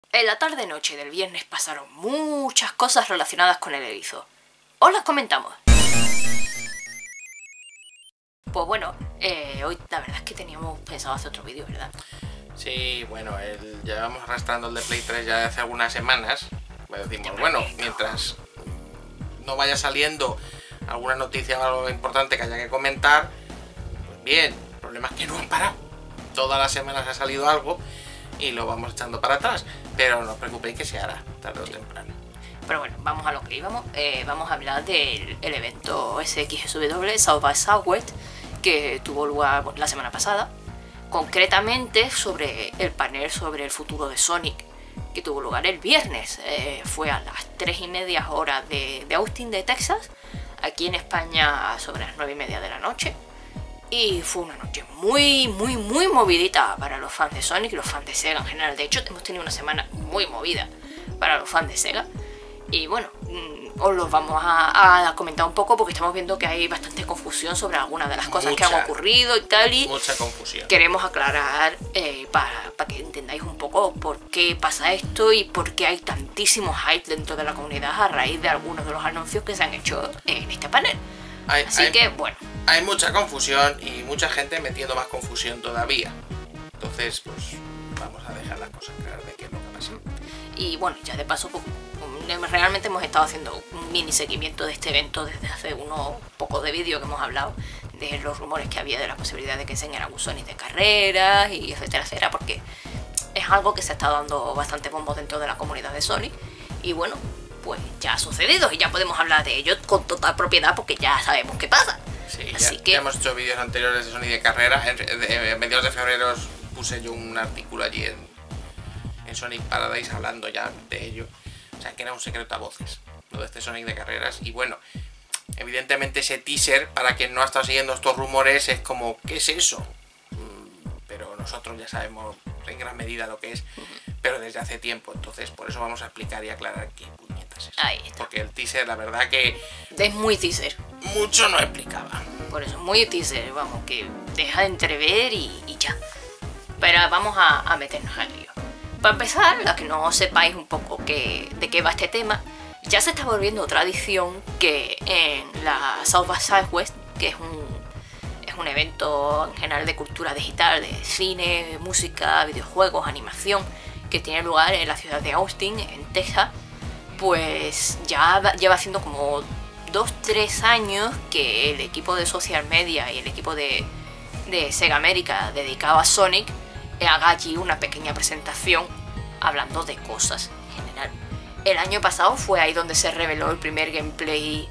En la tarde-noche del viernes pasaron muchas cosas relacionadas con el erizo. Os las comentamos. Pues bueno, hoy la verdad es que teníamos pensado hacer otro vídeo, ¿verdad? Sí, bueno, llevamos arrastrando el de Play 3 ya hace algunas semanas. Pues decimos, bueno, mientras no vaya saliendo alguna noticia o algo importante que haya que comentar, pues bien, el problema es que no han parado. Todas las semanas ha salido algo y lo vamos echando para atrás. Pero no os preocupéis que se hará, tarde o temprano. Pero bueno, vamos a lo que íbamos. Vamos a hablar del evento SXSW South by Southwest que tuvo lugar la semana pasada. Concretamente sobre el panel sobre el futuro de Sonic, que tuvo lugar el viernes. Fue a las 3:30 horas de Austin, de Texas. Aquí en España sobre las 9:30 de la noche. Y fue una noche muy movidita para los fans de Sonic y los fans de Sega en general. De hecho, hemos tenido una semana muy movida para los fans de Sega. Y bueno, os los vamos a comentar un poco porque estamos viendo que hay bastante confusión sobre algunas de las cosas que han ocurrido y tal. Y mucha confusión. Queremos aclarar para que entendáis un poco por qué pasa esto y por qué hay tantísimo hype dentro de la comunidad a raíz de algunos de los anuncios que se han hecho en este panel. Así que bueno. Hay mucha confusión y mucha gente metiendo más confusión todavía. Entonces, pues vamos a dejar las cosas claras de qué es lo que pasa. Y bueno, ya de paso, pues, realmente hemos estado haciendo un mini seguimiento de este evento desde hace unos pocos de vídeos que hemos hablado de los rumores que había de la posibilidad de que enseñaran un Sonic de carreras y etcétera, etcétera, porque es algo que se está dando bastante bombo dentro de la comunidad de Sonic. Y bueno, pues ya ha sucedido y ya podemos hablar de ello con total propiedad porque ya sabemos qué pasa. Sí, ya hemos hecho vídeos anteriores de Sonic de carrera. En mediados de febrero puse yo un artículo allí en Sonic Paradise hablando ya de ello. O sea, que era un secreto a voces, lo de este Sonic de carreras. Y bueno, evidentemente ese teaser, para quien no ha estado siguiendo estos rumores, es como, ¿qué es eso? Pero nosotros ya sabemos en gran medida lo que es, pero desde hace tiempo. Entonces, por eso vamos a explicar y aclarar qué puñetas es. Ahí está. Porque el teaser, la verdad que... es muy teaser. Mucho no explicaba. Por eso, muy teaser, vamos, que deja de entrever y ya. Pero vamos a meternos al lío. Para empezar, los que no sepáis un poco de qué va este tema, ya se está volviendo tradición que en la South by Southwest, que es un evento en general de cultura digital, de cine, música, videojuegos, animación, que tiene lugar en la ciudad de Austin, en Texas, pues ya lleva haciendo como 2-3 años que el equipo de social media y el equipo de Sega América dedicado a Sonic haga allí una pequeña presentación hablando de cosas en general. El año pasado fue ahí donde se reveló el primer gameplay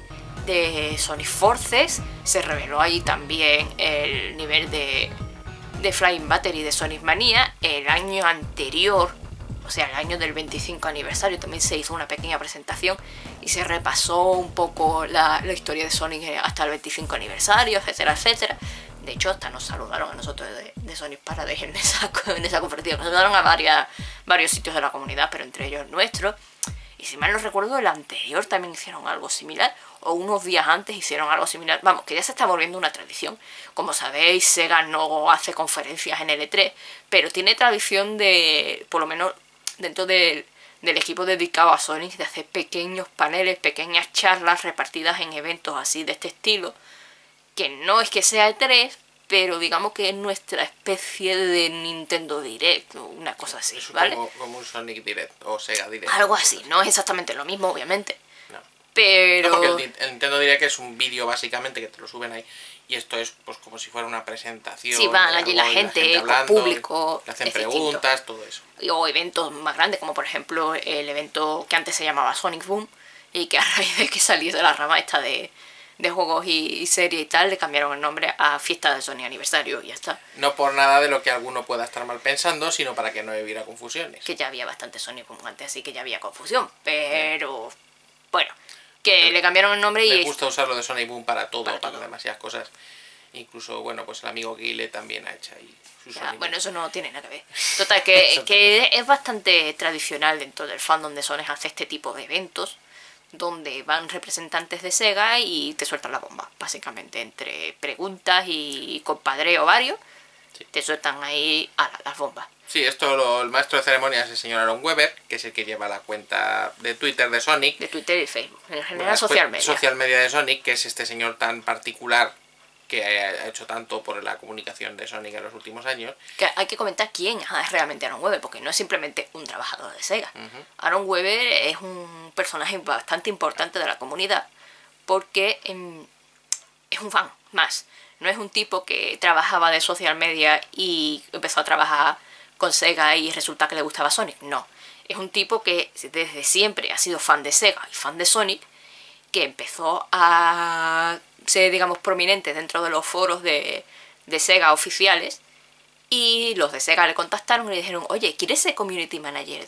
de Sonic Forces, se reveló ahí también el nivel de Flying Battery de Sonic Mania. El año anterior, o sea el año del 25 aniversario, también se hizo una pequeña presentación y se repasó un poco la historia de Sonic hasta el 25 aniversario, etcétera, etcétera. De hecho, hasta nos saludaron a nosotros de Sonic Paradise en esa conferencia. Nos saludaron a varios sitios de la comunidad, pero entre ellos nuestro. Y si mal no recuerdo, el anterior también hicieron algo similar. O unos días antes hicieron algo similar. Vamos, que ya se está volviendo una tradición. Como sabéis, Sega no hace conferencias en L3, pero tiene tradición de, por lo menos dentro del equipo dedicado a Sonic, de hacer pequeños paneles, pequeñas charlas repartidas en eventos así de este estilo. Que no es que sea E3, pero digamos que es nuestra especie de Nintendo Direct o una cosa así, ¿vale? Como un Sonic Direct o Sega Direct. Algo así, no es exactamente lo mismo, obviamente. No. Pero... No, porque el Nintendo Direct es un vídeo básicamente que te lo suben ahí. Y esto es pues como si fuera una presentación. Sí, van allí la gente hablando, con público. Le hacen preguntas, todo eso. O eventos más grandes, como por ejemplo el evento que antes se llamaba Sonic Boom. Y que a raíz de que salió de la rama esta de juegos y series y tal, le cambiaron el nombre a Fiesta de Sony Aniversario y ya está. No por nada de lo que alguno pueda estar mal pensando, sino para que no hubiera confusiones. Que ya había bastante Sony Boom antes, así que ya había confusión. Pero bueno, que le cambiaron el nombre y... Me gusta usarlo de Sonic Boom para todo, para demasiadas cosas. Incluso, bueno, pues el amigo Guile también ha hecho ahí sus ya, bueno, eso no tiene nada que ver. Total, que es bastante tradicional dentro del fandom de Sonic hacer este tipo de eventos donde van representantes de Sega y te sueltan la bomba, básicamente, entre preguntas y compadreo varios, sí. Te sueltan ahí a las bombas. Sí, el maestro de ceremonias es el señor Aaron Weber, que es el que lleva la cuenta de Twitter de Sonic. De Twitter y Facebook, en general Bueno, social media. Social media de Sonic, que es este señor tan particular que ha hecho tanto por la comunicación de Sonic en los últimos años. Que hay que comentar quién es realmente Aaron Weber, porque no es simplemente un trabajador de Sega. Aaron Weber es un personaje bastante importante de la comunidad, porque es un fan más. No es un tipo que trabajaba de social media y empezó a trabajar con Sega y resulta que le gustaba Sonic. No. Es un tipo que desde siempre ha sido fan de Sega y fan de Sonic, que empezó a ser, digamos, prominente dentro de los foros de Sega oficiales, y los de Sega le contactaron y le dijeron, oye, ¿quieres ser community manager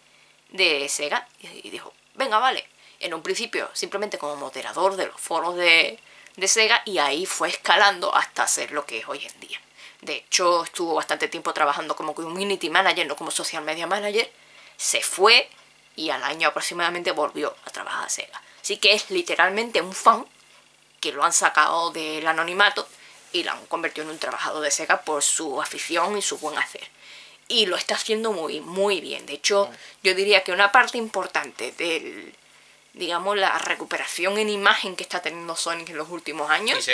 de Sega? Y dijo, venga, vale. En un principio simplemente como moderador de los foros de Sega, y ahí fue escalando hasta ser lo que es hoy en día. De hecho, estuvo bastante tiempo trabajando como community manager, no como social media manager. Se fue y al año aproximadamente volvió a trabajar a Sega. Así que es literalmente un fan que lo han sacado del anonimato y lo han convertido en un trabajador de Sega por su afición y su buen hacer. Y lo está haciendo muy, muy bien. De hecho, yo diría que una parte importante del, digamos, la recuperación en imagen que está teniendo Sonic en los últimos años,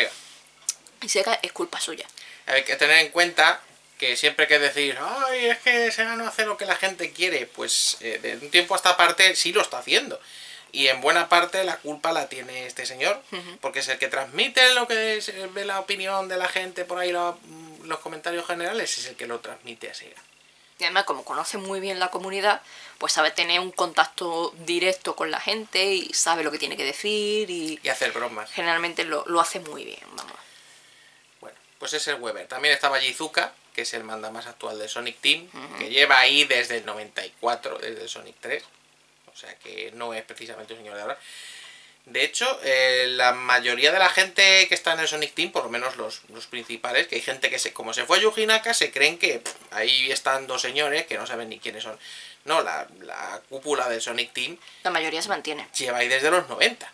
y Sega es culpa suya. Hay que tener en cuenta que siempre que decir, ay, es que Sega no hace lo que la gente quiere, pues de un tiempo a esta parte sí lo está haciendo. Y en buena parte la culpa la tiene este señor, porque es el que transmite lo que es la opinión de la gente por ahí, los comentarios generales, es el que lo transmite a Sega. Y además, como conoce muy bien la comunidad, pues sabe tener un contacto directo con la gente y sabe lo que tiene que decir y hacer bromas. Generalmente lo hace muy bien, vamos. Bueno, pues ese es Weber. También estaba Yizuka, que es el mandamás actual de Sonic Team, que lleva ahí desde el 94, desde el Sonic 3. O sea que no es precisamente un señor de ahora. De hecho, la mayoría de la gente que está en el Sonic Team, por lo menos los principales, que hay gente que como se fue a Yuji Naka, se creen que ahí están dos señores que no saben ni quiénes son. No, la cúpula del Sonic Team, la mayoría se mantiene. Lleva ahí desde los 90.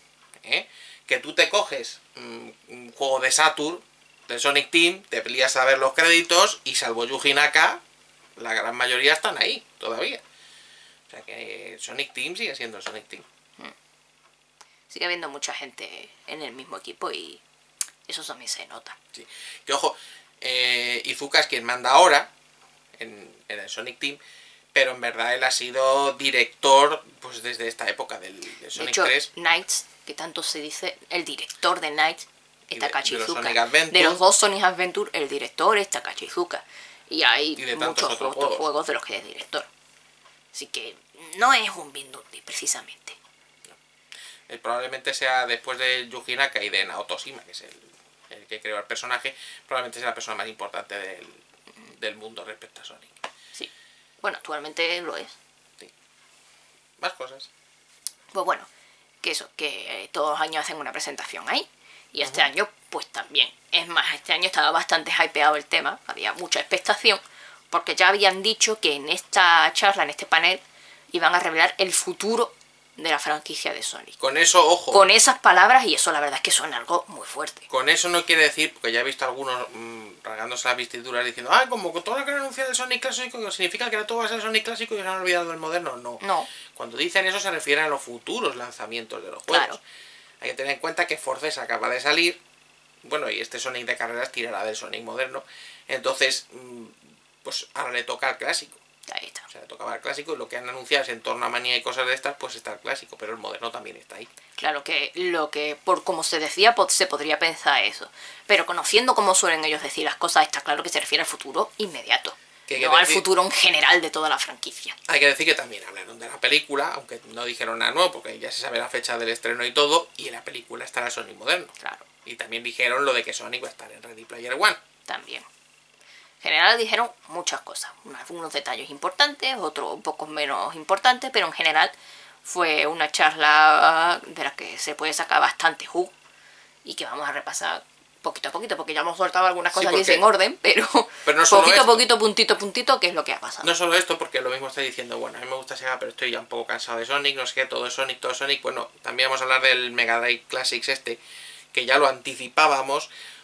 Que tú te coges un juego de Saturn del Sonic Team, te lías a ver los créditos y salvo Yuji Naka, la gran mayoría están ahí todavía. O sea que Sonic Team sigue siendo el Sonic Team. Sigue habiendo mucha gente en el mismo equipo y eso también se nota. Sí. Que ojo, Iizuka es quien manda ahora en el Sonic Team, pero en verdad él ha sido director pues desde esta época del Sonic de hecho, 3. Knights, que tanto se dice, el director de Knights es Takashi Iizuka. De los dos Sonic Adventure, el director es Takashi Iizuka. Y hay muchos otros juegos de los que es director. Así que no es un Bindundi, precisamente. No. Probablemente sea después de Yuji Naka y de Naoto Shima, que es el que creó el personaje, probablemente sea la persona más importante del mundo respecto a Sonic. Sí. Bueno, actualmente lo es. Sí. Más cosas. Pues bueno, que todos los años hacen una presentación ahí. Y este año, pues también. Es más, este año estaba bastante hypeado el tema. Había mucha expectación. Porque ya habían dicho que en esta charla, en este panel, iban a revelar el futuro de la franquicia de Sonic. Con eso, ojo. Con esas palabras, y eso la verdad es que suena algo muy fuerte. Con eso no quiere decir, porque ya he visto algunos rasgándose las vestiduras diciendo, como todo lo que han anunciado el Sonic clásico significa que ahora todo va a ser Sonic clásico y se han olvidado del moderno. No. Cuando dicen eso se refieren a los futuros lanzamientos de los juegos. Claro. Hay que tener en cuenta que Forces acaba de salir, bueno, y este Sonic de carreras tirará del Sonic moderno. Entonces, pues ahora le toca al clásico. Ahí está. O sea, le tocaba al clásico y lo que han anunciado es en torno a Manía y cosas de estas, pues está el clásico, pero el moderno también está ahí. Claro que por como se decía, se podría pensar eso. Pero conociendo cómo suelen ellos decir las cosas, está claro que se refiere al futuro inmediato. No al futuro en general de toda la franquicia. Hay que decir que también hablaron de la película, aunque no dijeron nada nuevo, porque ya se sabe la fecha del estreno y todo, y en la película estará Sonic moderno. Claro. Y también dijeron lo de que Sonic va a estar en Ready Player One. También. En general dijeron muchas cosas, algunos detalles importantes, otros un poco menos importantes, pero en general fue una charla de la que se puede sacar bastante jugo y que vamos a repasar poquito a poquito, porque ya hemos soltado algunas cosas que en orden, pero no poquito, puntito, qué es lo que ha pasado. No solo esto, porque lo mismo está diciendo, bueno, a mí me gusta Sega, pero estoy ya un poco cansado de Sonic, no sé qué, todo es Sonic. Bueno, también vamos a hablar del Mega Drive Classics que ya lo anticipábamos.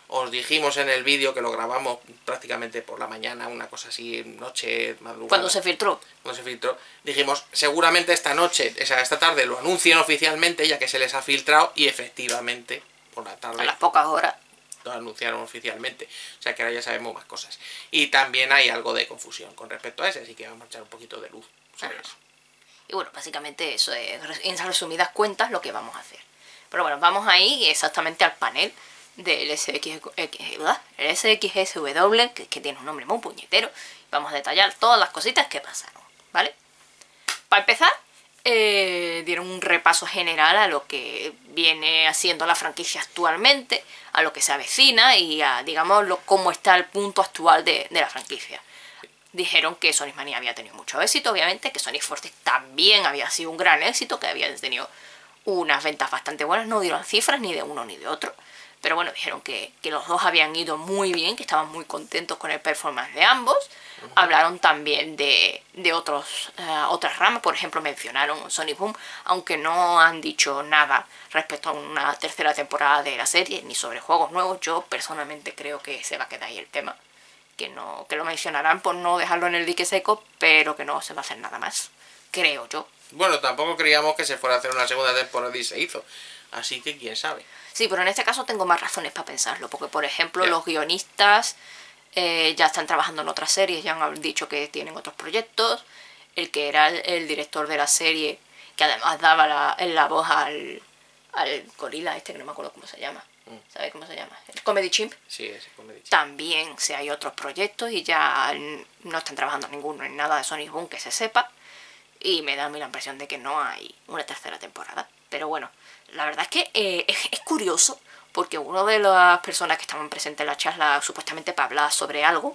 Os dijimos en el vídeo que lo grabamos prácticamente por la mañana, una cosa así, noche, madrugada. Cuando se filtró. Cuando se filtró. Dijimos, seguramente esta noche, o sea, esta tarde lo anuncien oficialmente, ya que se les ha filtrado, y efectivamente, por la tarde, A las pocas horas. lo anunciaron oficialmente. O sea que ahora ya sabemos más cosas. Y también hay algo de confusión con respecto a ese, así que vamos a echar un poquito de luz sobre eso. Y bueno, básicamente eso es, en resumidas cuentas, lo que vamos a hacer. Pero bueno, vamos ahí exactamente al panel del SXSW, que tiene un nombre muy puñetero. Vamos a detallar todas las cositas que pasaron, ¿vale? Para empezar, dieron un repaso general a lo que viene haciendo la franquicia actualmente, a lo que se avecina y a, digamos, cómo está el punto actual de la franquicia. Dijeron que Sonic Mania había tenido mucho éxito, obviamente, que Sonic Forces también había sido un gran éxito, que había tenido unas ventas bastante buenas, no dieron cifras ni de uno ni de otro, pero bueno, dijeron que los dos habían ido muy bien, que estaban muy contentos con el performance de ambos. Hablaron también de otras ramas, por ejemplo mencionaron Sonic Boom, aunque no han dicho nada respecto a una tercera temporada de la serie, ni sobre juegos nuevos. Yo personalmente creo que se va a quedar ahí el tema, que lo mencionarán por no dejarlo en el dique seco, pero que no se va a hacer nada más, creo yo. Bueno, tampoco creíamos que se fuera a hacer una segunda temporada y se hizo, así que quién sabe. Sí, pero en este caso tengo más razones para pensarlo, porque por ejemplo los guionistas ya están trabajando en otras series, ya han dicho que tienen otros proyectos. El que era el director de la serie, que además daba la voz al gorila que no me acuerdo cómo se llama. ¿Sabes cómo se llama? El Comedy Chimp. Sí, ese Comedy Chimp. También si hay otros proyectos y ya no están trabajando ninguno en nada de Sonic Boom que se sepa. Y me da a mí la impresión de que no hay una tercera temporada. Pero bueno, la verdad es que es curioso, porque una de las personas que estaban presentes en la charla supuestamente para hablar sobre algo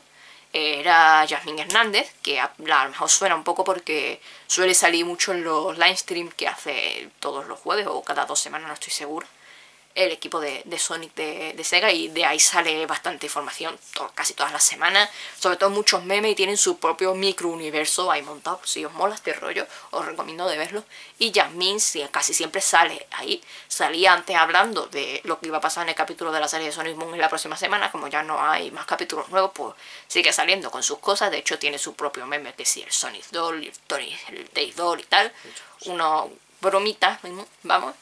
era Yasmín Hernández, que a lo mejor suena un poco porque suele salir mucho en los live streams que hace todos los jueves o cada 2 semanas, no estoy segura, el equipo de Sonic de Sega, y de ahí sale bastante información casi todas las semanas, sobre todo muchos memes, y tienen su propio microuniverso ahí montado. Si os mola este rollo, os recomiendo de verlo. Y Yasmin casi siempre sale ahí, salía antes hablando de lo que iba a pasar en el capítulo de la serie de Sonic Boom en la próxima semana. Como ya no hay más capítulos nuevos, pues sigue saliendo con sus cosas. De hecho tiene su propio meme, que sí, el Sonic Doll, el Day Doll y tal, unos bromitas, vamos.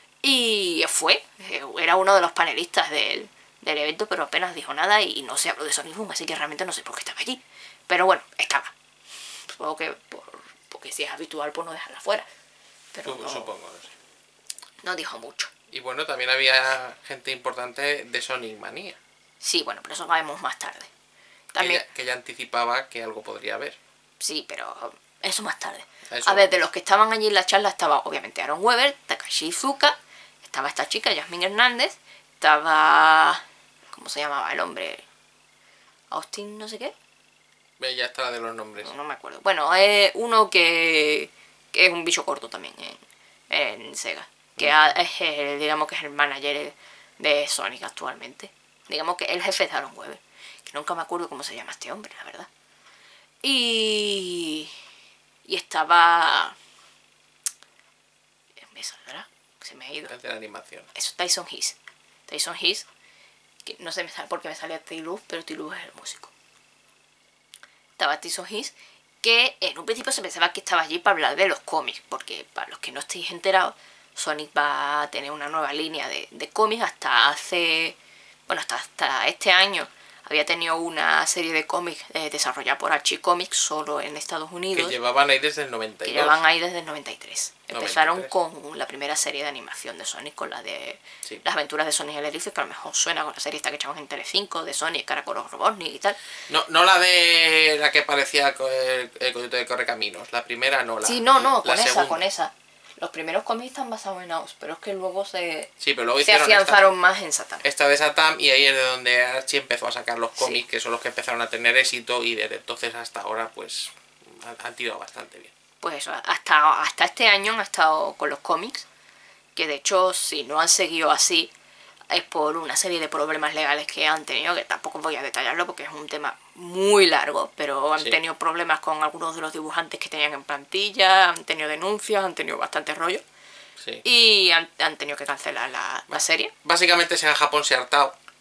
Y era uno de los panelistas del evento, pero apenas dijo nada y no se habló de Sonic Boom, así que realmente no sé por qué estaba allí. Pero bueno, estaba. Supongo que porque si es habitual, pues no dejarla fuera. Pero Supongo, no sé. No dijo mucho. Y bueno, también había gente importante de Sonic Mania. Sí, bueno, pero eso lo vemos más tarde. También, que ya anticipaba que algo podría haber. sí, pero eso más tarde. Eso A ver, de los que estaban allí en la charla estaba obviamente Aaron Weber, Takashi Iizuka, estaba esta chica, Yasmín Hernández, estaba... ¿Cómo se llamaba el hombre? Austin no sé qué. Ya está la de los nombres. No me acuerdo. Bueno, uno que es un bicho corto también en Sega. Que es digamos que es el manager de Sonic actualmente. Digamos que el jefe de Aaron Weber. Que nunca me acuerdo cómo se llama este hombre, la verdad. Y estaba... Me saldrá, se me ha ido. De la animación. Eso, Tyson Hayes. Tyson Hayes, que no sé por qué me sale T-Luz, pero T-Luz es el músico. Estaba Tyson Hayes, que en un principio se pensaba que estaba allí para hablar de los cómics, porque para los que no estéis enterados, Sonic va a tener una nueva línea de cómics hasta este año. Había tenido una serie de cómics desarrollada por Archie Comics solo en Estados Unidos. Que llevaban ahí desde el 92. Que llevaban ahí desde el 93. 93. Empezaron con la primera serie de animación de Sonic, con la de las aventuras de Sonic el Erizo, que a lo mejor suena con la serie esta que echamos en Telecinco, de Sonic, Caracolos Robotnik y tal. No la de la que parecía el coyote de Correcaminos. La primera no. Sí, con esa. Los primeros cómics están basados en Aus, pero es que luego se afianzaron más en Satan. Esta de Satan, y ahí es de donde Archie empezó a sacar los cómics, que son los que empezaron a tener éxito, y desde entonces hasta ahora pues han tirado bastante bien. Pues eso, hasta este año han estado con los cómics, que de hecho si no han seguido así es por una serie de problemas legales que han tenido, que tampoco voy a detallarlo porque es un tema muy largo, pero han tenido problemas con algunos de los dibujantes que tenían en plantilla, han tenido denuncias, han tenido bastante rollo, y han tenido que cancelar la serie. Básicamente en Japón se ha hartado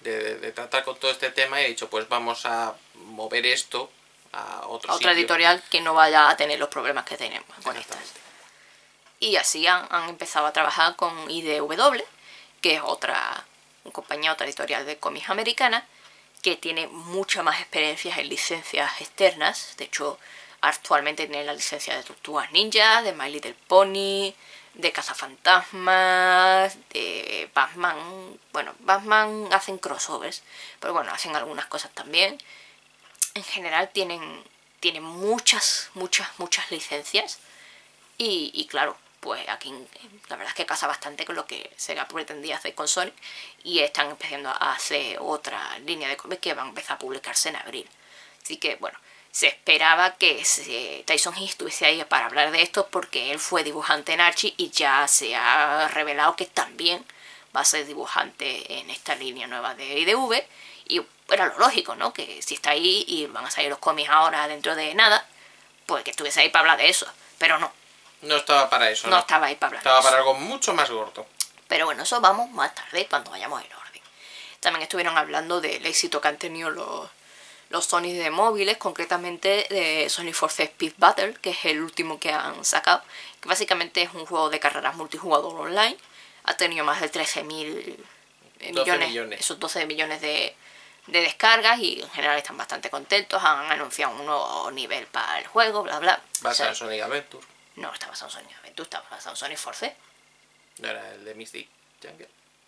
de tratar con todo este tema y he dicho, pues vamos a mover esto a otro A otra sitio. editorial que no vaya a tener los problemas que tenemos con estas. Exactamente. Y así han empezado a trabajar con IDW, que es otra compañía, otra editorial de cómics americana, que tiene mucha más experiencias en licencias externas. De hecho, actualmente tiene la licencia de Tortugas Ninja, de My Little Pony, de Cazafantasmas, de Batman. Bueno, Batman hacen crossovers, pero bueno, hacen algunas cosas también. En general tienen muchas licencias. Y claro, pues aquí la verdad es que casa bastante con lo que Sega pretendía hacer con Sonic. Y están empezando a hacer otra línea de cómics que van a empezar a publicarse en abril. Así que bueno, se esperaba que Tyson Hill estuviese ahí para hablar de esto, porque él fue dibujante en Archie y ya se ha revelado que también va a ser dibujante en esta línea nueva de IDW. Y era lo lógico, ¿no? Que si está ahí y van a salir los cómics ahora dentro de nada, pues que estuviese ahí para hablar de eso. Pero no. No estaba para eso, No estaba ahí para hablar Estaba de eso. para algo mucho más gordo. Pero bueno, eso vamos más tarde, cuando vayamos en orden. También estuvieron hablando del éxito que han tenido los Sonic de móviles, concretamente de Sonic Forces Speed Battle, que es el último que han sacado, que básicamente es un juego de carreras multijugador online. Ha tenido más de 13.000 millones, esos 12 millones de descargas, y en general están bastante contentos. Han anunciado un nuevo nivel para el juego, bla bla. Basado en Sonic Adventure. No está basado en Sonic Adventure, está basado en Sonic Force. No era el de Misty Jungle.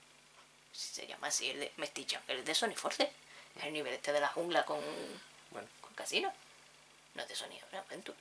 Se llama así el de Misty Jungle, es de Sonic Force. Es el nivel este de la jungla con casino. No es de Sonic Adventure.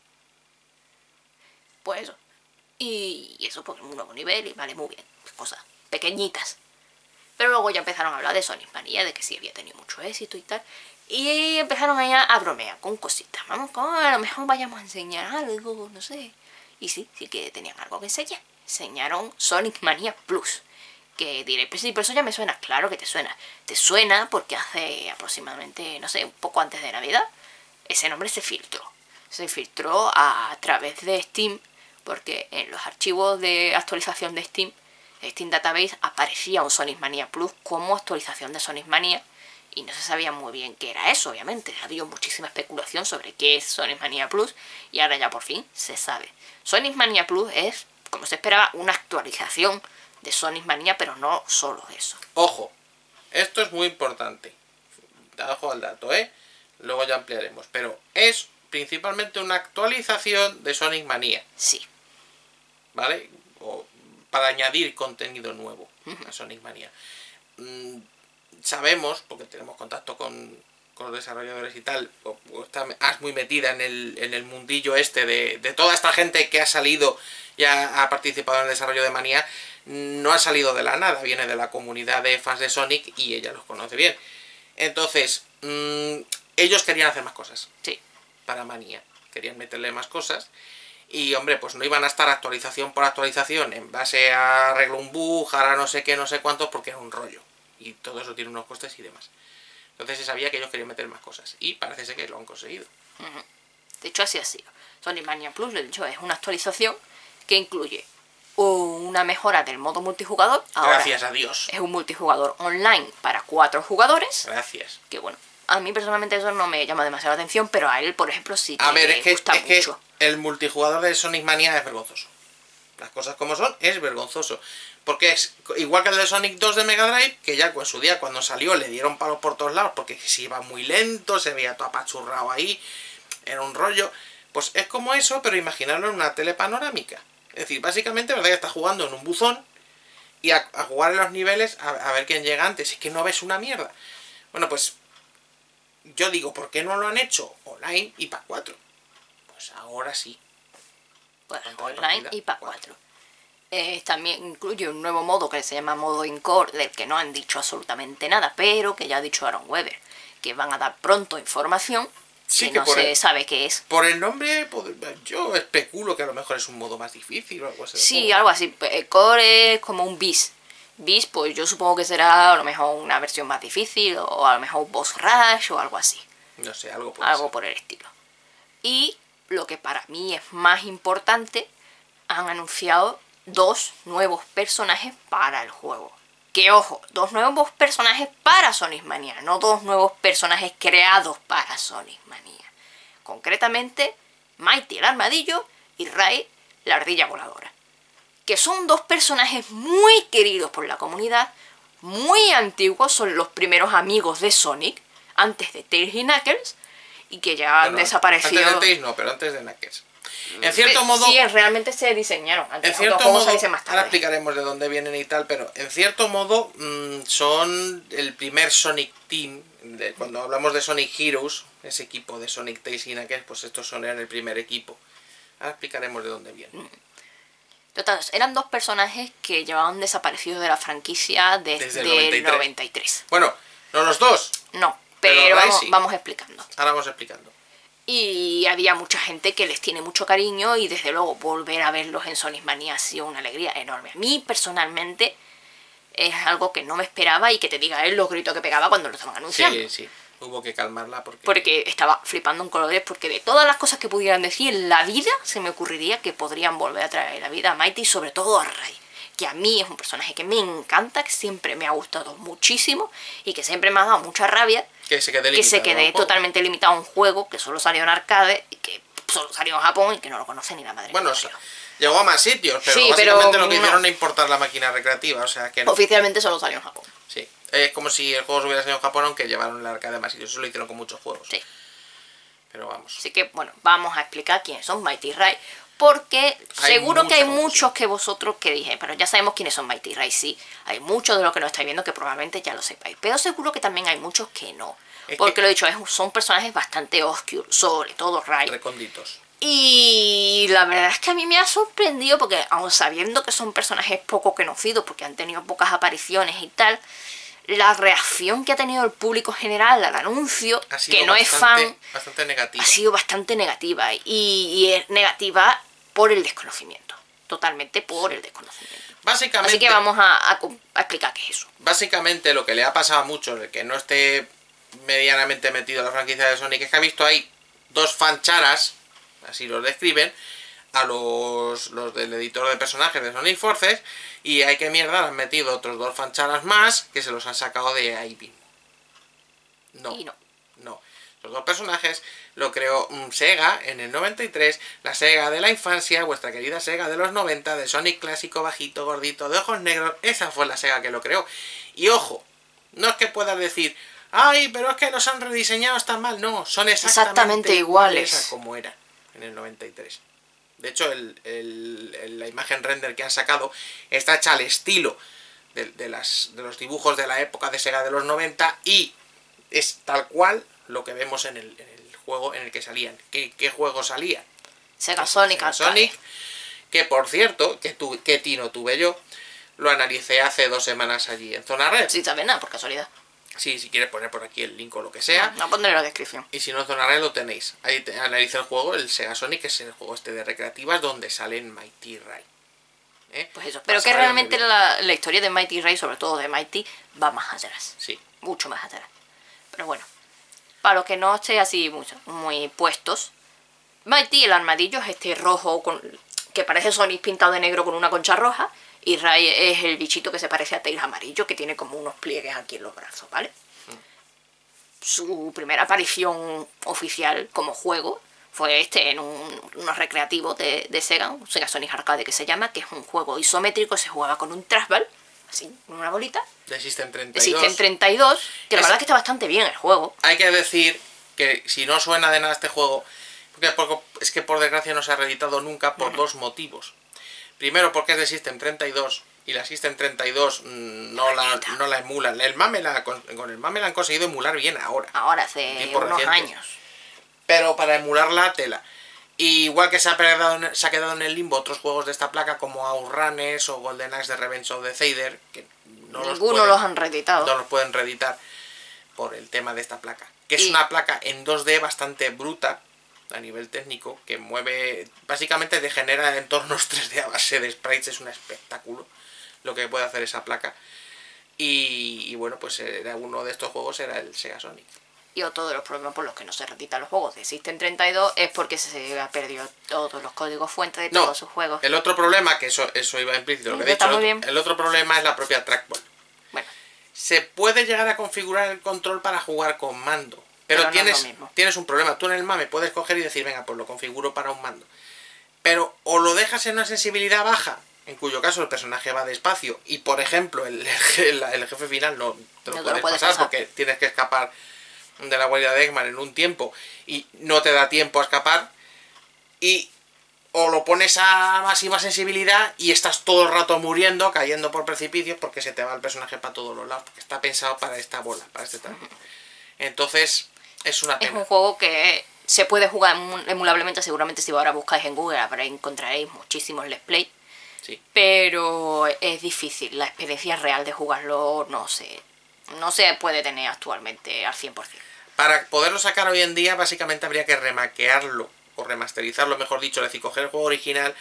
Pues eso. Y eso, pues un nuevo nivel y vale muy bien. Cosas pequeñitas. Pero luego ya empezaron a hablar de Sonic Mania, de que sí había tenido mucho éxito y tal. Y empezaron allá a bromear con cositas. Vamos, a lo mejor vayamos a enseñar algo, no sé. Y sí que tenían algo que enseñar. Enseñaron Sonic Mania Plus. Que diré, pues sí, pero eso ya me suena. Claro que te suena. Te suena porque hace aproximadamente, no sé, un poco antes de Navidad, ese nombre se filtró. Se filtró a través de Steam, porque en los archivos de actualización de Steam Database, aparecía un Sonic Mania Plus como actualización de Sonic Mania. Y no se sabía muy bien qué era eso, obviamente. Ha habido muchísima especulación sobre qué es Sonic Mania Plus, y ahora ya por fin se sabe. Sonic Mania Plus es, como se esperaba, una actualización de Sonic Mania, pero no solo eso. Ojo, esto es muy importante. Ojo al dato, luego ya ampliaremos. Pero es principalmente una actualización de Sonic Mania. Sí. ¿Vale? O para añadir contenido nuevo a Sonic Mania. Sabemos, porque tenemos contacto con los desarrolladores y tal, o estás muy metida en el mundillo este de toda esta gente que ha salido y ha participado en el desarrollo de Mania. No ha salido de la nada, viene de la comunidad de fans de Sonic y ella los conoce bien. Entonces, ellos querían hacer más cosas. Sí. Para Mania. Querían meterle más cosas. Y hombre, pues no iban a estar actualización por actualización en base a arreglo un bug, ahora no sé qué, no sé cuántos, porque era un rollo. Y todo eso tiene unos costes y demás. Entonces se sabía que ellos querían meter más cosas. Y parece ser que lo han conseguido. De hecho, así ha sido. Sonic Mania Plus, lo he dicho, es una actualización que incluye una mejora del modo multijugador. Ahora Gracias a Dios. Es un multijugador online para 4 jugadores. Gracias. Que bueno, a mí personalmente eso no me llama demasiado la atención, pero a él, por ejemplo, sí que a ver, gusta mucho. Que el multijugador de Sonic Mania es vergonzoso. Las cosas como son, es vergonzoso. Porque es igual que el de Sonic 2 de Mega Drive, que ya en su día cuando salió le dieron palos por todos lados porque se iba muy lento, se veía todo apachurrado ahí, era un rollo. Pues es como eso, pero imaginarlo en una tele panorámica. Es decir, básicamente, verdad que estás jugando en un buzón y a jugar en los niveles a ver quién llega antes. Es que no ves una mierda. Bueno, pues yo digo, ¿por qué no lo han hecho online y para 4? Pues ahora sí. Pues online y para 4. También incluye un nuevo modo que se llama modo Encore, del que no han dicho absolutamente nada, pero que ya ha dicho Aaron Weber, que van a dar pronto información. Sí, que no se sabe qué es. Por el nombre, yo especulo que a lo mejor es un modo más difícil o algo así. Sí, algo así. Core es como un bis. Bis, pues yo supongo que será a lo mejor una versión más difícil, o a lo mejor boss rush o algo así. No sé, algo por el estilo. Y lo que para mí es más importante, han anunciado 2 nuevos personajes para el juego. Que ojo, 2 nuevos personajes para Sonic Mania, no 2 nuevos personajes creados para Sonic Mania. Concretamente, Mighty el armadillo y Ray la ardilla voladora. Que son 2 personajes muy queridos por la comunidad, muy antiguos, son los primeros amigos de Sonic, antes de Tails y Knuckles, y que ya han desaparecido. Antes de Tails no, pero antes de Knuckles. En cierto modo... Sí, realmente se diseñaron antes. En cierto modo, se más tarde. ahora explicaremos de dónde vienen y tal, pero en cierto modo son el primer Sonic Team. Cuando hablamos de Sonic Heroes, ese equipo de Sonic, Tails y Knuckles, pues estos eran el primer equipo. Ahora explicaremos de dónde vienen. Total, eran 2 personajes que llevaban desaparecidos de la franquicia desde el 93. Bueno, no los 2. No, pero Ray sí. vamos explicando. Ahora vamos explicando. Y había mucha gente que les tiene mucho cariño y desde luego volver a verlos en Sonic Mania ha sido una alegría enorme. A mí personalmente es algo que no me esperaba y que te diga él los gritos que pegaba cuando lo estaban anunciando. Sí, sí. Hubo que calmarla porque estaba flipando en colores, porque de todas las cosas que pudieran decir en la vida se me ocurriría que podrían volver a traer a la vida a Mighty y sobre todo a Ray, que a mí es un personaje que me encanta, que siempre me ha gustado muchísimo y que siempre me ha dado mucha rabia que se quede totalmente limitado a un juego que solo salió en arcade y que solo salió en Japón y que no lo conoce ni la madre. Bueno, llegó a más sitios, pero sí, básicamente lo que hicieron era importar la máquina recreativa, o sea que no. Oficialmente solo salió en Japón. Sí, es como si el juego se hubiera salido en Japón, aunque llevaron la arcade a más sitios. Eso lo hicieron con muchos juegos. Sí. Pero vamos. Así que, bueno, vamos a explicar quiénes son Mighty y Ray. Porque seguro que hay muchos que vosotros que dije, pero ya sabemos quiénes son Mighty y Ray, sí. Hay muchos de los que nos estáis viendo que probablemente ya lo sepáis. Pero seguro que también hay muchos que no. Porque lo he dicho, son personajes bastante oscuros, sobre todo Ray. Recónditos. Y la verdad es que a mí me ha sorprendido porque, aun sabiendo que son personajes poco conocidos, porque han tenido pocas apariciones y tal, la reacción que ha tenido el público general al anuncio, que no es fan, bastante negativa. Ha sido bastante negativa. Y es negativa por el desconocimiento. Totalmente por el desconocimiento. Básicamente, así que vamos a explicar qué es eso. Básicamente lo que le ha pasado a muchos, el que no esté medianamente metido en la franquicia de Sonic, es que ha visto ahí 2 fancharas, así los describen, a los del editor de personajes de Sonic Forces, y hay que mierda, han metido otros 2 fancharas más que se los han sacado de ahí mismo. No. Los 2 personajes lo creó Sega en el 93, la Sega de la infancia, vuestra querida Sega de los 90, de Sonic clásico, bajito, gordito, de ojos negros. Esa fue la Sega que lo creó. Y ojo, no es que puedas decir, ay, pero es que los han rediseñado, están mal. No, son exactamente iguales a como eran en el 93. De hecho, la imagen render que han sacado está hecha al estilo de los dibujos de la época de Sega de los 90 y es tal cual lo que vemos en el juego en el que salían. ¿Qué juego salía? Sega Sonic. Sega Sonic, que por cierto, que tino tuve yo, lo analicé hace 2 semanas allí en Zona Red. Sí, también nada, por casualidad. Sí, si quieres poner por aquí el link o lo que sea. No pondré en la descripción. Y si no, en Zona Red lo tenéis. Ahí analiza el juego, el Sega Sonic, que es el juego este de recreativas donde salen Mighty y Ray. Pues eso, pero que realmente la historia de Mighty y Ray, sobre todo de Mighty, va más atrás. Sí. Mucho más atrás. Pero bueno, para los que no estéis así muy puestos, Mighty, el armadillo, es este rojo que parece Sonic pintado de negro con una concha roja. Y Ray es el bichito que se parece a Tails amarillo, que tiene como unos pliegues aquí en los brazos, ¿vale? Su primera aparición oficial como juego fue en unos recreativos de Sega, un Sega Sonic Arcade que se llama, que es un juego isométrico, se jugaba con un trashball, así, con una bolita. De System 32. De System 32, que la verdad es que está bastante bien el juego. Hay que decir que si no suena de nada este juego, es que por desgracia no se ha reeditado nunca por 2 motivos. Primero porque es de System 32 y la System 32 no la emulan. Con el MAME la han conseguido emular bien ahora. Ahora, hace unos años. Pero para emularla, tela. Y igual que se ha quedado en el limbo otros juegos de esta placa como Outrunners o Golden Axe de Revenge of the Theider, que ninguno los han reeditado. No los pueden reeditar por el tema de esta placa. Que es una placa en 2D bastante bruta a nivel técnico, que mueve, básicamente degenera entornos 3D a base de sprites. Es un espectáculo lo que puede hacer esa placa. Y bueno, pues era uno de estos juegos, era el Sega Sonic. Y otro de los problemas por los que no se reeditan los juegos de System 32 es porque se ha perdido todos los códigos fuentes de todos sus juegos. El otro problema, que eso iba implícito lo que he dicho, el otro problema es la propia trackball. Se puede llegar a configurar el control para jugar con mando. Pero no es lo mismo. tienes un problema. Tú en el MAME puedes coger y decir, venga, pues lo configuro para un mando. Pero o lo dejas en una sensibilidad baja, en cuyo caso el personaje va despacio, y por ejemplo el jefe final no te lo puedes pasar porque tienes que escapar de la guarida de Eggman en un tiempo y no te da tiempo a escapar, o lo pones a máxima sensibilidad y estás todo el rato muriendo, cayendo por precipicios porque se te va el personaje para todos los lados, porque está pensado para esta bola, para este traje. Entonces es una pena. Es un juego que se puede jugar emulablemente, seguramente si ahora buscáis en Google encontraréis muchísimos let's play. Sí. Pero es difícil, la experiencia real de jugarlo no se puede tener actualmente al 100%. Para poderlo sacar hoy en día básicamente habría que remaquearlo, o remasterizarlo mejor dicho, es decir, coger el juego original,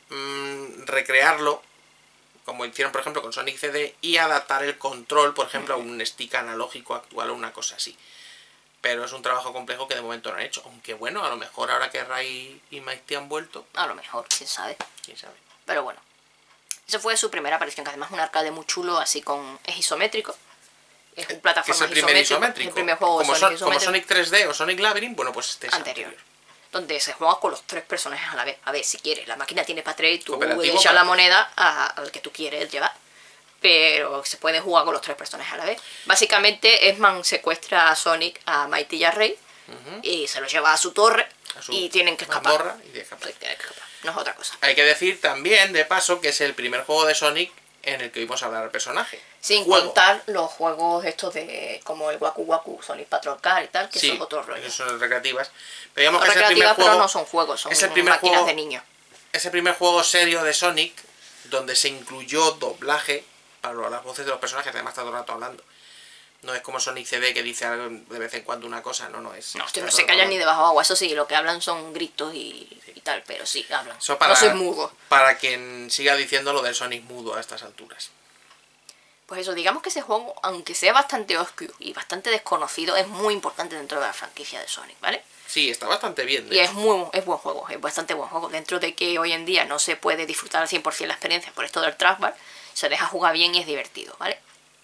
recrearlo, como hicieron por ejemplo con Sonic CD, y adaptar el control, por ejemplo, a un stick analógico actual o una cosa así. Pero es un trabajo complejo que de momento no han hecho. Aunque bueno, a lo mejor ahora que Ray y Mighty han vuelto... A lo mejor, quién sabe. Quién sabe. Pero bueno. Esa fue su primera aparición, que además es un arcade muy chulo, así es isométrico. Es un plataforma isométrico. El primer juego como, de Sonic isométrico. Como Sonic 3D o Sonic Labyrinth, bueno, pues este es anterior. Donde se juega con los 3 personajes a la vez. A ver, si quieres, la máquina tiene para 3 y tú echas la moneda al que tú quieres llevar. Pero se puede jugar con los 3 personajes a la vez. Básicamente, Eggman secuestra a Sonic, a Mighty y a Ray, y se los lleva a su torre y tienen que escapar. No es otra cosa. Hay que decir también, de paso, que es el primer juego de Sonic en el que oímos hablar al personaje. Sin contar los juegos estos de como el Waku Waku, Sonic Patrol Car y tal, que son otros rollos. Sí, son recreativas. Pero digamos que recreativas, es el primer pero juego, no son juegos, son máquinas de niños. Es el primer juego serio de Sonic donde se incluyó doblaje para las voces de los personajes, además está todo el rato hablando. No es como Sonic CD que dice de vez en cuando una cosa, no es. No, no se callan ni debajo de agua, eso sí, lo que hablan son gritos y tal, pero sí, hablan. No soy mudo. Para quien siga diciendo lo del Sonic mudo a estas alturas. Pues eso, digamos que ese juego, aunque sea bastante oscuro y bastante desconocido, es muy importante dentro de la franquicia de Sonic, ¿vale? Sí, está bastante bien. Y es buen juego, es bastante buen juego. Dentro de que hoy en día no se puede disfrutar al 100% la experiencia por esto del trackbar, se deja jugar bien y es divertido, ¿vale?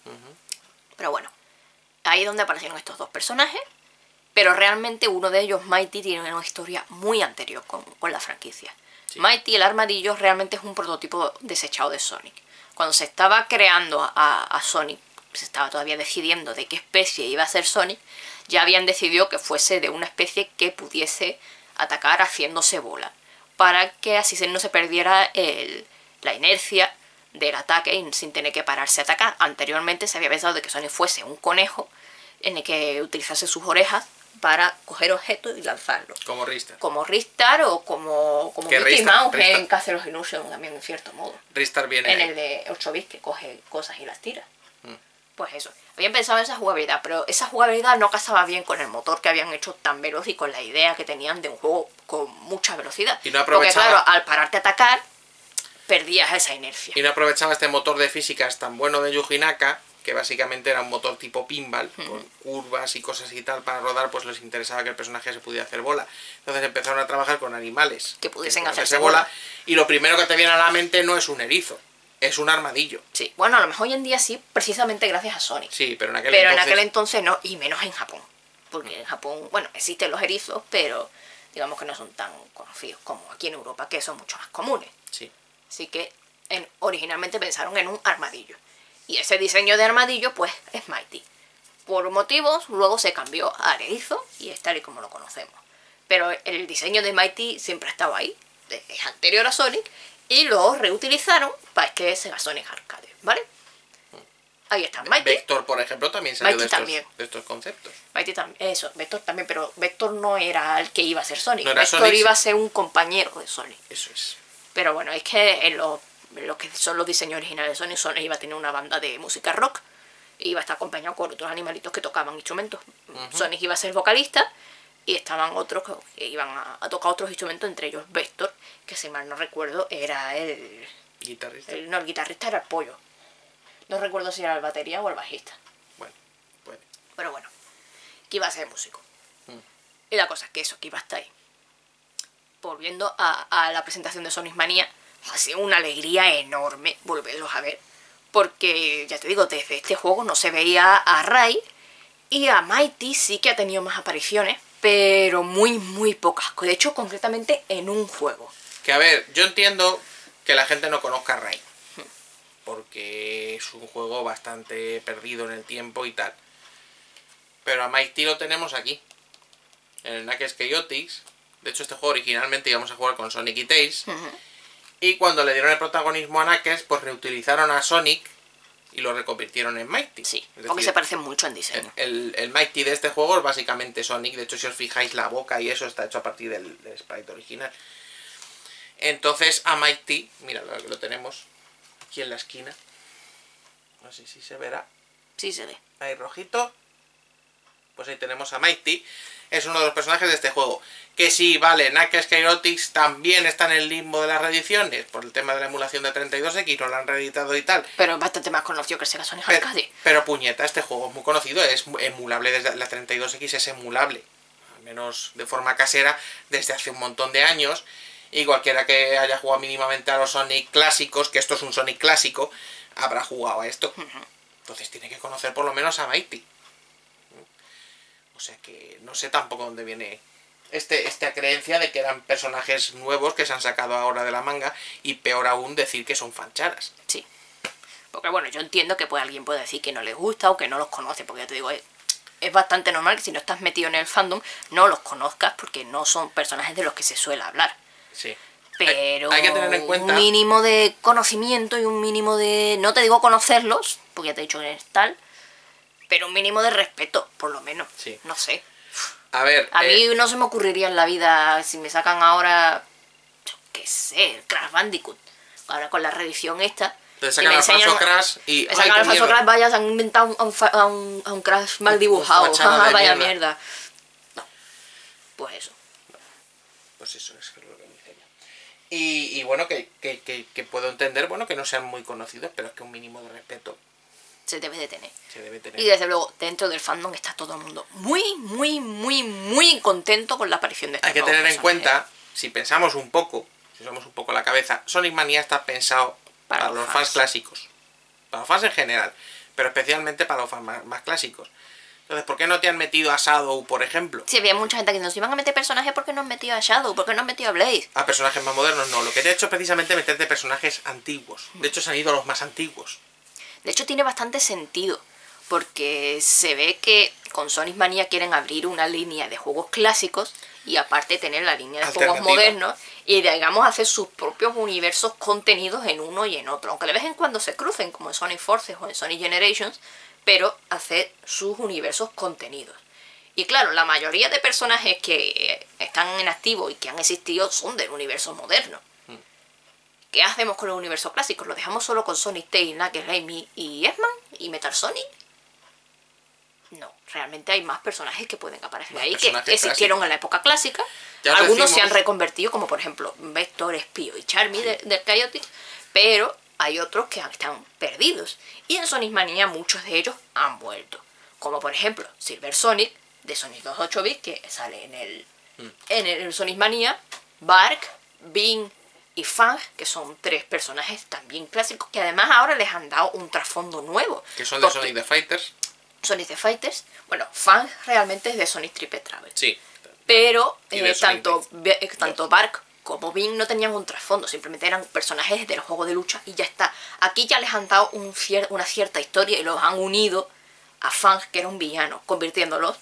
Pero bueno, ahí es donde aparecieron estos 2 personajes, pero realmente uno de ellos, Mighty, tiene una historia muy anterior con la franquicia. Sí. Mighty, el armadillo, realmente es un prototipo desechado de Sonic. Cuando se estaba creando a Sonic, se estaba todavía decidiendo de qué especie iba a ser Sonic, ya habían decidido que fuese de una especie que pudiese atacar haciéndose bola, para que así no se perdiera la inercia del ataque sin tener que pararse a atacar. Anteriormente se había pensado de que Sonic fuese un conejo en el que utilizase sus orejas para coger objetos y lanzarlos. Como Ristar. Como Ristar o como Mickey Mouse en Castle of Illusion también, en cierto modo. Ristar viene en el de 8 bits que coge cosas y las tira. Pues eso. Habían pensado en esa jugabilidad, pero esa jugabilidad no casaba bien con el motor que habían hecho tan veloz y con la idea que tenían de un juego con mucha velocidad. Y no aprovechaba... Porque claro, al pararte a atacar, perdías esa inercia. Y no aprovechaba este motor de físicas tan bueno de Yuji Naka, que básicamente era un motor tipo pinball, con curvas y cosas y tal para rodar, pues les interesaba que el personaje se pudiera hacer bola. Entonces empezaron a trabajar con animales que pudiesen hacerse bola. Y lo primero que te viene a la mente no es un erizo, es un armadillo. Sí, bueno, a lo mejor hoy en día sí, precisamente gracias a Sonic. Sí, pero en aquel entonces no, y menos en Japón. Porque en Japón, bueno, existen los erizos, pero digamos que no son tan conocidos como aquí en Europa, que son mucho más comunes. Sí. Así que originalmente pensaron en un armadillo. Y ese diseño de armadillo, pues, es Mighty. Por motivos, luego se cambió al erizo y es tal y como lo conocemos. Pero el diseño de Mighty siempre ha estado ahí, es anterior a Sonic, y lo reutilizaron para que sea Sonic Arcade, ¿vale? Ahí está Mighty. Vector, por ejemplo, también salió de estos conceptos. Mighty también, eso, Vector también, pero Vector no era el que iba a ser Sonic. No Vector Sonic, iba a ser un compañero de Sonic. Eso es. Pero bueno, es que en lo que son los diseños originales de Sonic iba a tener una banda de música rock, iba a estar acompañado con otros animalitos que tocaban instrumentos. Sonic iba a ser vocalista y estaban otros que iban a tocar otros instrumentos, entre ellos Vector, que si mal no recuerdo era el guitarrista. No, el guitarrista era el Pollo. No recuerdo si era el batería o el bajista. Bueno, puede. Pero bueno, que iba a ser músico. Y la cosa es que eso, que iba a estar ahí. Volviendo a la presentación de Sonic Mania, ha sido una alegría enorme volverlos a ver, porque, ya te digo, desde este juego no se veía a Ray, y a Mighty sí que ha tenido más apariciones, pero muy pocas. De hecho, concretamente en un juego. Que a ver, yo entiendo que la gente no conozca a Ray, porque es un juego bastante perdido en el tiempo y tal. Pero a Mighty lo tenemos aquí, en el Knuckles Chaotix. De hecho, este juego originalmente íbamos a jugar con Sonic y Tails. Y cuando le dieron el protagonismo a Knuckles, pues reutilizaron a Sonic y lo reconvirtieron en Mighty. Sí, Es porque decir, se parecen mucho en diseño. el Mighty de este juego es básicamente Sonic. De hecho, si os fijáis, la boca y eso está hecho a partir del sprite original. Entonces, a Mighty, mira, lo tenemos aquí en la esquina. No sé si se verá. Sí se ve. Ahí rojito. Pues ahí tenemos a Mighty. Es uno de los personajes de este juego. Que sí, vale, Knuckles Chaotix también está en el limbo de las reediciones. Por el tema de la emulación de 32X, no lo han reeditado y tal. Pero es bastante más conocido que el Sega Sonic Arcade. Pero puñeta, este juego es muy conocido. Es emulable desde la 32X, es emulable. Al menos de forma casera, desde hace un montón de años. Y cualquiera que haya jugado mínimamente a los Sonic clásicos, que esto es un Sonic clásico, habrá jugado a esto. Entonces tiene que conocer por lo menos a Mighty. O sea que no sé tampoco dónde viene esta creencia de que eran personajes nuevos que se han sacado ahora de la manga, y peor aún decir que son fancharas. Sí. Porque bueno, yo entiendo que alguien puede decir que no les gusta o que no los conoce, porque ya te digo, es bastante normal que si no estás metido en el fandom no los conozcas, porque no son personajes de los que se suele hablar. Sí. Pero hay que tener en cuenta un mínimo de conocimiento y un mínimo de... No te digo conocerlos, porque ya te he dicho que es tal, pero un mínimo de respeto, por lo menos. Sí. No sé. A ver... A mí no se me ocurriría en la vida, si me sacan ahora, yo qué sé, el Crash Bandicoot. Ahora con la reedición esta... Te sacan al falso Crash y... Me sacan al falso Crash, vaya, se han inventado a un Crash mal dibujado. Vaya mierda. No. Pues eso. Pues eso es lo que me dice ella. Y bueno, que puedo entender, bueno, que no sean muy conocidos, pero es que un mínimo de respeto se debe de tener. Se debe tener. Y desde luego, dentro del fandom está todo el mundo muy contento con la aparición de estos Hay que tener en cuenta, si pensamos un poco, si usamos un poco la cabeza, Sonic Mania está pensado para los fans clásicos. Para los fans en general, pero especialmente para los fans más clásicos. Entonces, ¿por qué no te han metido a Shadow, por ejemplo? Sí, había mucha gente que nos iban a meter personajes, ¿por qué no han metido a Shadow? ¿Por qué no han metido a Blaze? A personajes más modernos no. Lo que te he hecho es precisamente meterte personajes antiguos. De hecho, se han ido a los más antiguos. De hecho, tiene bastante sentido, porque se ve que con Sonic Mania quieren abrir una línea de juegos clásicos y aparte tener la línea de juegos modernos y, digamos, hacer sus propios universos contenidos en uno y en otro. Aunque de vez en cuando se crucen, como en Sonic Forces o en Sonic Generations, pero hacer sus universos contenidos. Y claro, la mayoría de personajes que están en activo y que han existido son del universo moderno. ¿Qué hacemos con los universos clásicos? ¿Lo dejamos solo con Sonic, Tails, Knuckles, Amy y Eggman y Metal Sonic? No, realmente hay más personajes que pueden aparecer ahí, que existieron en la época clásica. Algunos se han reconvertido, como por ejemplo Vector, Espío y Charmy del Chaotix, pero hay otros que están perdidos. Y en Sonic Mania muchos de ellos han vuelto. Como por ejemplo Silver Sonic, de Sonic 2 8-bit, que sale en el Sonic Mania, Bark, Bean y Fang, que son tres personajes también clásicos, que además ahora les han dado un trasfondo nuevo. Que son de Sonic the Fighters. Sonic the Fighters. Bueno, Fang realmente es de Sonic Triple Travel. Sí. Pero tanto Bark como Bean no tenían un trasfondo, simplemente eran personajes del juego de lucha y ya está. Aquí ya les han dado una cierta historia y los han unido a Fang, que era un villano, convirtiéndolos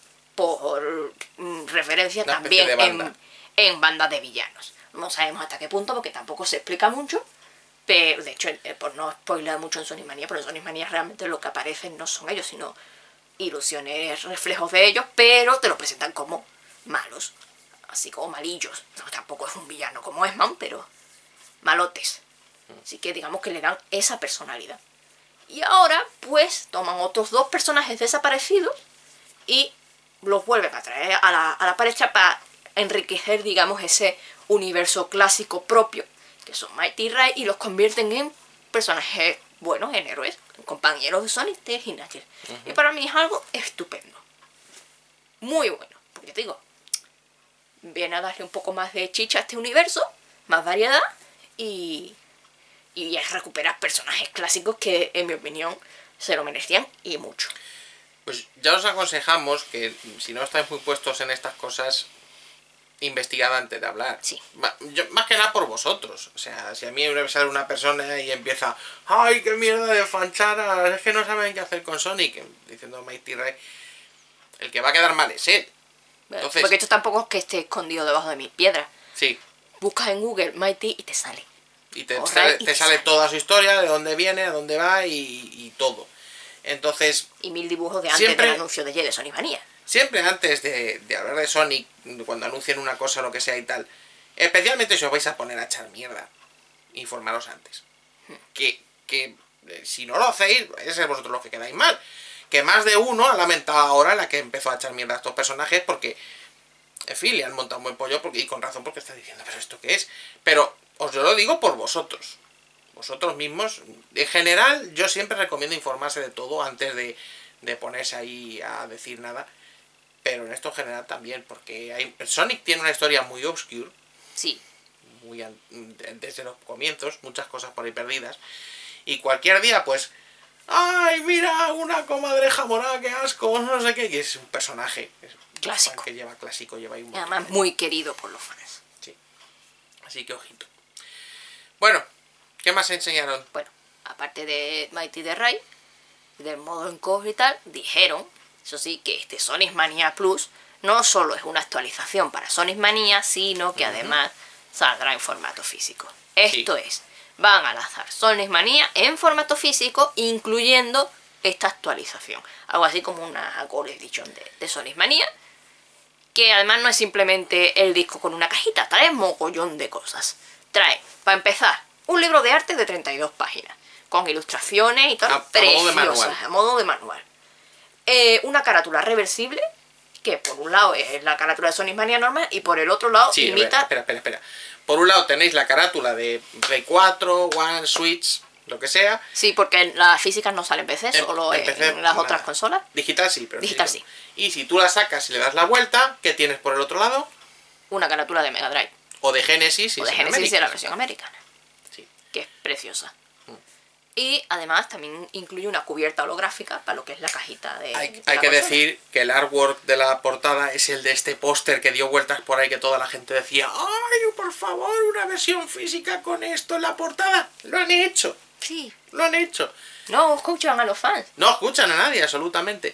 por referencia también en bandas de villanos. No sabemos hasta qué punto, porque tampoco se explica mucho. Pero, de hecho, por no spoiler mucho en Sonic Mania, pero en Sonic Mania realmente lo que aparecen no son ellos, sino ilusiones, reflejos de ellos, pero te lo presentan como malos, así como malillos. No, tampoco es un villano como Eggman, pero malotes. Así que digamos que le dan esa personalidad. Y ahora, pues, toman otros dos personajes desaparecidos y los vuelven a traer a la pareja para enriquecer, digamos, ese universo clásico propio, que son Mighty y Ray, y los convierten en personajes buenos, en héroes, en compañeros de Sonic, Tails y Knuckles. Y para mí es algo estupendo. Muy bueno. Porque te digo, viene a darle un poco más de chicha a este universo, más variedad, y Y es recuperar personajes clásicos que, en mi opinión, se lo merecían y mucho. Pues ya os aconsejamos que si no estáis muy puestos en estas cosas, investigad antes de hablar. Sí. Más que nada por vosotros. O sea, si a mí me sale una persona y empieza, ¡ay, qué mierda de fanchara! Es que no saben qué hacer con Sonic, diciendo Mighty Ray, el que va a quedar mal es él. Entonces, porque esto tampoco es que esté escondido debajo de mi piedra. Sí. Buscas en Google Mighty y te sale. Y te sale toda su historia, de dónde viene, a dónde va y todo. Entonces... Y 1000 dibujos de antes del anuncio de Sonic Mania. Siempre antes de hablar de Sonic, cuando anuncien una cosa o lo que sea y tal, especialmente si os vais a poner a echar mierda, informaros antes. Que si no lo hacéis, es vosotros los que quedáis mal. Que más de uno ha lamentado ahora la que empezó a echar mierda a estos personajes porque, en fin, le han montado un buen pollo y con razón porque está diciendo, ¿pero esto qué es? Pero os lo digo por vosotros. Vosotros mismos, en general, yo siempre recomiendo informarse de todo antes de ponerse ahí a decir nada. Pero en esto en general también, porque Sonic tiene una historia muy obscura. Sí. Desde los comienzos, muchas cosas por ahí perdidas. Y cualquier día, pues, ¡ay, mira! Una comadreja morada, qué asco, no sé qué. Y es un personaje clásico. Que lleva clásico, lleva ahí un montón. Además, muy querido por los fans. Sí. Así que ojito. Bueno, ¿qué más enseñaron? Bueno, aparte de Mighty the Ray, del modo en co y tal, dijeron, eso sí, que este Sonic Mania Plus no solo es una actualización para Sonic Mania, sino que además saldrá en formato físico. Esto es, van a lanzar Sonic Mania en formato físico, incluyendo esta actualización. Algo así como una Gold Edition de Sonic Mania, que además no es simplemente el disco con una cajita, trae mogollón de cosas. Trae, para empezar, un libro de arte de 32 páginas, con ilustraciones y todo, preciosas, a modo de manual. Una carátula reversible, que por un lado es la carátula de Sonic Mania normal y por el otro lado imita... Espera. Por un lado tenéis la carátula de Play 4, One, Switch, lo que sea. Sí, porque las físicas no salen en PC, solo en las otras consolas. Digital sí, pero digital sí. Y si tú la sacas y le das la vuelta, ¿qué tienes por el otro lado? Una carátula de Mega Drive. O de Genesis, o de Genesis de la versión americana. Sí. Que es preciosa. Y además también incluye una cubierta holográfica para lo que es la cajita de... Hay que decir que el artwork de la portada es el de este póster que dio vueltas por ahí, que toda la gente decía, ¡ay, por favor, una versión física con esto en la portada! ¡Lo han hecho! Sí. ¡Lo han hecho! No escuchan a los fans. No escuchan a nadie, absolutamente.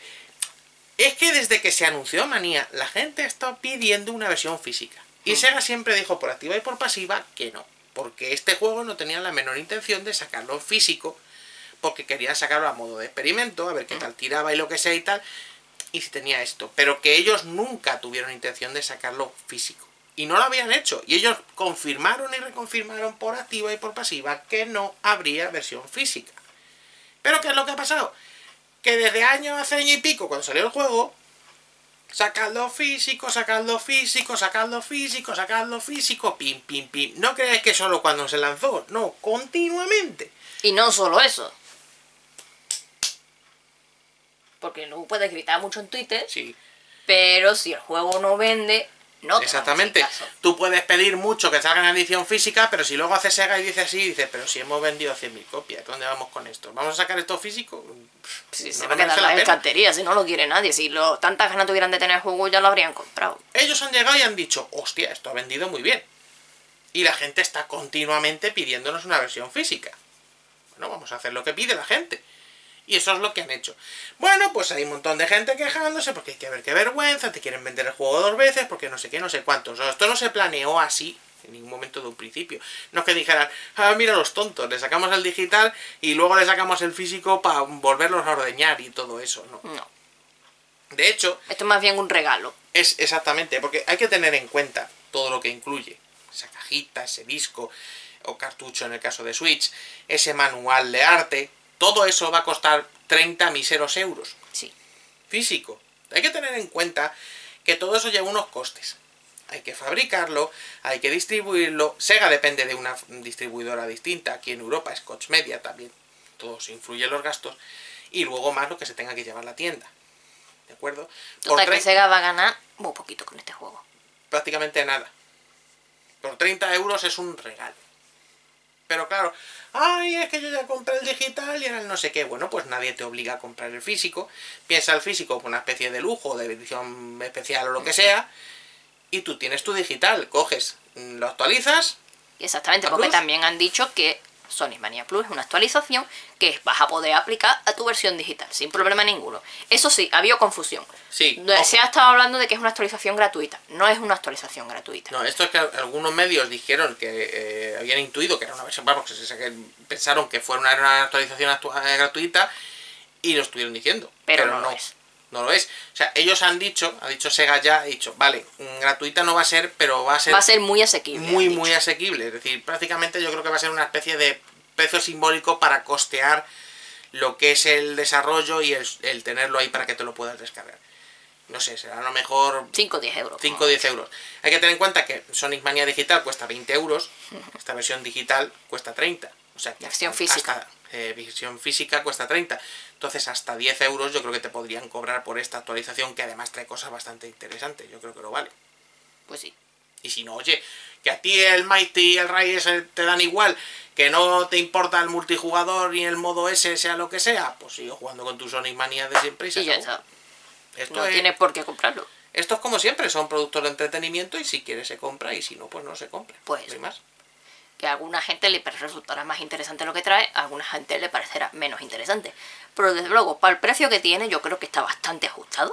Es que desde que se anunció Manía, la gente ha estado pidiendo una versión física. Y Sega siempre dijo por activa y por pasiva que no. Porque este juego no tenía la menor intención de sacarlo físico, porque querían sacarlo a modo de experimento, a ver qué tal tiraba y lo que sea y tal, y si tenía esto. Pero que ellos nunca tuvieron intención de sacarlo físico. Y no lo habían hecho. Y ellos confirmaron y reconfirmaron por activa y por pasiva que no habría versión física. Pero ¿qué es lo que ha pasado? Que desde hace año y pico, cuando salió el juego, sacadlo físico, sacadlo físico, sacadlo físico, sacadlo físico, pim, pim, pim. No creáis que solo cuando se lanzó, no, continuamente. Y no solo eso. Porque no puedes gritar mucho en Twitter. Sí. Pero si el juego no vende, no te exactamente. Caso. Tú puedes pedir mucho que salga en edición física, pero si luego haces Sega y dices así, dices, pero si hemos vendido 100.000 copias, ¿dónde vamos con esto? ¿Vamos a sacar esto físico? Sí, se va a quedar en la estantería, si no lo quiere nadie. Si tantas ganas tuvieran de tener el juego, ya lo habrían comprado. Ellos han llegado y han dicho, hostia, esto ha vendido muy bien. Y la gente está continuamente pidiéndonos una versión física. Bueno, vamos a hacer lo que pide la gente. Y eso es lo que han hecho. Bueno, pues hay un montón de gente quejándose porque hay que ver qué vergüenza, te quieren vender el juego 2 veces, porque no sé qué, no sé cuántos. Esto no se planeó así en ningún momento de un principio. No es que dijeran, mira los tontos, le sacamos el digital y luego le sacamos el físico para volverlos a ordeñar y todo eso. No. De hecho... esto es más bien un regalo. Es exactamente, porque hay que tener en cuenta todo lo que incluye. Esa cajita, ese disco o cartucho en el caso de Switch, ese manual de arte... Todo eso va a costar 30 míseros euros. Sí. Físico. Hay que tener en cuenta que todo eso lleva unos costes. Hay que fabricarlo, hay que distribuirlo. Sega depende de una distribuidora distinta. Aquí en Europa, Scotch Media también. Todos influyen los gastos. Y luego más lo que se tenga que llevar a la tienda. ¿De acuerdo? Total, que Sega va a ganar muy poquito con este juego. Prácticamente nada. Por 30 euros es un regalo. Pero claro, ay, es que yo ya compré el digital y era el no sé qué. Bueno, pues nadie te obliga a comprar el físico. Piensa el físico como una especie de lujo, de edición especial o lo que sea, y tú tienes tu digital, coges, lo actualizas. Exactamente, ¿A porque Plus? también han dicho que Sonic Mania Plus es una actualización que vas a poder aplicar a tu versión digital, sin problema ninguno. Eso sí, ha habido confusión. Sí, Se ha estado hablando de que es una actualización gratuita. No es una actualización gratuita. no, esto es que algunos medios dijeron que habían intuido que era una versión, vamos, que pensaron que fuera una actualización gratuita y lo estuvieron diciendo. Pero no lo es. No lo es. O sea, ellos ha dicho Sega ya, ha dicho, vale, gratuita no va a ser, pero va a ser muy asequible. muy asequible. Es decir, prácticamente yo creo que va a ser una especie de precio simbólico para costear lo que es el desarrollo y el tenerlo ahí para que te lo puedas descargar. No sé, será a lo mejor 5 o 10 euros. 5 o 10 euros. Hay que tener en cuenta que Sonic Mania Digital cuesta 20 euros, esta versión digital cuesta 30. O sea, La versión física. Versión física cuesta 30. Entonces, hasta 10 euros yo creo que te podrían cobrar por esta actualización, que además trae cosas bastante interesantes. Yo creo que lo vale. Pues sí. Y si no, oye, que a ti el Mighty y el Rise te dan igual, que no te importa el multijugador ni el modo S, sea lo que sea, pues sigue jugando con tu Sonic Mania de siempre y se Y ya acabó. está. No tienes por qué comprarlo. Esto es como siempre, son productos de entretenimiento y si quiere se compra y si no, pues no se compra. Pues no hay más. Que a alguna gente le resultará más interesante lo que trae, a alguna gente le parecerá menos interesante. Pero desde luego, para el precio que tiene, yo creo que está bastante ajustado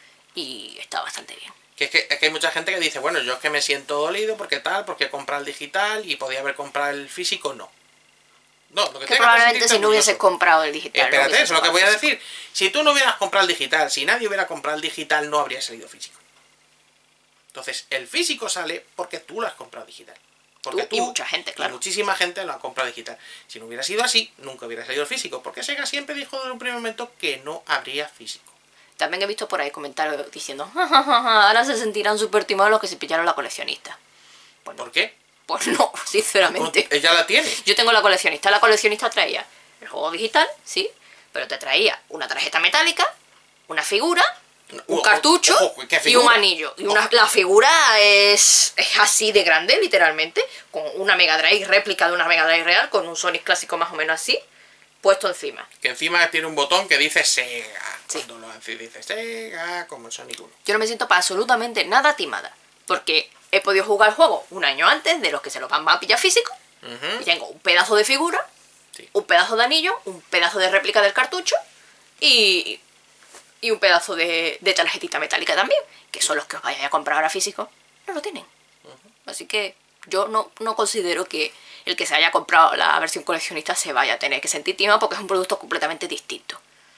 y está bastante bien. Es que hay mucha gente que dice, bueno, yo es que me siento dolido porque tal, porque he comprado el digital y podía haber comprado el físico, no. No, lo que probablemente si no hubieses comprado el digital. Espérate, eso es lo que voy a decir. Si tú no hubieras comprado el digital, si nadie hubiera comprado el digital, no habría salido físico. Entonces, el físico sale porque tú lo has comprado digital. Porque y mucha gente, claro. Y muchísima gente lo ha comprado digital. Si no hubiera sido así, nunca hubiera salido el físico. Porque Sega siempre dijo desde un primer momento que no habría físico. También he visto por ahí comentarios diciendo, ahora se sentirán súper timados los que se pillaron la coleccionista. Bueno, ¿por qué? Pues no, sinceramente. Ella la tiene. Yo tengo la coleccionista. La coleccionista traía el juego digital, sí, pero te traía una tarjeta metálica, una figura, un cartucho y un anillo. Y la figura es así de grande, literalmente, con una Mega Drive, réplica de una Mega Drive real, con un Sonic clásico más o menos así, puesto encima. Que encima tiene un botón que dice Sega. Sí. Cuando lo dice Sega, como el Sonic 1. Yo no me siento para absolutamente nada timada, porque he podido jugar el juego un año antes de los que se lo van a pillar físico, y tengo un pedazo de figura, sí, un pedazo de anillo, un pedazo de réplica del cartucho y un pedazo de tarjetita metálica también, que son los que os vayáis a comprar ahora físico, no lo tienen. Así que yo no considero que el que se haya comprado la versión coleccionista se vaya a tener que sentir timado, porque es un producto completamente distinto.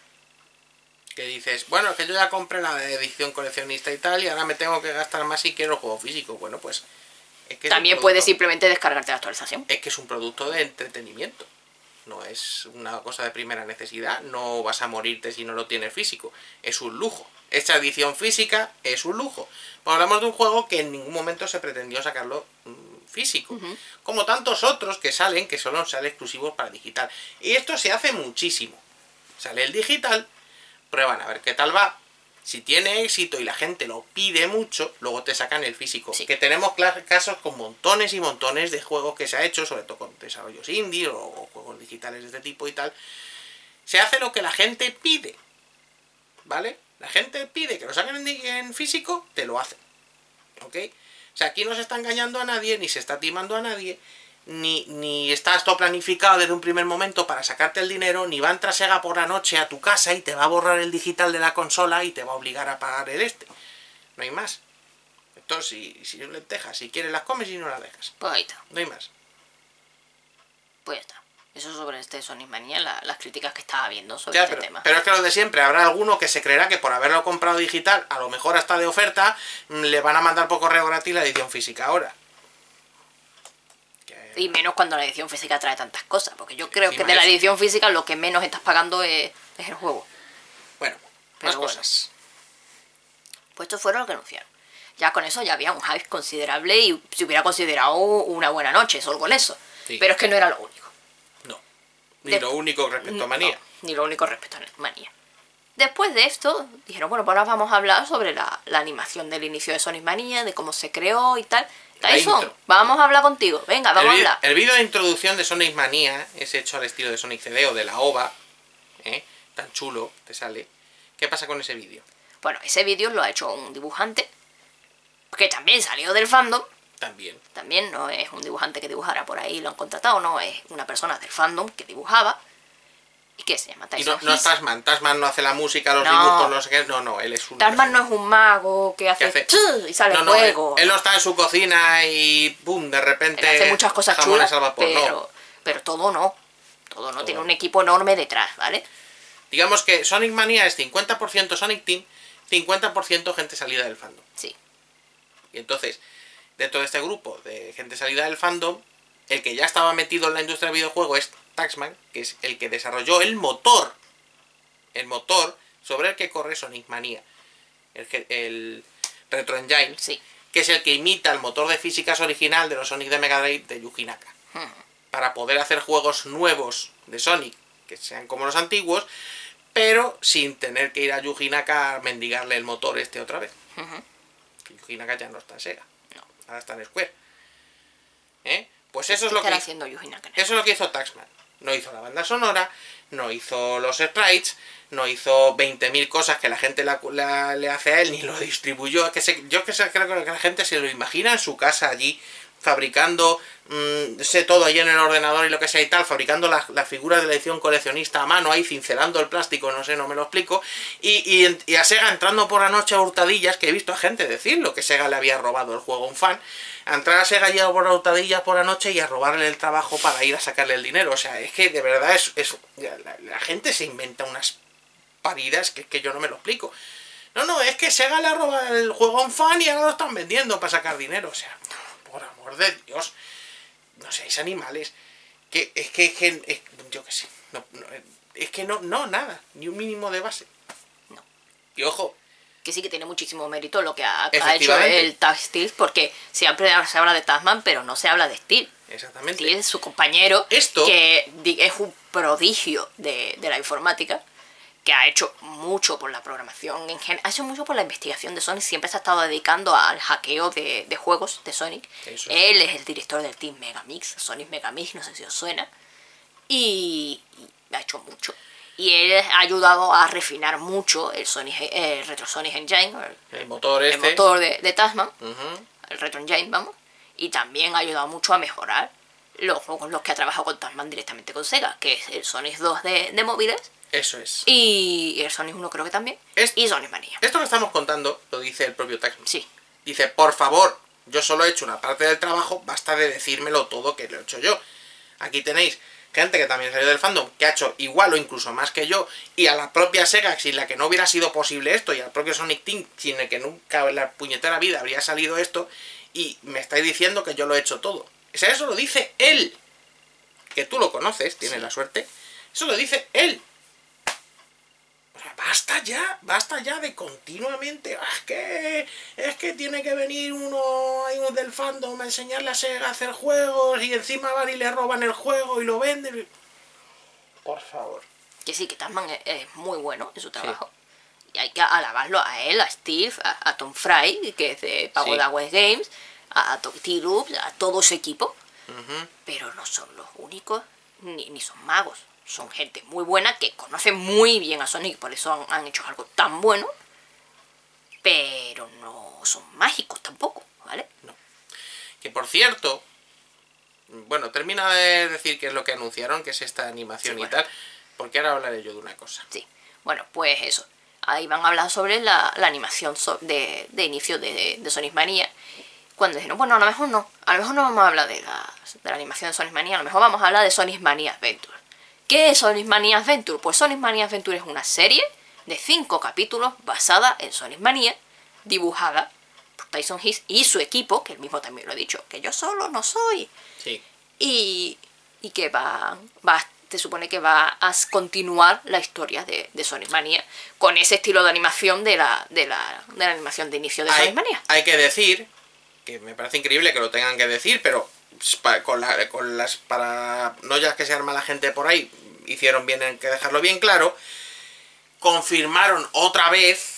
Que dices, bueno, es que yo ya compré la edición coleccionista y tal, y ahora me tengo que gastar más si quiero el juego físico. Bueno, pues es que también puedes simplemente descargarte la actualización. Es que es un producto de entretenimiento. No es una cosa de primera necesidad. No vas a morirte si no lo tienes físico. Es un lujo. Esta edición física es un lujo. Pues hablamos de un juego que en ningún momento se pretendió sacarlo físico. Como tantos otros que salen, que solo salen exclusivos para digital. Y esto se hace muchísimo. Sale el digital, prueban a ver qué tal va. Si tiene éxito y la gente lo pide mucho, luego te sacan el físico. Sí. Que tenemos casos con montones y montones de juegos que se ha hecho, sobre todo con desarrollos indie o juegos digitales de este tipo y tal. Se hace lo que la gente pide, ¿vale? La gente pide que lo saquen en físico, te lo hacen, ¿ok? O sea, aquí no se está engañando a nadie, ni se está timando a nadie, ni está esto planificado desde un primer momento para sacarte el dinero, ni va a entrar Sega por la noche a tu casa y te va a borrar el digital de la consola y te va a obligar a pagar el este. No hay más. Entonces, si lentejas, si quieres las comes y no las dejas. Pues ahí está. No hay más. Pues ya está. Eso sobre este Sonic Mania, las críticas que estaba viendo sobre este tema. Pero es que lo de siempre, habrá alguno que se creerá que por haberlo comprado digital, a lo mejor hasta de oferta, le van a mandar por correo gratis la edición física ahora. Y menos cuando la edición física trae tantas cosas, porque yo creo que de la edición física lo que menos estás pagando es el juego. Bueno, más cosas. Pues esto fue lo que anunciaron. Ya con eso ya había un hype considerable y se hubiera considerado una buena noche, solo con eso. Sí. Pero es que no era lo único. No. Ni lo único respecto a Manía. No, ni lo único respecto a Manía. Después de esto, dijeron, bueno, pues ahora vamos a hablar sobre la animación del inicio de Sonic Mania, de cómo se creó y tal. Tyson, intro. vamos a hablar contigo. Venga, vamos a hablar. El vídeo de introducción de Sonic Mania es hecho al estilo de Sonic CD o de la OVA. Tan chulo te sale. ¿Qué pasa con ese vídeo? Bueno, ese vídeo lo ha hecho un dibujante que también salió del fandom. También no es un dibujante que dibujara por ahí, lo han contratado, no, es una persona del fandom que dibujaba. ¿Y qué se llama? Y Tyson no es Hiss. Tasman. Tasman no hace la música, los No. dibujos, no sé qué. No, él es un... Tasman no es un mago que hace, ¡tch! Y sale fuego. Él no está en su cocina y ¡pum! De repente... Él hace muchas cosas jamones chulas, al vapor. pero todo no. Todo no, Todo tiene no. un equipo enorme detrás, ¿vale? Digamos que Sonic Mania es 50% Sonic Team, 50% gente salida del fandom. Sí. Y entonces, dentro de este grupo de gente salida del fandom, el que ya estaba metido en la industria del videojuego es Taxman, que es el que desarrolló el motor sobre el que corre Sonic Mania, el Retro Engine, Sí. que es el que imita el motor de físicas original de los Sonic de Mega Drive de Yuji Naka, para poder hacer juegos nuevos de Sonic que sean como los antiguos, pero sin tener que ir a Yuji Naka a mendigarle el motor otra vez. Que Yuji Naka ya no está en Sega, ahora está en Square. Pues eso es lo que estará haciendo Yuji Naka. eso es lo que hizo Taxman. No hizo la banda sonora, no hizo los sprites, no hizo 20.000 cosas que la gente le hace a él, ni lo distribuyó. Creo que la gente se lo imagina en su casa allí, fabricando, sé todo allí en el ordenador y lo que sea y tal, fabricando las figuras de la edición coleccionista a mano, ahí cincelando el plástico, no sé, no me lo explico, y a Sega entrando por la noche a hurtadillas, que he visto a gente decirlo, que Sega le había robado el juego a un fan, a entrar a Sega ya por hurtadillas por la noche y a robarle el trabajo para ir a sacarle el dinero. O sea, es que de verdad la gente se inventa unas paridas que yo no me lo explico. No, es que Sega le ha robado el juego a un fan y ahora lo están vendiendo para sacar dinero. O sea, por amor de Dios, no seáis animales. Yo qué sé, nada, ni un mínimo de base. No. Y ojo, Que sí que tiene muchísimo mérito lo que ha hecho Efectivamente. el Tag Steel, porque siempre se habla de Tasman, pero no se habla de Steel. exactamente. Steel es su compañero, Esto- que es un prodigio de la informática, que ha hecho mucho por la programación en general, ha hecho mucho por la investigación de Sonic, siempre se ha estado dedicando al hackeo de juegos de Sonic. Eso es. Él es el director del Team Megamix, Sonic Megamix, no sé si os suena, y ha hecho mucho. Y él ha ayudado a refinar mucho el Retro Sonic Engine, El motor el este. motor de Tasman, Ujú. el Retro Engine, vamos, y también ha ayudado mucho a mejorar los juegos los que ha trabajado con Tasman directamente con Sega, que es el Sonic 2 de móviles, Eso es. y el Sonic 1 creo que también, y Sonic Mania. Esto que estamos contando lo dice el propio Taxman. Sí, Dice, por favor, yo solo he hecho una parte del trabajo, basta de decírmelo todo que lo he hecho yo. Aquí tenéis gente que también salió del fandom, que ha hecho igual o incluso más que yo, y a la propia Sega, sin la que no hubiera sido posible esto, y al propio Sonic Team, sin el que nunca en la puñetera vida habría salido esto, y me estáis diciendo que yo lo he hecho todo. O sea, eso lo dice él. Que tú lo conoces, tienes la suerte. Eso lo dice él. O sea, basta ya de continuamente. Es que tiene que venir uno ahí del fandom a enseñarle a Sega a hacer juegos y encima van y le roban el juego y lo venden. Por favor. que sí, que Tasman es muy bueno en su trabajo. Y hay que alabarlo a él, a Steve, a Tom Fry, que es de Pagoda West Games, a T-Loops, a todo ese equipo. Pero no son los únicos, ni son magos. Son gente muy buena que conoce muy bien a Sonic, por eso han hecho algo tan bueno. Pero no son mágicos tampoco, ¿vale? Que por cierto, bueno, termina de decir qué es lo que anunciaron, que es esta animación Sí, y bueno. tal, porque ahora hablaré yo de una cosa. Sí. Bueno, pues eso. Ahí van a hablar sobre la animación de inicio de Sonic Mania. Cuando dijeron, bueno, a lo mejor no vamos a hablar de la animación de Sonic Mania, a lo mejor vamos a hablar de Sonic Mania Adventure. ¿Qué es Sonic Mania Adventure? Pues Sonic Mania Adventure es una serie de 5 capítulos basada en Sonic Mania, dibujada por Tyson Hiss y su equipo, que él mismo también lo ha dicho, que yo solo no soy. Sí. Y que se supone que va a continuar la historia de Sonic Mania con ese estilo de animación de la animación de inicio de Sonic Mania. Hay que decir, que me parece increíble que lo tengan que decir, pero para no ya que se arma la gente por ahí, hicieron bien en que dejarlo bien claro, confirmaron otra vez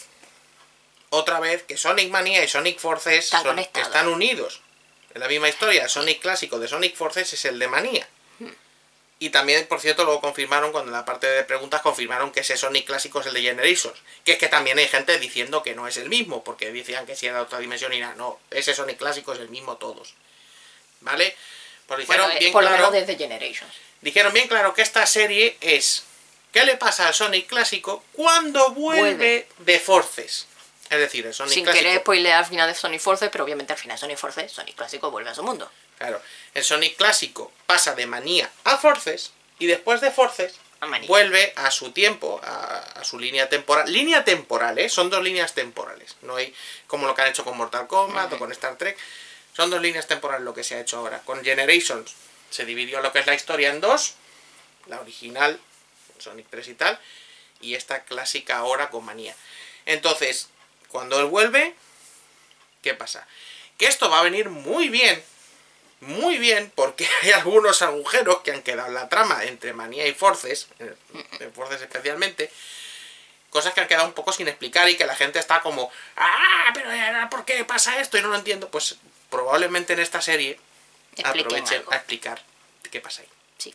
que Sonic Mania y Sonic Forces están unidos. En la misma historia, el Sonic clásico de Sonic Forces es el de Mania. Y también, por cierto, luego confirmaron, cuando en la parte de preguntas, confirmaron que ese Sonic clásico es el de Generations. Que es que también hay gente diciendo que no es el mismo, porque decían que si era otra dimensión y nada. No, ese Sonic clásico es el mismo todos. ¿Vale? Pues dijeron bien por lo claro, menos desde Generations. dijeron bien claro que esta serie es... ¿Qué le pasa al Sonic clásico cuando vuelve de Forces? Es decir, el Sonic clásico... Sin querer spoilear al final de Sonic Forces, pero obviamente al final de Sonic Forces, Sonic clásico vuelve a su mundo. Claro, el Sonic clásico pasa de Manía a Forces y después de Forces vuelve a su tiempo, a su línea temporal. Línea temporal, ¿eh? Son dos líneas temporales. No hay como lo que han hecho con Mortal Kombat o con Star Trek. Son dos líneas temporales lo que se ha hecho ahora. Con Generations se dividió lo que es la historia en dos. La original, Sonic 3 y tal. Y esta clásica ahora con Manía. Entonces, cuando él vuelve, ¿qué pasa? Que esto va a venir muy bien, porque hay algunos agujeros que han quedado en la trama entre Manía y Forces, en Forces especialmente, cosas que han quedado un poco sin explicar y que la gente está como, pero ¿por qué pasa esto? Y no lo entiendo. Pues probablemente en esta serie aprovechen a explicar qué pasa ahí. Sí.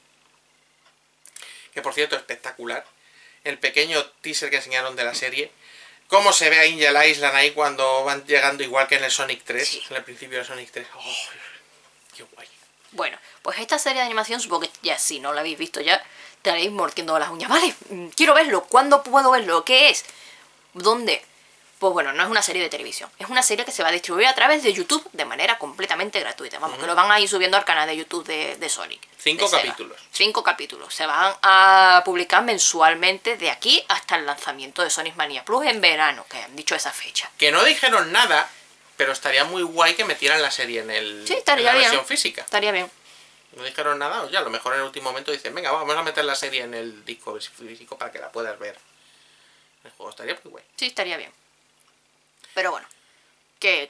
Que por cierto, espectacular. El pequeño teaser que enseñaron de la serie. Cómo se ve a Angel Island ahí cuando van llegando, igual que en el Sonic 3, sí. En el principio del Sonic 3. ¡Oh, qué guay! Bueno, pues esta serie de animación, supongo que ya si no la habéis visto ya, estaréis mordiendo las uñas. Vale, quiero verlo. ¿Cuándo puedo verlo? ¿Qué es? ¿Dónde? Pues bueno, no es una serie de televisión. Es una serie que se va a distribuir a través de YouTube de manera completamente gratuita. Vamos, que lo van a ir subiendo al canal de YouTube de Sonic. 5 capítulos. 5 capítulos. Se van a publicar mensualmente de aquí hasta el lanzamiento de Sonic Mania Plus en verano, que han dicho esa fecha. Que no dijeron nada, pero estaría muy guay que metieran la serie en la versión física. Estaría bien. No dijeron nada, o ya a lo mejor en el último momento dicen, venga, vamos a meter la serie en el disco físico para que la puedas ver. El juego estaría muy guay. Sí, estaría bien. Pero bueno, que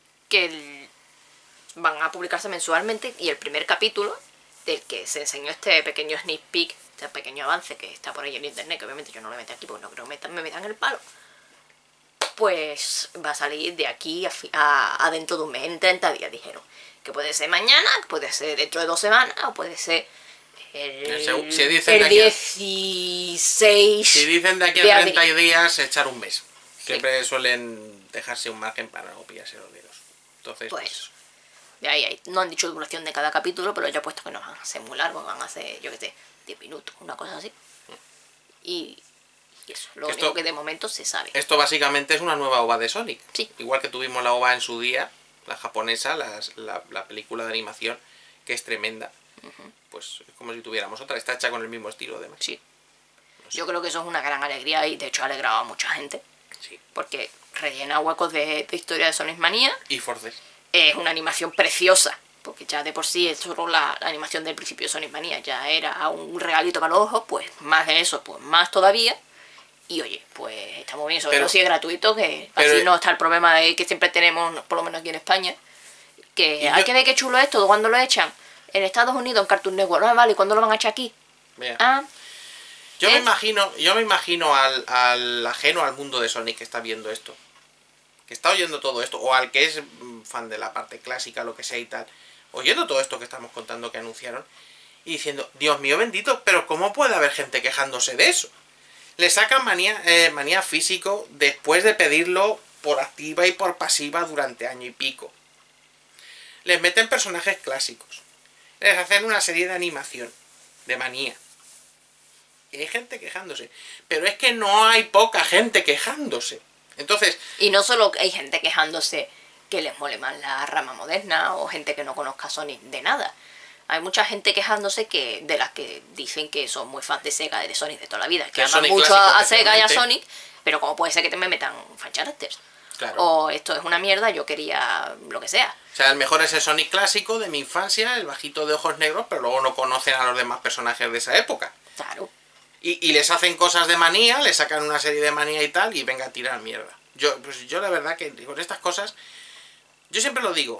van a publicarse mensualmente y el primer capítulo del que se enseñó este pequeño sneak peek, este pequeño avance que está por ahí en internet, que obviamente yo no lo meto aquí porque no creo que me metan el palo, pues va a salir de aquí a dentro de un mes, en 30 días dijeron. Que puede ser mañana, puede ser dentro de 2 semanas, o puede ser el 16. Si dicen de aquí a 30 días, echar un mes. Siempre suelen dejarse un margen para no pillarse los dedos. Entonces, pues de ahí. No han dicho duración de cada capítulo, pero ya he puesto que no van a ser muy largos, van a ser, yo qué sé, 10 minutos, una cosa así. Y eso, lo único que de momento se sabe. Esto básicamente es una nueva OVA de Sonic. Sí. Igual que tuvimos la OVA en su día, la japonesa, la película de animación, que es tremenda. Pues es como si tuviéramos otra, está hecha con el mismo estilo además. Sí. No sé. Yo creo que eso es una gran alegría y de hecho ha alegrado a mucha gente. Sí. Porque rellena huecos de historia de Sonic Mania. Y Forces. Es una animación preciosa. Porque ya de por sí, solo la animación del principio de Sonic Mania ya era un regalito para los ojos. Pues más de eso, pues más todavía. Y oye, pues está muy bien, sobre todo si es gratuito, que así no está el problema de que siempre tenemos, por lo menos aquí en España, que hay que ver qué chulo es todo cuando lo echan en Estados Unidos, en Cartoon Network. No, vale, ¿y cuándo lo van a echar aquí? Yo me imagino al ajeno al mundo de Sonic que está viendo esto, que está oyendo todo esto, o al que es fan de la parte clásica, lo que sea y tal, oyendo todo esto que estamos contando que anunciaron, y diciendo, Dios mío bendito, pero ¿cómo puede haber gente quejándose de eso? Le sacan manía físico después de pedirlo por activa y por pasiva durante año y pico. Les meten personajes clásicos. Les hacen una serie de animación de manía. Y hay gente quejándose. Pero es que no hay poca gente quejándose. Entonces... Y no solo hay gente quejándose que les mole más la rama moderna o gente que no conozca Sonic de nada. Hay mucha gente quejándose de las que dicen que son muy fans de Sega, de Sonic de toda la vida, que aman mucho a Sega y a Sonic, pero ¿cómo puede ser que te me metan fan characters? Claro. O esto es una mierda, yo quería lo que sea. O sea, el mejor es el Sonic clásico de mi infancia, el bajito de ojos negros, pero luego no conocen a los demás personajes de esa época. Claro. Y les hacen cosas de manía, les sacan una serie de manía y tal, y venga a tirar mierda. Yo la verdad que con estas cosas, yo siempre lo digo,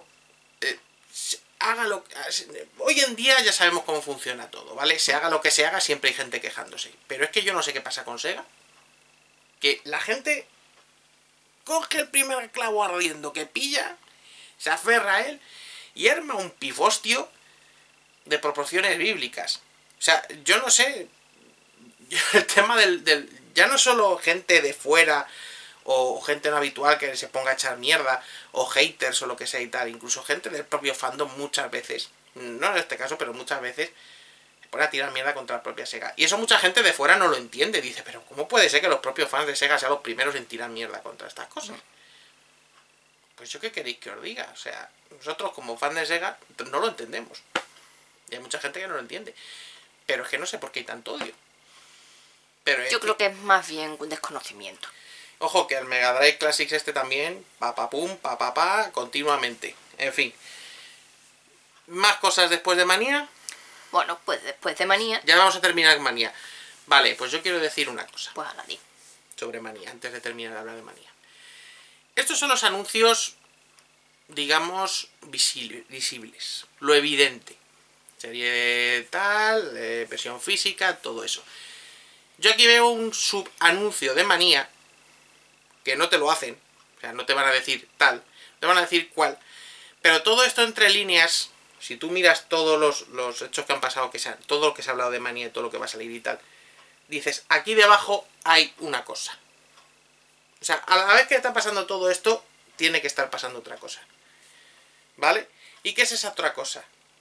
hoy en día ya sabemos cómo funciona todo, ¿vale? Se haga lo que se haga, siempre hay gente quejándose. Pero es que yo no sé qué pasa con Sega. que la gente coge el primer clavo ardiendo que pilla, se aferra a él y arma un pifostio de proporciones bíblicas. O sea, yo no sé, el tema del ya no solo gente de fuera o gente no habitual que se ponga a echar mierda, o haters o lo que sea y tal, incluso gente del propio fandom muchas veces, no en este caso, pero muchas veces se pone a tirar mierda contra la propia Sega. Y eso mucha gente de fuera no lo entiende, dice, pero ¿cómo puede ser que los propios fans de Sega sean los primeros en tirar mierda contra estas cosas? Pues yo qué queréis que os diga, o sea, nosotros como fans de Sega no lo entendemos. Y hay mucha gente que no lo entiende. Pero es que no sé por qué hay tanto odio. Pero Yo creo que es más bien un desconocimiento. Ojo, que el Mega Drive Classics este también, pum, pa, continuamente. En fin. ¿Más cosas después de Manía? Bueno, pues después de Manía... Ya vamos a terminar con Manía. Vale, pues yo quiero decir una cosa. Pues a nadie. Sobre Manía, antes de terminar de hablar de Manía. Estos son los anuncios, digamos, visibles. Lo evidente. Serie tal, versión física, todo eso. Yo aquí veo un subanuncio de Manía, que no te lo hacen, o sea, no te van a decir tal, te van a decir cuál. Pero todo esto entre líneas, si tú miras todos los hechos que han pasado, todo lo que se ha hablado de Manía y todo lo que va a salir y tal, dices, aquí debajo hay una cosa. O sea, a la vez que está pasando todo esto, tiene que estar pasando otra cosa. ¿Vale? ¿Y qué es esa otra cosa?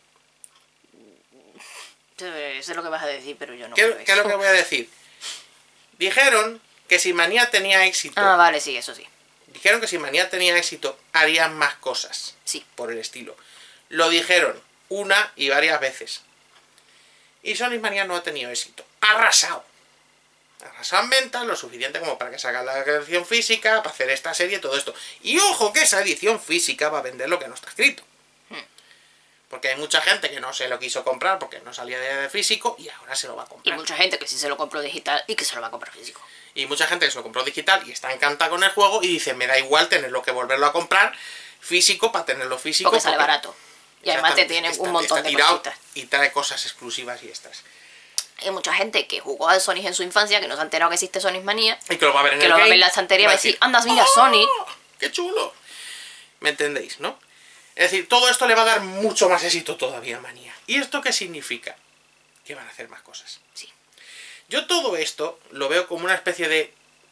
Sé lo que vas a decir, pero yo no ¿Qué creo es lo que voy a decir? Dijeron que si Manía tenía éxito... Ah, vale, sí, eso sí. Dijeron que si Manía tenía éxito, harían más cosas. Sí. Por el estilo. Lo dijeron una y varias veces. Y Sonic Mania no ha tenido éxito. Arrasado. Arrasado en ventas lo suficiente como para que salga la edición física, para hacer esta serie, todo esto. Y ojo que esa edición física va a vender lo que no está escrito. Porque hay mucha gente que no se lo quiso comprar porque no salía de físico y ahora se lo va a comprar. Y mucha gente que sí se lo compró digital y que se lo va a comprar físico. Y mucha gente que se lo compró digital y está encantada con el juego y dice, me da igual tenerlo que volverlo a comprar físico para tenerlo físico. Porque sale barato. Y además te tienen un montón de cositas. Y trae cosas exclusivas y extras. Hay mucha gente que jugó al Sonic en su infancia, que no se ha enterado que existe Sonic Manía. Y que lo va a ver en que el lo va a ver game, en la estantería y va a decir, ¡oh! anda, mira, Sonic. ¡Qué chulo! ¿Me entendéis, no? Es decir, todo esto le va a dar mucho más éxito todavía a Manía. ¿Y esto qué significa? Que van a hacer más cosas. Sí. Yo todo esto lo veo como una especie de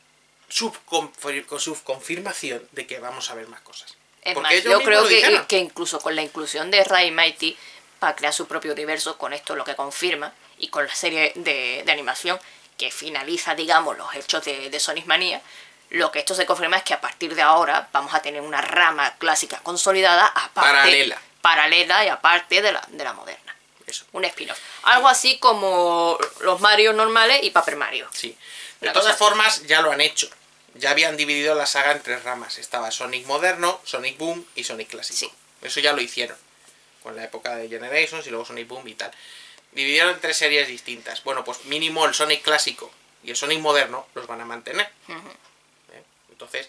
subconfirmación de que vamos a ver más cosas. Es Porque más, yo creo que incluso con la inclusión de Ray Mighty para crear su propio universo, con esto lo que confirma, y con la serie de animación que finaliza, digamos, los hechos de Sonic Mania, lo que esto se confirma es que a partir de ahora vamos a tener una rama clásica consolidada aparte, paralela y aparte de la moderna. Eso. Un spin-off. Algo así como los Mario normales y Paper Mario. Sí. De todas formas, ya lo han hecho. Ya habían dividido la saga en 3 ramas. Estaba Sonic moderno, Sonic Boom y Sonic clásico. Sí. Eso ya lo hicieron. Con la época de Generations y luego Sonic Boom y tal. Dividieron en 3 series distintas. Bueno, pues mínimo el Sonic clásico y el Sonic moderno los van a mantener. Entonces,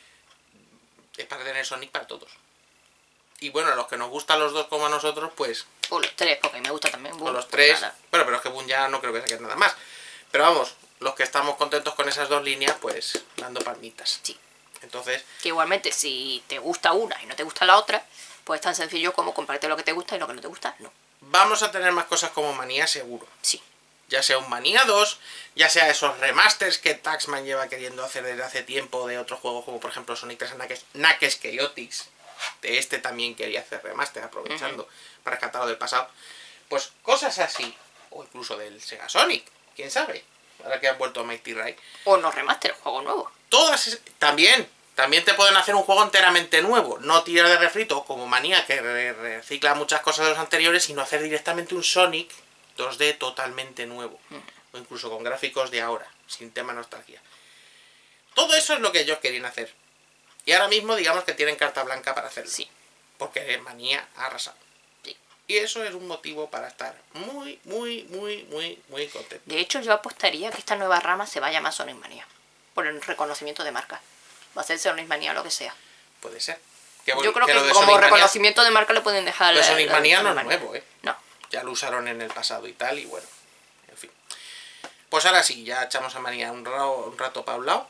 es para tener Sonic para todos. Y bueno, a los que nos gustan los dos como a nosotros, pues... O los 3, porque me gusta también Boom. O los 3. Bueno, pero es que Boom ya no creo que saquen nada más. Pero vamos, los que estamos contentos con esas 2 líneas, pues dando palmitas. Sí. Entonces... Que igualmente, si te gusta una y no te gusta la otra, pues es tan sencillo como comprarte lo que te gusta y lo que no te gusta, no. Vamos a tener más cosas como Manía, seguro. Sí. Ya sea un Manía 2, ya sea esos remasters que Taxman lleva queriendo hacer desde hace tiempo de otros juegos, como por ejemplo Sonic 3 Knuckles Chaotix. De este también quería hacer remaster, aprovechando para rescatarlo del pasado. Pues cosas así, o incluso del Sega Sonic, quién sabe, ahora que han vuelto a Mighty Ray. O no remaster, juego nuevo. Todas, también te pueden hacer un juego enteramente nuevo, no tirar de refrito como Manía, que recicla muchas cosas de los anteriores, sino hacer directamente un Sonic 2D totalmente nuevo, o incluso con gráficos de ahora, sin tema nostalgia. Todo eso es lo que ellos querían hacer. Y ahora mismo digamos que tienen carta blanca para hacerlo. Sí. Porque Manía ha arrasado. Sí. Y eso es un motivo para estar muy contento. De hecho, yo apostaría que esta nueva rama se va a llamar Sonic Mania. Por el reconocimiento de marca. Va a ser Sonic Mania o lo que sea. Puede ser. Yo creo que como reconocimiento de marca le pueden dejar... Pero Sonic Mania no es nuevo, ¿eh? No. Ya lo usaron en el pasado y tal, y bueno. En fin. Pues ahora sí, ya echamos a Manía un rato para un lado.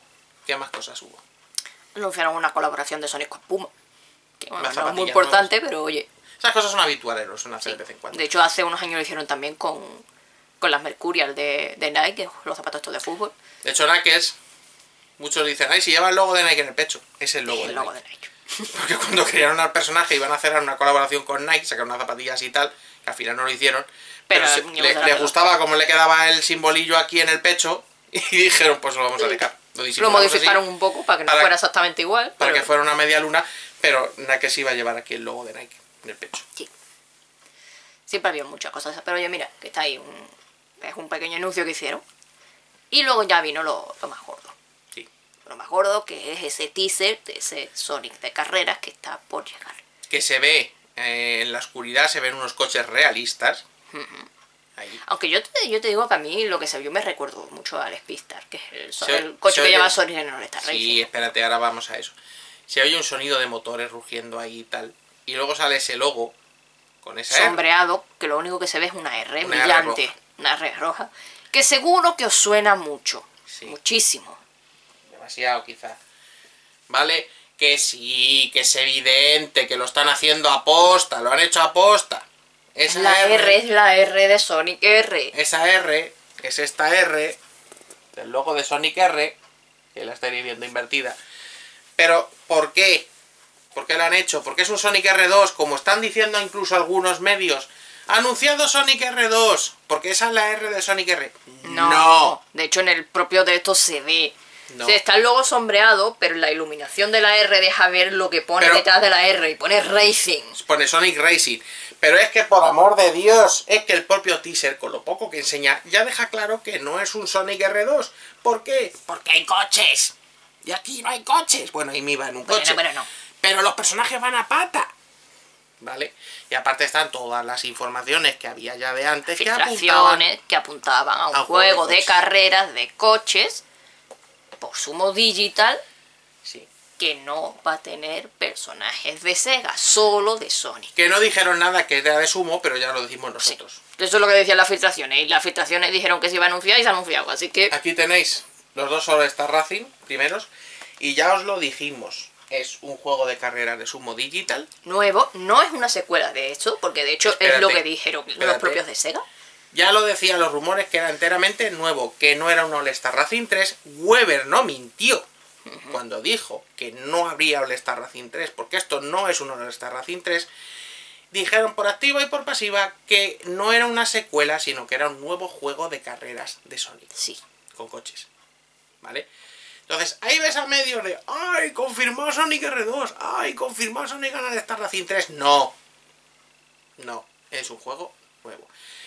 ¿Qué más cosas hubo? Anunciaron una colaboración de Sonic con Puma. Que bueno, Unas no es muy zapatillas importante, pero oye. Esas cosas son habituales, lo suelen hacer Sí. de vez en cuando. De hecho, hace unos años lo hicieron también con las Mercurial de Nike, los zapatos estos de fútbol. De hecho, Nike es... Muchos dicen, ay, si lleva el logo de Nike en el pecho. Es el logo, El de, logo Nike. de Nike. Porque cuando crearon al personaje iban a hacer una colaboración con Nike, sacaron unas zapatillas y tal, que al final no lo hicieron. Pero le gustaba como le quedaba el simbolillo aquí en el pecho y dijeron, pues lo vamos a dejar. Lo modificaron un poco para que no fuera exactamente igual. Para que fuera una media luna, pero Nike sí iba a llevar aquí el logo de Nike en el pecho. Sí. Siempre había muchas cosas. Pero oye, mira, que está ahí es un pequeño anuncio que hicieron. Y luego ya vino lo más gordo. Sí. Lo más gordo, que es ese teaser de ese Sonic de carreras que está por llegar. Que se ve en la oscuridad, se ven unos coches realistas. Ahí. Aunque yo te digo que a mí lo que se vio me recuerdo mucho al Speedstar, que es el coche que lleva Sonic en el All-Star Racing. Sí, espérate, ahora vamos a eso. Se oye un sonido de motores rugiendo ahí y tal. Y luego sale ese logo con esa sombreado, que lo único que se ve es una R una brillante, R roja. una R roja, que seguro que os suena mucho, Sí. muchísimo. Demasiado quizás. ¿Vale? Que sí, que es evidente, que lo están haciendo aposta, lo han hecho aposta. Esa La R es la R de Sonic R. Esa R es esta R del logo de Sonic R, que la estáis viendo invertida. Pero, ¿por qué? ¿Por qué lo han hecho? Porque es un Sonic R2, como están diciendo incluso algunos medios. Anunciado Sonic R2, porque esa es la R de Sonic R. No. De hecho, en el propio de esto se ve. No. Sí, está el logo sombreado, pero la iluminación de la R deja ver lo que pone detrás de la R y pone Racing. Pone Sonic Racing. Pero es que, por amor de Dios, es que el propio teaser, con lo poco que enseña, ya deja claro que no es un Sonic R2. ¿Por qué? Porque hay coches. Y aquí no hay coches. Bueno, y me iba en un coche. Pero no. Pero los personajes van a pata. ¿Vale? Y aparte están todas las informaciones que había ya de antes Filtraciones que apuntaban a un juego de carreras de coches por Sumo Digital. Sí. Que no va a tener personajes de Sega, solo de Sonic. Que no dijeron nada que era de Sumo, pero ya lo decimos nosotros. Sí. Eso es lo que decían las filtraciones. Y las filtraciones dijeron que se iba a anunciar y se ha anunciado. Así que... Aquí tenéis los dos All-Star Racing primeros. Y ya os lo dijimos. Es un juego de carreras de Sumo Digital. Nuevo. No es una secuela, de hecho. Porque de hecho es lo que dijeron los propios de Sega. Ya lo decían los rumores que era enteramente nuevo. Que no era un All-Star Racing 3. Weber no mintió cuando dijo que no habría All-Star Racing 3, porque esto no es un All-Star Racing 3, dijeron por activa y por pasiva que no era una secuela, sino que era un nuevo juego de carreras de Sonic. Sí. Con coches. ¿Vale? Entonces, ahí ves a medios de ¡ay! Confirmado Sonic R2, ¡ay! Confirmado Sonic All-Star Racing 3. No. No. Es un juego nuevo.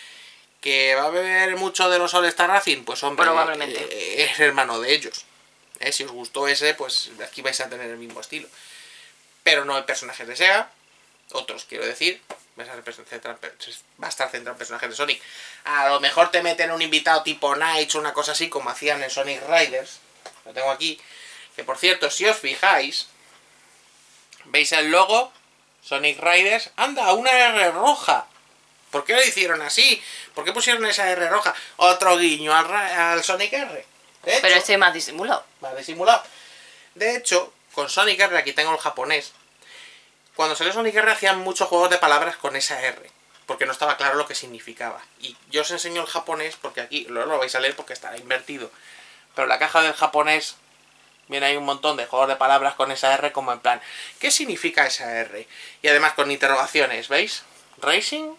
¿Que va a beber mucho de los All-Star Racing? Pues hombre, probablemente. Es hermano de ellos. Si os gustó ese, pues aquí vais a tener el mismo estilo. Pero no hay personajes de Sega. Otros, quiero decir. Va a estar centrado en personajes de Sonic. A lo mejor te meten un invitado tipo Knights o una cosa así, como hacían en Sonic Riders. Lo tengo aquí. Que por cierto, si os fijáis, veis el logo, Sonic Riders. ¡Anda! ¡Una R roja! ¿Por qué lo hicieron así? ¿Por qué pusieron esa R roja? Otro guiño al Sonic R. Hecho, pero este es más disimulado. Más disimulado. De hecho, con Sonic R, aquí tengo el japonés. Cuando salió Sonic R hacían muchos juegos de palabras con esa R. Porque no estaba claro lo que significaba. Y yo os enseño el japonés porque aquí lo vais a leer porque estará invertido. Pero en la caja del japonés viene ahí un montón de juegos de palabras con esa R como en plan, ¿qué significa esa R? Y además con interrogaciones, ¿veis? Racing,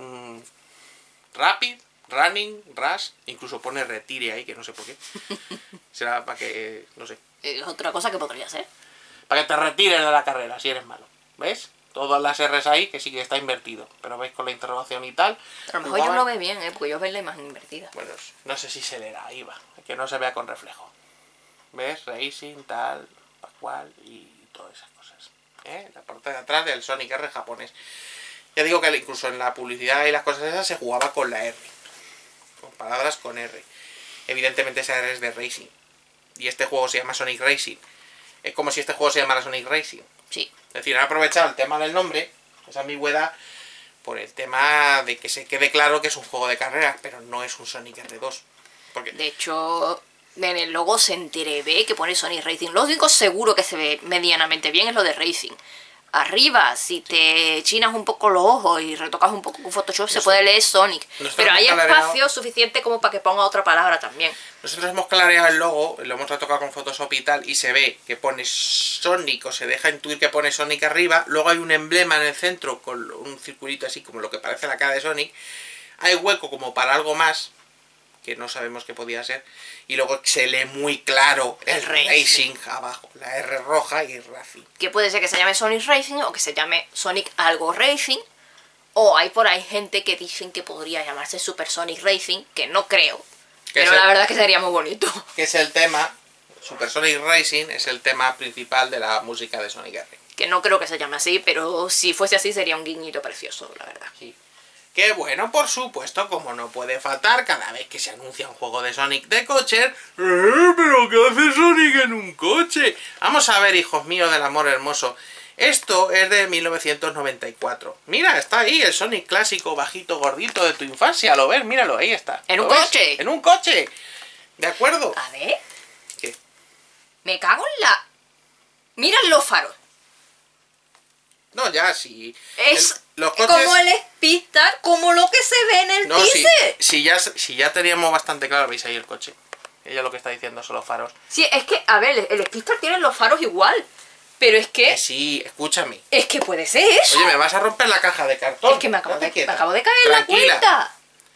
Rapid, Running, Rush, incluso pone Retire ahí, que no sé por qué. Será para que, no sé. Es otra cosa que podría ser. Para que te retires de la carrera, si eres malo. ¿Ves? Todas las R's ahí, que sí que está invertido. Pero veis con la interrogación y tal. A lo mejor yo lo veo bien, porque yo veo la imagen invertida. Bueno, no sé si se leerá, ahí va. Que no se vea con reflejo. ¿Ves? Racing, tal, cual y todas esas cosas. La parte de atrás del Sonic R japonés. Ya digo que incluso en la publicidad y las cosas esas se jugaba con la R. Con palabras con R. Evidentemente esa R es de Racing. Y este juego se llama Sonic Racing. Es como si este juego se llamara Sonic Racing. Sí. Es decir, han aprovechado el tema del nombre, esa ambigüedad, por el tema de que se quede claro que es un juego de carreras, pero no es un Sonic R2. Porque de hecho, en el logo se ve que pone Sonic Racing. Lo único seguro que se ve medianamente bien es lo de Racing. Arriba, si te chinas un poco los ojos y retocas un poco con Photoshop, se puede leer Sonic. Pero hay espacio suficiente como para que ponga otra palabra también. Nosotros hemos clareado el logo, lo hemos retocado con Photoshop y tal, y se ve que pone Sonic, o se deja intuir que pone Sonic arriba. Luego hay un emblema en el centro con un circulito así como lo que parece la cara de Sonic. Hay hueco como para algo más, que no sabemos qué podía ser. Y luego se lee muy claro el Racing abajo, la R roja y Racing. Que puede ser que se llame Sonic Racing o que se llame Sonic algo Racing. O hay por ahí gente que dicen que podría llamarse Super Sonic Racing, que no creo. Pero la verdad es que sería muy bonito. Que es el tema, Super Sonic Racing es el tema principal de la música de Sonic R. Que no creo que se llame así, pero si fuese así sería un guiñito precioso, la verdad. Sí. Que bueno, por supuesto, como no puede faltar, cada vez que se anuncia un juego de Sonic de coches, ¿pero qué hace Sonic en un coche? Vamos a ver, hijos míos del amor hermoso. Esto es de 1994. Mira, está ahí el Sonic clásico, bajito, gordito de tu infancia. ¿Lo ves? Míralo, ahí está. ¿En un coche? ¡En un coche! ¿De acuerdo? A ver. ¿Qué? Me cago en la... Mira los faros. No, ya, sí. Es los coches... como el Speedstar, como lo que se ve en el teaser. Si ya teníamos bastante claro, veis ahí el coche. Ella lo que está diciendo son los faros. Sí, es que, a ver, el Speedstar tiene los faros igual. Pero es que... sí, escúchame. Es que puede ser eso. Oye, me vas a romper la caja de cartón. Es que me acabo de caer en la cuenta.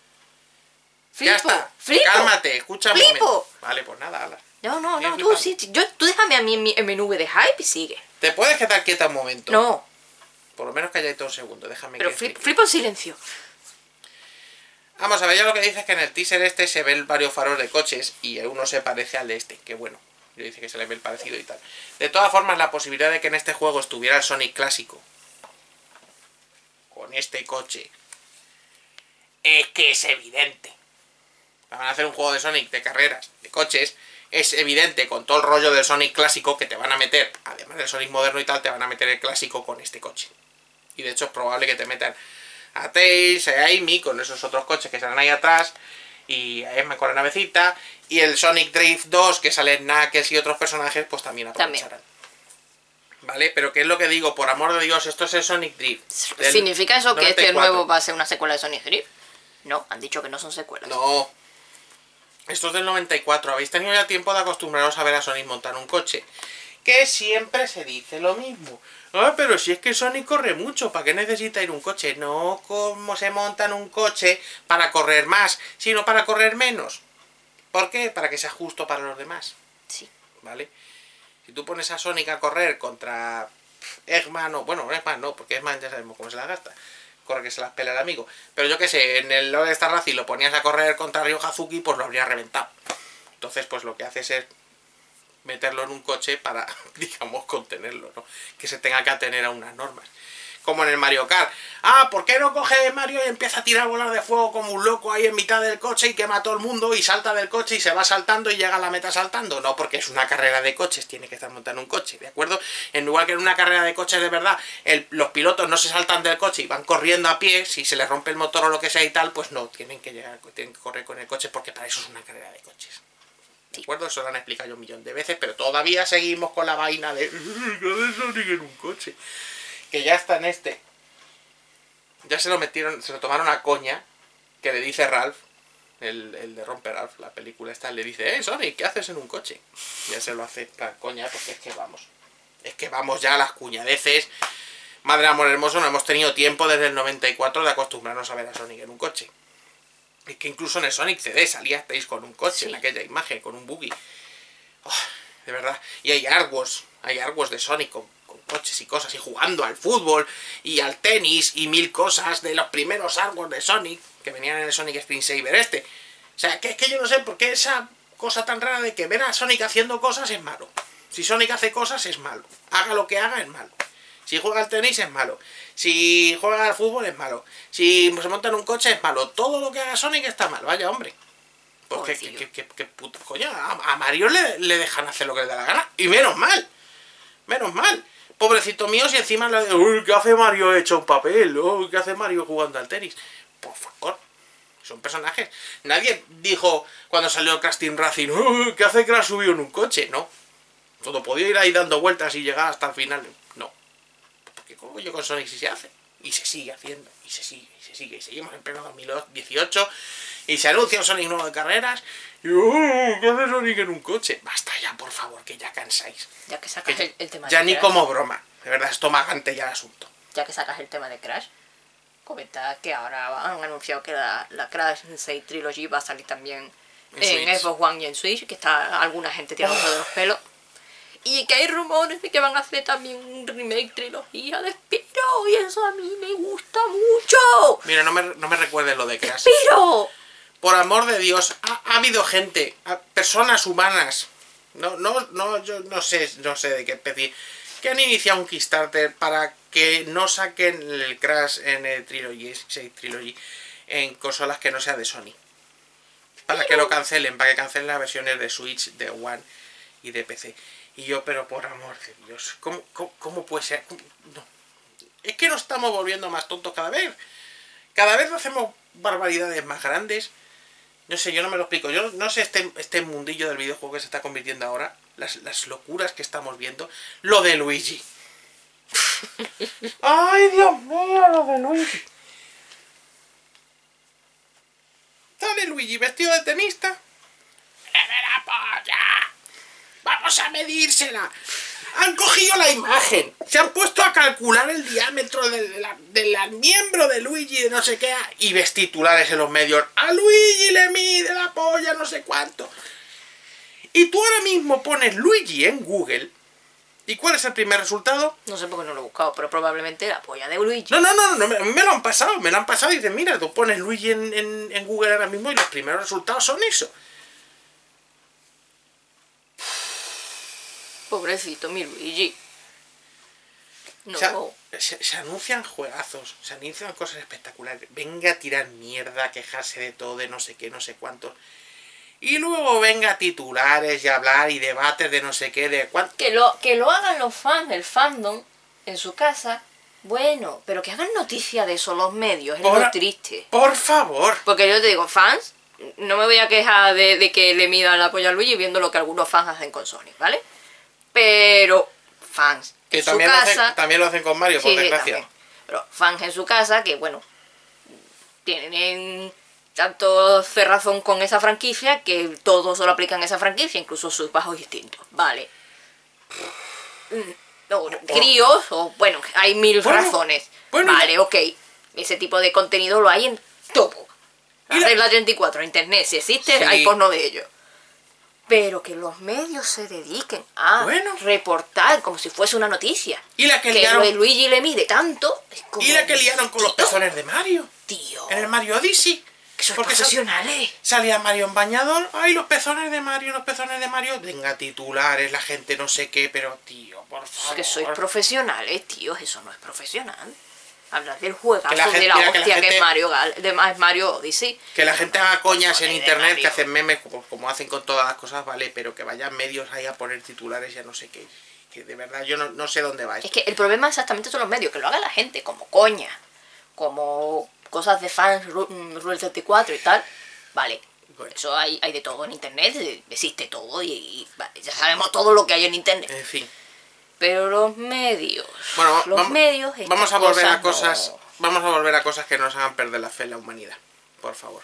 Flipo, Ya está. flipo. Cálmate, escúchame. Flipo. Vale, pues nada, hala. No, Estoy tú flipando. tú déjame a mí en mi nube de hype y sigue. ¿Te puedes quedar quieta un momento? No, Por lo menos calladito un segundo, déjame pero que... flipo en silencio. Vamos a ver, ya lo que dice es que en el teaser este se ven varios faros de coches y uno se parece al de este, que bueno, yo dice que se le ve el parecido y tal. De todas formas, la posibilidad de que en este juego estuviera el Sonic clásico con este coche es que es evidente. Van a hacer un juego de Sonic de carreras, de coches, es evidente con todo el rollo del Sonic clásico que te van a meter, además del Sonic moderno y tal, te van a meter el clásico con este coche. Y de hecho es probable que te metan a Tails, a Amy, con esos otros coches que salen ahí atrás, y a Emma con la navecita, y el Sonic Drift 2, que salen Knuckles y otros personajes, pues también aprovecharán. ¿Vale? Pero ¿qué es lo que digo? Por amor de Dios, esto es el Sonic Drift. ¿Significa eso 94. que este nuevo va a ser una secuela de Sonic Drift? No, han dicho que no son secuelas. No. Esto es del 94. Habéis tenido ya tiempo de acostumbraros a ver a Sonic montar un coche. Que siempre se dice lo mismo. Ah, pero si es que Sonic corre mucho, ¿para qué necesita ir un coche? No como se monta en un coche para correr más, sino para correr menos. ¿Por qué? Para que sea justo para los demás. Sí. ¿Vale? Si tú pones a Sonic a correr contra Eggman, o bueno, Eggman no, porque Eggman ya sabemos cómo se la gasta. Corre que se las pela el amigo. Pero yo qué sé, en el All Star Racing lo ponías a correr contra Ryo Hazuki, pues lo habría reventado. Entonces, pues lo que haces es meterlo en un coche para, digamos, contenerlo, ¿no? Que se tenga que atener a unas normas. Como en el Mario Kart. Ah, ¿por qué no coge Mario y empieza a tirar bolas de fuego como un loco ahí en mitad del coche y quema a todo el mundo y salta del coche y se va saltando y llega a la meta saltando? No, porque es una carrera de coches, tiene que estar montando un coche, ¿de acuerdo? En igual que en una carrera de coches de verdad, los pilotos no se saltan del coche y van corriendo a pie, si se les rompe el motor o lo que sea y tal, pues no, tienen que correr con el coche porque para eso es una carrera de coches. ¿De acuerdo? Eso lo han explicado yo un millón de veces, pero todavía seguimos con la vaina de Sonic en un coche. Que ya está en este. Ya se lo metieron, se lo tomaron a coña, que le dice Ralph, el de Romper Ralph, la película esta, le dice, Sonic, ¿qué haces en un coche? Ya se lo hace para coña, porque es que vamos ya a las cuñadeces. Madre amor hermoso, no hemos tenido tiempo desde el 94 de acostumbrarnos a ver a Sonic en un coche. Es que incluso en el Sonic CD salíais con un coche, sí, en aquella imagen, con un buggy. Oh, de verdad. Y hay artworks de Sonic con coches y cosas, y jugando al fútbol, y al tenis, y mil cosas de los primeros artworks de Sonic, que venían en el Sonic Screensaver este. O sea, que es que yo no sé por qué esa cosa tan rara de que ver a Sonic haciendo cosas es malo. Si Sonic hace cosas es malo. Haga lo que haga es malo. Si juega al tenis es malo. Si juega al fútbol es malo. Si se monta en un coche es malo. Todo lo que haga Sonic está mal. Vaya, hombre. Pues qué puta coño. A Mario le dejan hacer lo que le da la gana. Y menos mal. Menos mal. Pobrecito mío, si encima le... Uy, ¿qué hace Mario hecho un papel? Uy, ¿qué hace Mario jugando al tenis? Por favor. Son personajes. Nadie dijo cuando salió Crash Team Racing, "Oh, ¿qué hace Crash subido en un coche?". No. Todo podía ir ahí dando vueltas y llegar hasta el final. No. Porque como yo con Sonic sí se hace. Y se sigue haciendo. Y se sigue, y se sigue. Y seguimos en pleno 2018. Y se anuncia un Sonic nuevo de carreras. Y ¿qué hace Sonic en un coche? Basta ya, por favor, que ya cansáis. Ya que sacas el tema Ya de ni Crash, como broma. De verdad, es tomagante ya el asunto. ya que sacas el tema de Crash, comenta que ahora han anunciado que la Crash 6 Trilogy va a salir también en Xbox One y en Switch, que está alguna gente tirándose de los pelos. Y que hay rumores de que van a hacer también un remake trilogía de Spyro, y eso a mí me gusta mucho. Mira, no me recuerdes lo de Crash. ¡Spyro! Por amor de Dios, ha habido gente, personas humanas, yo no sé de qué especie, que han iniciado un Kickstarter para que no saquen el Crash en el Trilogy, en consolas que no sea de Sony. Para que lo cancelen, para que cancelen las versiones de Switch, de One y de PC. Y yo, pero por amor de Dios, ¿cómo puede ser? No. Es que nos estamos volviendo más tontos cada vez. Cada vez hacemos barbaridades más grandes. No sé, yo no me lo explico. Yo no sé este mundillo del videojuego que se está convirtiendo ahora. Las locuras que estamos viendo. Lo de Luigi. ¡Ay, Dios mío! Lo de Luigi. Sale Luigi vestido de tenista. ¡Deme la polla! ¡Vamos a medírsela! Han cogido la imagen, se han puesto a calcular el diámetro del miembro de Luigi, de no sé qué, y ves titulares en los medios. A Luigi le mide la polla, no sé cuánto. Y tú ahora mismo pones Luigi en Google, ¿y cuál es el primer resultado? No sé por qué no lo he buscado, pero probablemente la polla de Luigi. No, me lo han pasado, y dicen, mira, tú pones Luigi en Google ahora mismo y los primeros resultados son eso. Pobrecito mi Luigi. No. O sea, se anuncian juegazos, se anuncian cosas espectaculares. Venga a tirar mierda, a quejarse de todo, de no sé qué, no sé cuánto. Y luego venga titulares y hablar y debates de no sé qué, de cuánto. Que lo hagan los fans del fandom en su casa. Bueno, pero que hagan noticia de eso los medios, es lo triste. Por favor. Porque yo te digo, fans, no me voy a quejar de que le midan la polla a Luigi viendo lo que algunos fans hacen con Sonic, ¿vale? Pero fans Que en su casa... también lo hacen con Mario, por desgracia. También. Pero fans en su casa que, bueno, tienen tanto cerrazón con esa franquicia que todos solo aplican esa franquicia, incluso sus bajos instintos, ¿vale? Críos, o bueno, hay mil razones. Vale, ok. Ese tipo de contenido lo hay en todo. La regla 34, internet, si existe, hay porno de ello. Pero que los medios se dediquen a reportar como si fuese una noticia. Y la que liaron... Que Luigi le mide tanto. Es como... Y la que liaron con los pezones de Mario. Tío. En el Mario Odyssey. Que son profesionales. Salía Mario en bañador. Ay, los pezones de Mario, los pezones de Mario. Venga, titulares, la gente no sé qué. Pero, tío, por favor. Es que sois profesionales, tío. Eso no es profesional. Hablar del juegazo de la hostia que es Mario Odyssey. Que la gente haga coñas en internet, que hacen memes como hacen con todas las cosas, vale, pero que vayan medios ahí a poner titulares ya no sé qué. Que de verdad yo no sé dónde va esto. Es que el problema exactamente son los medios, que lo haga la gente como coña, como cosas de fans, Rule 34 y tal, vale. Bueno. Eso hay de todo en internet, existe todo y vale, ya sabemos todo lo que hay en internet. En fin. Pero los medios, bueno, vamos a volver a cosas, vamos a volver a cosas que nos hagan perder la fe en la humanidad, por favor.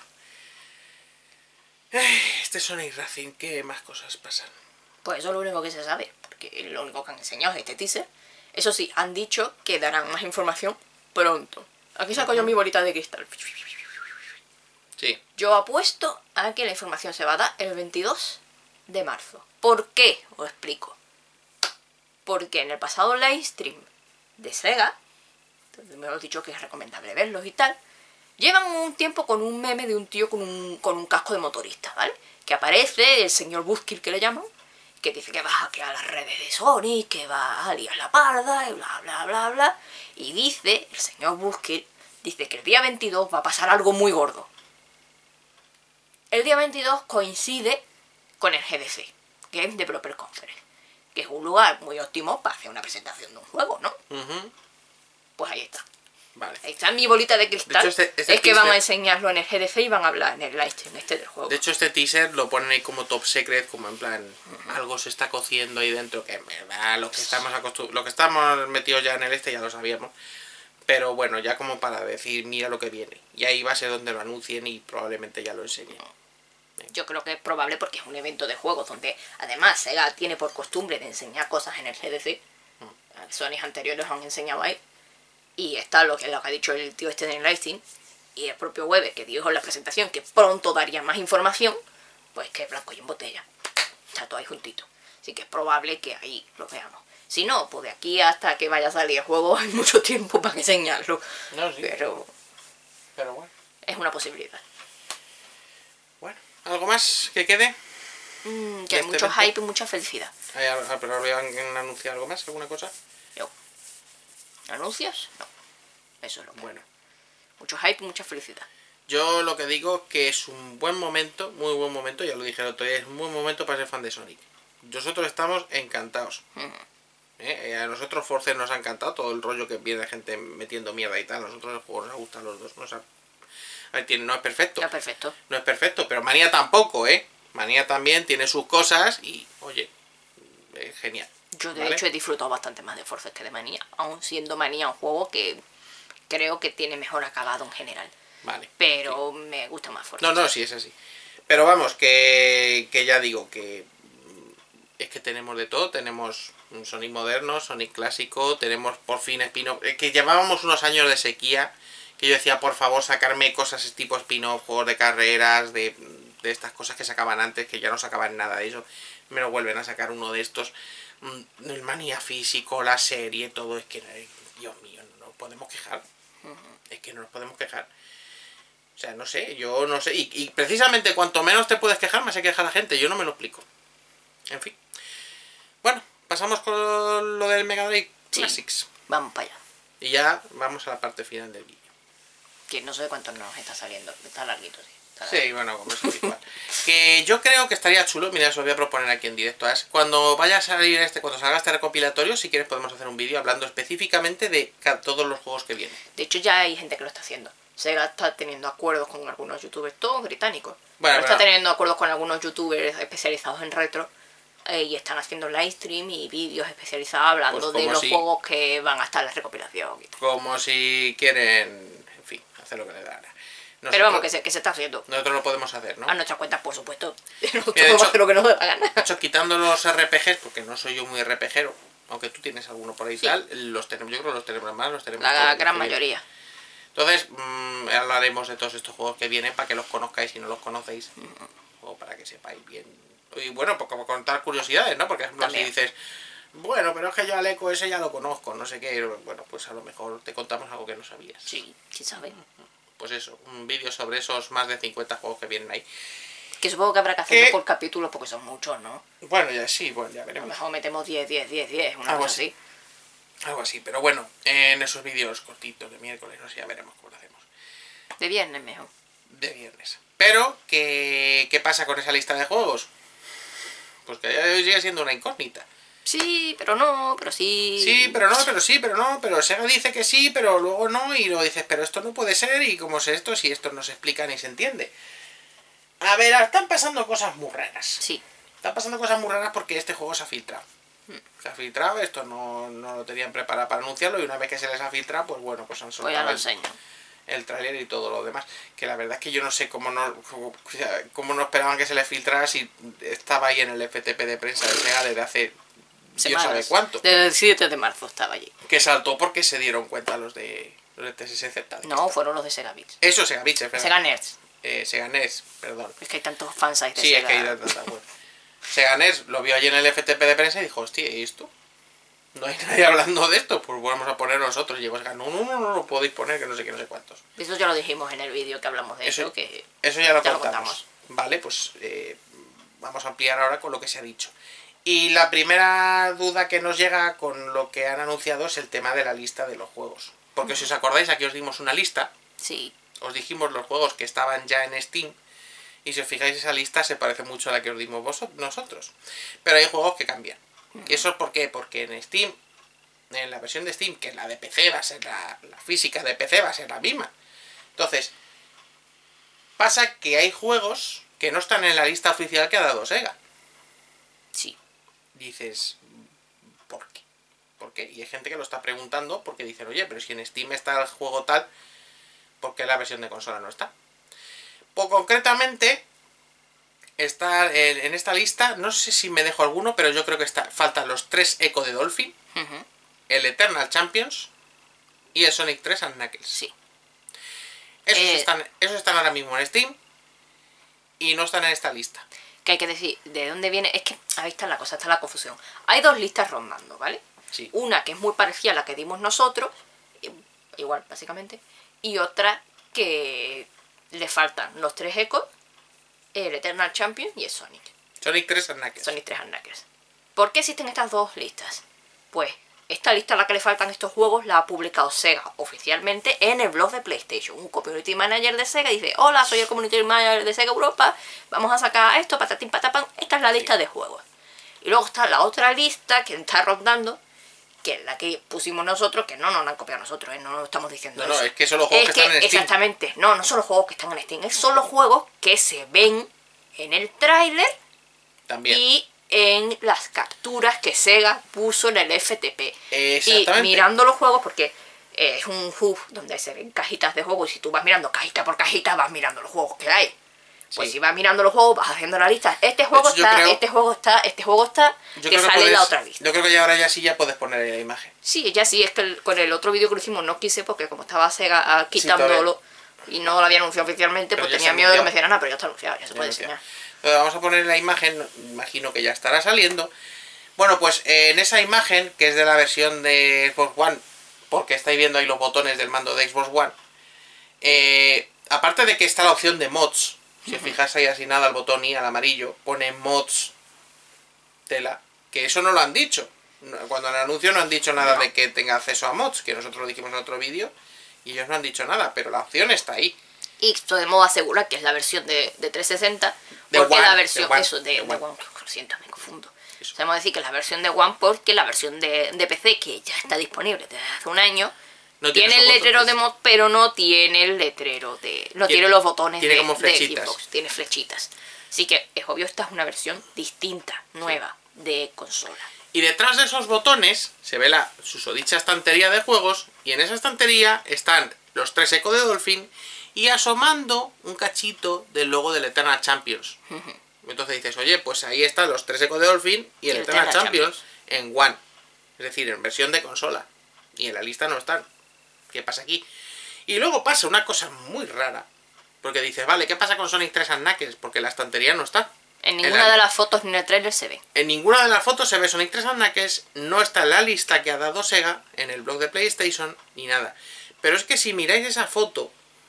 Este Sonic Racing, ¿qué más cosas pasan? Pues eso es lo único que se sabe, porque lo único que han enseñado es este teaser. Eso sí, han dicho que darán más información pronto. Aquí saco yo mi bolita de cristal. Sí. Yo apuesto a que la información se va a dar el 22 de marzo. ¿Por qué? Os explico. Porque en el pasado live stream de Sega, me lo he dicho que es recomendable verlos y tal, llevan un tiempo con un meme de un tío con un casco de motorista, ¿vale? Que aparece el señor Buskill, que le llaman, que dice que va a hackear las redes de Sony, que va a liar la parda, y bla, bla, bla, bla. Y dice, el señor Buskill, dice que el día 22 va a pasar algo muy gordo. El día 22 coincide con el GDC, Game Developer Conference, que es un lugar muy óptimo para hacer una presentación de un juego, ¿no? Pues ahí está. Vale. Ahí está mi bolita de cristal. De hecho, este es que van a teaser- enseñarlo en el GDC y van a hablar en el live stream del juego. De hecho, este teaser lo ponen ahí como top secret, como en plan, algo se está cociendo ahí dentro, que en verdad lo que estamos metidos ya en el ya lo sabíamos. Pero bueno, ya como para decir, mira lo que viene. Y ahí va a ser donde lo anuncien y probablemente ya lo enseñen. Yo creo que es probable porque es un evento de juegos donde además Sega tiene por costumbre de enseñar cosas en el GDC. Sony anteriores han enseñado ahí. Y está lo que ha dicho el tío este en el live stream. Y el propio Weber que dijo en la presentación que pronto daría más información. Pues que es blanco y en botella. Está todo ahí juntito. Así que es probable que ahí lo veamos. Si no, pues de aquí hasta que vaya a salir el juego hay mucho tiempo para enseñarlo. No, sí. Pero bueno. es una posibilidad. Bueno, ¿algo más que quede? Que hay este mucho evento. hype y mucha felicidad. ¿Pero habían anunciado algo más? ¿Alguna cosa? Yo. ¿Anuncias? No. Eso es lo que Bueno. mucho hype y mucha felicidad. Yo lo que digo que es un buen momento, muy buen momento, ya lo dije el otro día, es un buen momento para ser fan de Sonic. Nosotros estamos encantados. A nosotros Force nos ha encantado todo el rollo que viene de gente metiendo mierda y tal. A nosotros el juego nos gusta a los dos. A ver, no es perfecto. Ya, perfecto. No es perfecto, pero Manía tampoco, ¿eh? Manía también tiene sus cosas y, oye, genial. Yo de ¿vale? hecho he disfrutado bastante más de Forces que de Manía. Aún siendo Manía un juego que creo que tiene mejor acabado en general. Vale. Pero me gusta más Forces. No, sí, es así. Pero vamos, que ya digo que es que tenemos de todo. Tenemos un Sonic moderno, Sonic clásico, tenemos por fin spin-off. Que llevábamos unos años de sequía, que yo decía, por favor, sacarme cosas tipo spin-off, juegos de carreras, de estas cosas que sacaban antes, que ya no sacaban nada de eso. Me lo vuelven a sacar uno de estos. El Manía físico, la serie, todo. Es que, Dios mío, no nos podemos quejar. Es que no nos podemos quejar. O sea, no sé, yo no sé. Y precisamente cuanto menos te puedes quejar, más se queja la gente. Yo no me lo explico. En fin. Bueno, pasamos con lo del Mega Drive Classics. Vamos para allá. Y ya vamos a la parte final del vídeo. Que no sé cuánto nos está saliendo. Está larguito, sí. Sí, bueno, como es habitual. Que yo creo que estaría chulo, mira, os lo voy a proponer aquí en directo. Cuando vaya a salir cuando salga este recopilatorio, si quieres podemos hacer un vídeo hablando específicamente de todos los juegos que vienen. De hecho ya hay gente que lo está haciendo. Sega está teniendo acuerdos con algunos youtubers, todos británicos. Bueno, Pero está teniendo acuerdos con algunos youtubers especializados en retro. Y están haciendo live stream y vídeos especializados hablando Pues de los juegos que van a estar en la recopilación. Como si quieren, en fin, hacer lo que les da la gana. Pero vamos, que se está haciendo. Nosotros lo podemos hacer, ¿no? A nuestra cuenta, por supuesto. Nosotros de podemos hecho- hacer lo que nos dé la gana. De hecho, quitando los RPGs, porque no soy yo muy RPGero, aunque tú tienes alguno por ahí y Sí. tal, los tenemos, yo creo que los tenemos más, los tenemos La todos, gran los que vienen. mayoría. Entonces, hablaremos de todos estos juegos que vienen para que los conozcáis si no los conocéis, o para que sepáis bien. Y bueno, pues como contar curiosidades, ¿no? Porque, por ejemplo, También. si dices, bueno, pero es que yo al Eco ese ya lo conozco, no sé qué, bueno, pues a lo mejor te contamos algo que no sabías. Sí, quién sabe. Pues eso, un vídeo sobre esos más de 50 juegos que vienen ahí. Que supongo que habrá que hacerlo ¿Qué? por capítulos porque son muchos, ¿no? Bueno, ya sí, bueno, ya A lo veremos. mejor metemos 10, una Algo cosa así. Algo así, pero bueno, en esos vídeos cortitos de miércoles, no sé, ya veremos cómo lo hacemos. De viernes mejor. De viernes. Pero, ¿qué pasa con esa lista de juegos? Pues que sigue siendo una incógnita. Sí, pero no, pero sí. Sí, pero no, pero sí, pero no, pero Sega dice que sí, pero luego no, y luego dices, pero esto no puede ser, y cómo es esto, si esto no se explica ni se entiende. A ver, están pasando cosas muy raras. Sí. Están pasando cosas muy raras porque este juego se ha filtrado. Se ha filtrado, esto no lo tenían preparado para anunciarlo, y una vez que se les ha filtrado, pues bueno, pues han Pues ya soltado lo enseño. el tráiler y todo lo demás. Que la verdad es que yo no sé cómo no esperaban que se les filtrara si estaba ahí en el FTP de prensa de Sega desde hace Dios sabe cuánto. Desde el 7 de marzo estaba allí. Que saltó porque se dieron cuenta los de TSZ. No, fueron los de Sega Beats. Eso, Sega Beats, es verdad. Sega Nerds. Sega NES, perdón. Es que hay tantos fans ahí de Sí, es Sega. que hay tanta web. Sega NES lo vio allí en el FTP de prensa y dijo, hostia, ¿y esto? No hay nadie hablando de esto, pues vamos a poner nosotros. Y llegó Sega, no lo podéis poner, que no sé qué, no sé cuántos. Eso ya lo dijimos en el vídeo que hablamos de eso, que Eso ya lo ya lo contamos. Vale, pues vamos a ampliar ahora con lo que se ha dicho. Y la primera duda que nos llega con lo que han anunciado es el tema de la lista de los juegos. Porque si os acordáis, aquí os dimos una lista. sí. Os dijimos los juegos que estaban ya en Steam. Y si os fijáis, esa lista se parece mucho a la que os dimos nosotros. Pero hay juegos que cambian. ¿Y eso es por qué? Porque en Steam en la versión de Steam, que la de PC va a ser la física de PC va a ser la misma. Entonces, pasa que hay juegos que no están en la lista oficial que ha dado Sega. Sí. Dices, ¿por qué? ¿Por qué? Y hay gente que lo está preguntando porque dicen, oye, pero si en Steam está el juego tal, ¿por qué la versión de consola no está? Pues concretamente, está en esta lista, no sé si me dejo alguno, pero yo creo que faltan los 3 Echo de Dolphin, el Eternal Champions y el Sonic 3 and Knuckles. Sí. Esos están ahora mismo en Steam y no están en esta lista. Que hay que decir de dónde viene. Es que ahí está la cosa, está la confusión. Hay 2 listas rondando, ¿vale? Sí. Una que es muy parecida a la que dimos nosotros, igual básicamente, y otra que le faltan los 3 Echos, el Eternal Champion y el Sonic. Sonic 3 and Knuckles. Sonic 3 and Knuckles. ¿Por qué existen estas 2 listas? Pues esta lista a la que le faltan estos juegos la ha publicado Sega oficialmente en el blog de PlayStation. Un community manager de Sega dice: hola, soy el community manager de Sega Europa, vamos a sacar esto, patatín patapán. Esta es la lista de juegos. Y luego está la otra lista que está rondando, que es la que pusimos nosotros, que no nos la han copiado nosotros, no lo estamos diciendo eso. No, es que son los juegos que están en Steam. Exactamente, no son los juegos que están en Steam, son los juegos que se ven en el tráiler También. y en las capturas que Sega puso en el FTP. Exactamente. Y mirando los juegos, porque es un hub donde se ven cajitas de juegos, y si tú vas mirando cajita por cajita, vas mirando los juegos que hay. Pues Sí. si vas mirando los juegos, vas haciendo la lista. Este juego está, este juego está, este juego está, que sale la otra lista. Yo creo que ya ahora sí ya puedes poner la imagen. Sí, ya sí, es que con el otro vídeo que lo hicimos no quise, porque como estaba Sega quitándolo y no lo había anunciado oficialmente, pues tenía miedo de que me dijeran, pero ya está anunciado, ya se puede enseñar. Vamos a poner la imagen, imagino que ya estará saliendo. Bueno, pues en esa imagen, que es de la versión de Xbox One, porque estáis viendo ahí los botones del mando de Xbox One, aparte de que está la opción de mods, si os fijáis ahí asignada al botón y al amarillo, pone mods tela, que eso no lo han dicho. Cuando en el anuncio no han dicho nada de que tenga acceso a mods, que nosotros lo dijimos en otro vídeo, y ellos no han dicho nada, pero la opción está ahí. Y podemos asegurar que es la versión de 360, de porque One, la versión de One. Lo siento, me confundo. Podemos decir que es la versión de One, porque la versión de PC, que ya está disponible desde hace un año, no tiene el letrero de mod, pero no tiene el letrero de... No tiene los botones tiene de Xbox, tiene flechitas. Así que es obvio, esta es una versión distinta, nueva, de consola. Y detrás de esos botones se ve la susodicha estantería de juegos, y en esa estantería están los 3 Echo de Dolphin y asomando un cachito del logo del Eternal Champions. Entonces dices, oye, pues ahí están los 3 Echo de Dolphin y el Eternal Champions en One. Es decir, en versión de consola. Y en la lista no están. ¿Qué pasa aquí? Y luego pasa una cosa muy rara. Porque dices, vale, ¿qué pasa con Sonic 3 and Knuckles? Porque la estantería no está. En ninguna de las fotos ni en el trailer se ve. En ninguna de las fotos se ve Sonic 3 and Knuckles, no está en la lista que ha dado Sega, en el blog de PlayStation, ni nada. Pero es que si miráis esa foto,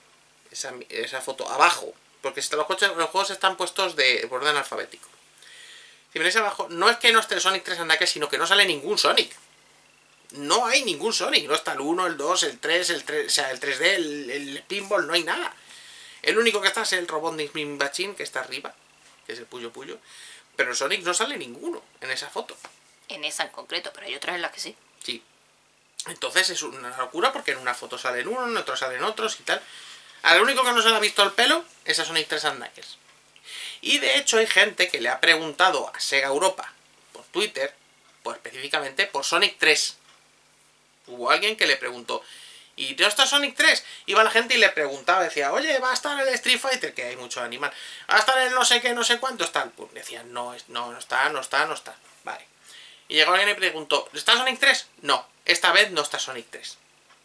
esa foto abajo, porque los juegos están puestos por orden alfabético. Si miráis abajo, no es que no esté el Sonic 3 and Knuckles, sino que no sale ningún Sonic. No hay ningún Sonic, no está el 1, el 2, el 3, o sea, el 3D, el pinball, no hay nada. El único que está es el Robotnik Machine, que está arriba, que es el Puyo Puyo, pero el Sonic no sale ninguno en esa foto. En esa en concreto, pero hay otras en las que sí. Sí. Entonces es una locura porque en una foto salen uno, en otro salen otros y tal. Al único que no se le ha visto el pelo es a Sonic 3 and Knuckles. Y de hecho hay gente que le ha preguntado a Sega Europa por Twitter, pues específicamente por Sonic 3. Hubo alguien que le preguntó, ¿y no está Sonic 3? Iba la gente y le preguntaba, decía, oye, ¿va a estar el Street Fighter? Que hay mucho animal. ¿Va a estar el no sé qué, no sé cuánto? Está. Pues decían, no está. Vale. Y llegó alguien y preguntó, ¿está Sonic 3? No, esta vez no está Sonic 3.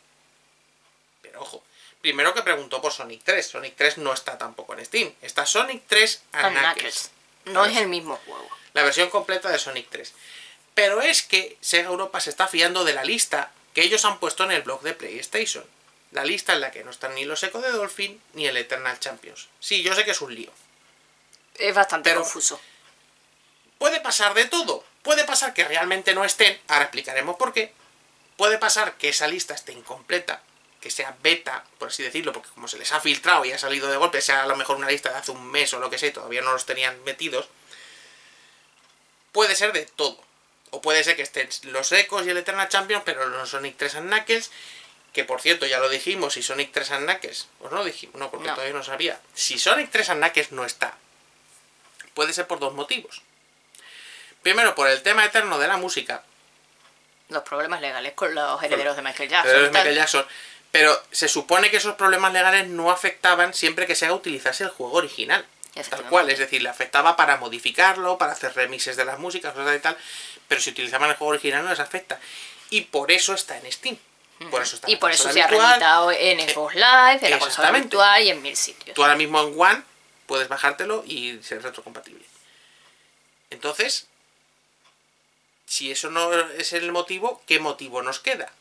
Pero ojo, primero que preguntó por Sonic 3. Sonic 3 no está tampoco en Steam. Está Sonic 3 and Knuckles. No es el mismo juego. La versión completa de Sonic 3. Pero es que Sega Europa se está fiando de la lista que ellos han puesto en el blog de PlayStation. La lista en la que no están ni los Echo de Dolphin ni el Eternal Champions. Sí, yo sé que es un lío. Es bastante confuso. Puede pasar de todo. Puede pasar que realmente no estén. Ahora explicaremos por qué. Puede pasar que esa lista esté incompleta, que sea beta, por así decirlo, porque como se les ha filtrado y ha salido de golpe, sea a lo mejor una lista de hace un mes o lo que sea, todavía no los tenían metidos. Puede ser de todo. O puede ser que estén los Ecos y el Eternal Champions, pero los Sonic 3 and Knuckles, que por cierto ya lo dijimos, si Sonic 3 and Knuckles, pues no lo dijimos, no, porque todavía no sabía. Si Sonic 3 and Knuckles no está, puede ser por dos motivos. Primero, por el tema eterno de la música. Los problemas legales con los herederos de Michael Jackson. Pero se supone que esos problemas legales no afectaban siempre que Sega utilizase el juego original. Tal cual, es decir, le afectaba para modificarlo, para hacer remixes de las músicas, cosas y tal. Pero si utilizaban el juego original no les afecta. Y por eso está en Steam. Por eso está en y por eso se ha reeditado en Xbox Live, en la consola virtual y en 1000 sitios. Tú ahora mismo en One puedes bajártelo y ser retrocompatible. Entonces, si eso no es el motivo, ¿qué motivo nos queda?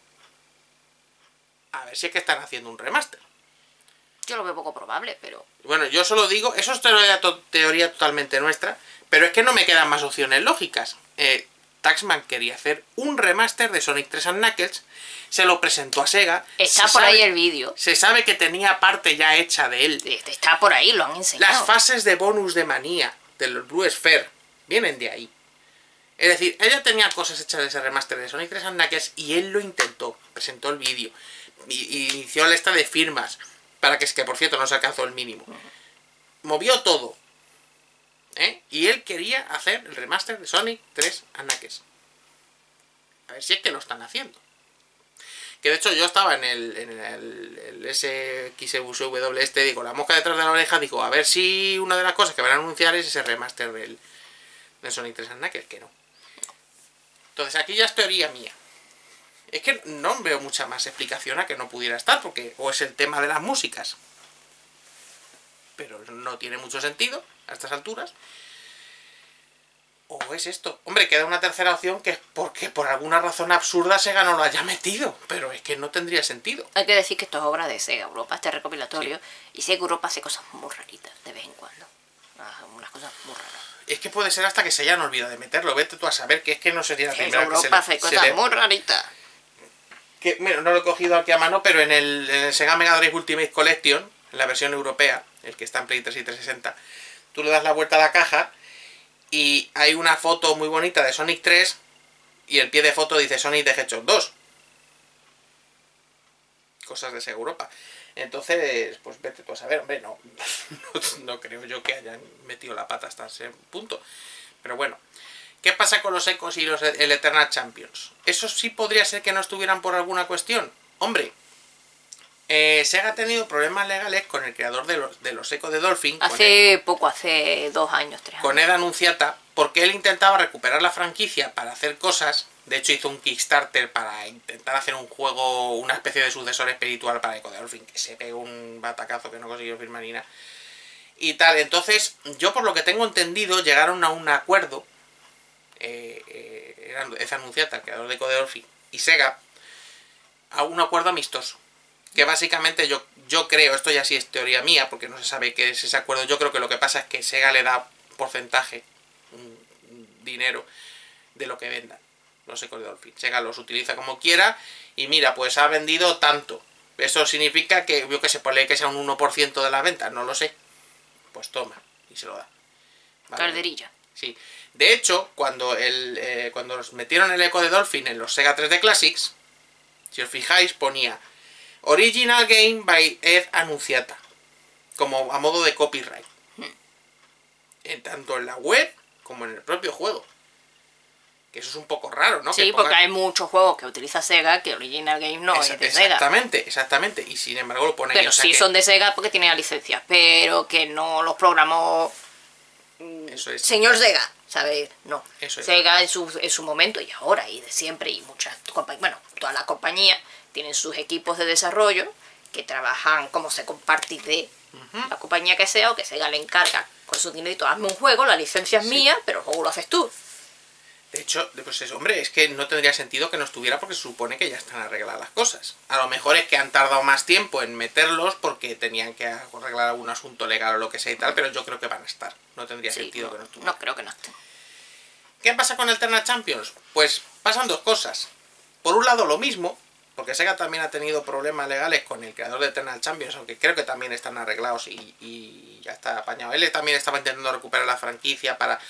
A ver si es que están haciendo un remaster. Yo lo veo poco probable, pero... Bueno, yo solo digo, eso es teoría totalmente nuestra, pero es que no me quedan más opciones lógicas. Taxman quería hacer un remaster de Sonic 3 and Knuckles, se lo presentó a Sega. Está por ahí el vídeo. Se sabe que tenía parte ya hecha de él. Está por ahí, lo han enseñado. Las fases de bonus de manía del Blue Sphere vienen de ahí. Es decir, ella tenía cosas hechas de ese remaster de Sonic 3 and Knuckles y él lo intentó, presentó el vídeo, y inició la lista de firmas, para que por cierto no se alcanzó el mínimo. Movió todo. Y él quería hacer el remaster de Sonic 3 and Knuckles. A ver si es que lo están haciendo. Que de hecho yo estaba en el SXW este, digo, la mosca detrás de la oreja, digo, a ver si una de las cosas que van a anunciar es ese remaster del Sonic 3 and Knuckles, que no. Entonces aquí ya es teoría mía. Es que no veo mucha más explicación a que no pudiera estar, porque o es el tema de las músicas, pero no tiene mucho sentido a estas alturas, o es esto. Hombre, queda una tercera opción, que es porque por alguna razón absurda Sega no lo haya metido, pero es que no tendría sentido. Hay que decir que esto es obra de Sega Europa, este recopilatorio, sí. Y Sega Europa hace cosas muy raritas de vez en cuando, unas cosas muy raras. Es que puede ser hasta que se hayan olvidado de meterlo, vete tú a saber, que es que no sería la primera vez que Europa hace cosas muy raritas. Que, bueno, no lo he cogido aquí a mano, pero en el Sega Mega Drive Ultimate Collection, en la versión europea, el que está en Play 3 y 360, tú le das la vuelta a la caja y hay una foto muy bonita de Sonic 3 y el pie de foto dice Sonic the Hedgehog 2. Cosas de Sega Europa. Entonces, pues vete tú a saber, hombre, no creo yo que hayan metido la pata hasta ese punto. Pero bueno. ¿Qué pasa con los Ecos y el Eternal Champions? ¿Eso sí podría ser que no estuvieran por alguna cuestión? Hombre, Sega ha tenido problemas legales con el creador de los Ecos de Dolphin. Hace 2 años, 3 años. Con Ed Anunciata, porque él intentaba recuperar la franquicia para hacer cosas. De hecho, hizo un Kickstarter para intentar hacer un juego, una especie de sucesor espiritual para Eco de Dolphin, que se pegó un batacazo que no consiguió firmar ni nada. Y tal, entonces, yo por lo que tengo entendido, llegaron a un acuerdo. Es Anunciata, el creador de Eco de Dolphin, y Sega, a un acuerdo amistoso. Que básicamente yo creo, esto ya sí es teoría mía, porque no se sabe qué es ese acuerdo. Yo creo que lo que pasa es que Sega le da porcentaje, un dinero, de lo que vendan los Ecos de Dolphin. Sega los utiliza como quiera, y mira, pues ha vendido tanto. Eso significa que, yo que se pone que sea un 1% de la venta, no lo sé. Pues toma, y se lo da. ¿Vale? Calderilla. Sí. De hecho, cuando los metieron el Eco de Dolphin en los Sega 3D Classics, si os fijáis, ponía Original Game by Ed Anunciata, como a modo de copyright. Tanto en la web como en el propio juego. Que eso es un poco raro, ¿no? Sí, porque hay muchos juegos que utiliza Sega que Original Game no es de Sega. Exactamente. Y sin embargo lo pone ahí. Pero sí son de Sega porque tienen la licencia, pero que no los programó señor Sega, ¿sabes? No. Sega en su momento y ahora y de siempre y muchas compañías, bueno, todas las compañías tienen sus equipos de desarrollo que trabajan como se comparte de la compañía que sea, o que Sega le encarga con su dinerito, hazme un juego, la licencia es mía, pero el juego lo haces tú. De hecho, pues eso, hombre, es que no tendría sentido que no estuviera porque se supone que ya están arregladas las cosas. A lo mejor es que han tardado más tiempo en meterlos porque tenían que arreglar algún asunto legal o lo que sea y tal, pero yo creo que van a estar. No tendría sentido que no estuvieran. No creo que no estén. ¿Qué pasa con el Eternal Champions? Pues pasan dos cosas. Por un lado, lo mismo, porque Sega también ha tenido problemas legales con el creador de Eternal Champions, aunque creo que también están arreglados y ya está apañado. Él también estaba intentando recuperar la franquicia para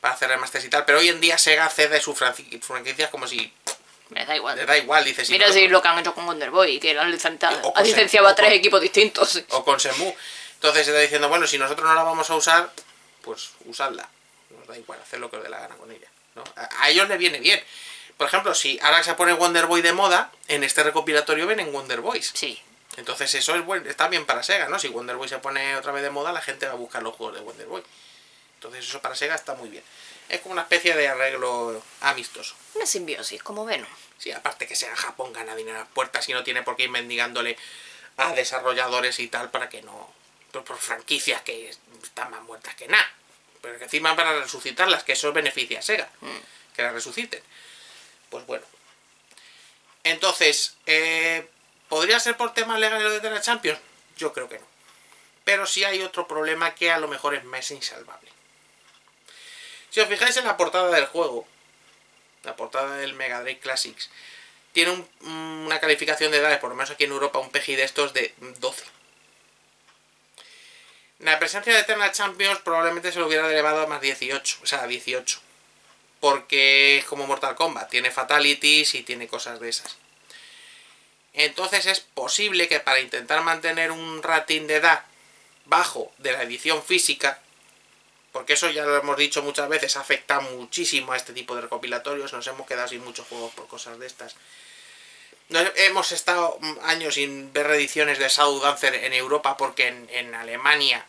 para hacer remasters y tal, pero hoy en día Sega cede sus franquicias como si Me da igual. le da igual, dice. Mira si lo que han hecho con Wonder Boy, que han licenciado a 3 equipos distintos. O con Shenmue. Entonces está diciendo, bueno, si nosotros no la vamos a usar, pues usadla. Nos da igual, hacer lo que os dé la gana con ella, ¿no? A ellos les viene bien. Por ejemplo, si ahora se pone Wonder Boy de moda, en este recopilatorio ven en Wonder Boys. Sí. Entonces eso es bueno, está bien para Sega, ¿no? Si Wonder Boy se pone otra vez de moda, la gente va a buscar los juegos de Wonder Boy. Entonces eso para Sega está muy bien. Es como una especie de arreglo amistoso. Una simbiosis, como Venom. Sí, aparte que Sega Japón gana dinero a las puertas y no tiene por qué ir mendigándole a desarrolladores y tal para que no... por franquicias que están más muertas que nada. Pero que encima para resucitarlas, que eso beneficia a Sega. Que las resuciten. Pues bueno. Entonces, ¿podría ser por temas legales lo de Eternal Champions? Yo creo que no. Pero sí hay otro problema que a lo mejor es más insalvable. Si os fijáis en la portada del juego, la portada del Mega Drive Classics, tiene una calificación de edades, por lo menos aquí en Europa, un PEGI de estos de 12. La presencia de Eternal Champions probablemente se lo hubiera elevado a más 18, o sea, a 18. Porque es como Mortal Kombat, tiene fatalities y tiene cosas de esas. Entonces es posible que para intentar mantener un rating de edad bajo de la edición física, porque eso ya lo hemos dicho muchas veces, afecta muchísimo a este tipo de recopilatorios, nos hemos quedado sin muchos juegos por cosas de estas. Hemos estado años sin ver reediciones de Shadow Dancer en Europa porque en Alemania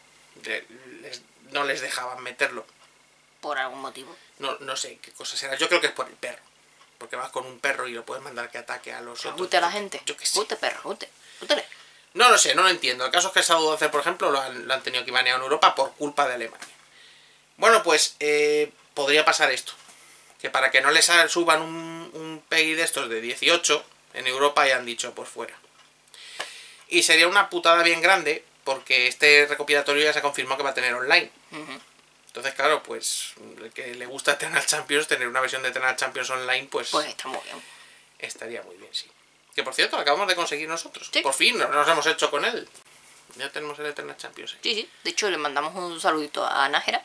no les dejaban meterlo. Por algún motivo. No sé qué cosa será, yo creo que es por el perro. Porque vas con un perro y lo puedes mandar que ataque a los otros. Ute a la gente. Yo qué sé. Ute, perro, ute. Útele. No lo sé, no lo entiendo. El caso es que el Shadow Dancer, por ejemplo, lo han tenido que banear en Europa por culpa de Alemania. Bueno, pues podría pasar esto. Que para que no les suban un PEGI de estos de 18, en Europa ya han dicho, pues fuera. Y sería una putada bien grande, porque este recopilatorio ya se confirmó que va a tener online. Entonces, claro, pues el que le gusta Eternal Champions, tener una versión de Eternal Champions online, pues está muy bien. Estaría muy bien, sí. Que por cierto, lo acabamos de conseguir nosotros. Sí. Por fin, nos hemos hecho con él. Ya tenemos el Eternal Champions. Sí. De hecho, le mandamos un saludito a Nájera,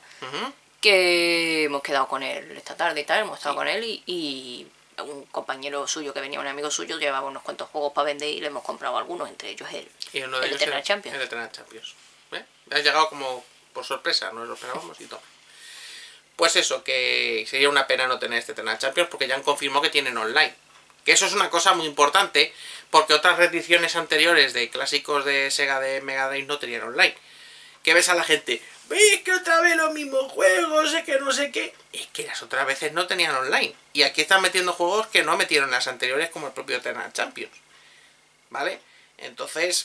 que hemos quedado con él esta tarde y tal, hemos estado con él y un compañero suyo que venía, un amigo suyo, llevaba unos cuantos juegos para vender y le hemos comprado algunos, entre ellos y uno de ellos Eternal Champions. El Eternal Champions. Ha llegado como por sorpresa, no lo esperábamos y todo. Pues eso, que sería una pena no tener este Eternal Champions porque ya han confirmado que tienen online. Que eso es una cosa muy importante, porque otras reediciones anteriores de clásicos de Sega de Mega Drive no tenían online. Que ves a la gente, veis que otra vez los mismos juegos, es que no sé qué. Es que las otras veces no tenían online. Y aquí están metiendo juegos que no metieron en las anteriores, como el propio Eternal Champions. ¿Vale? Entonces,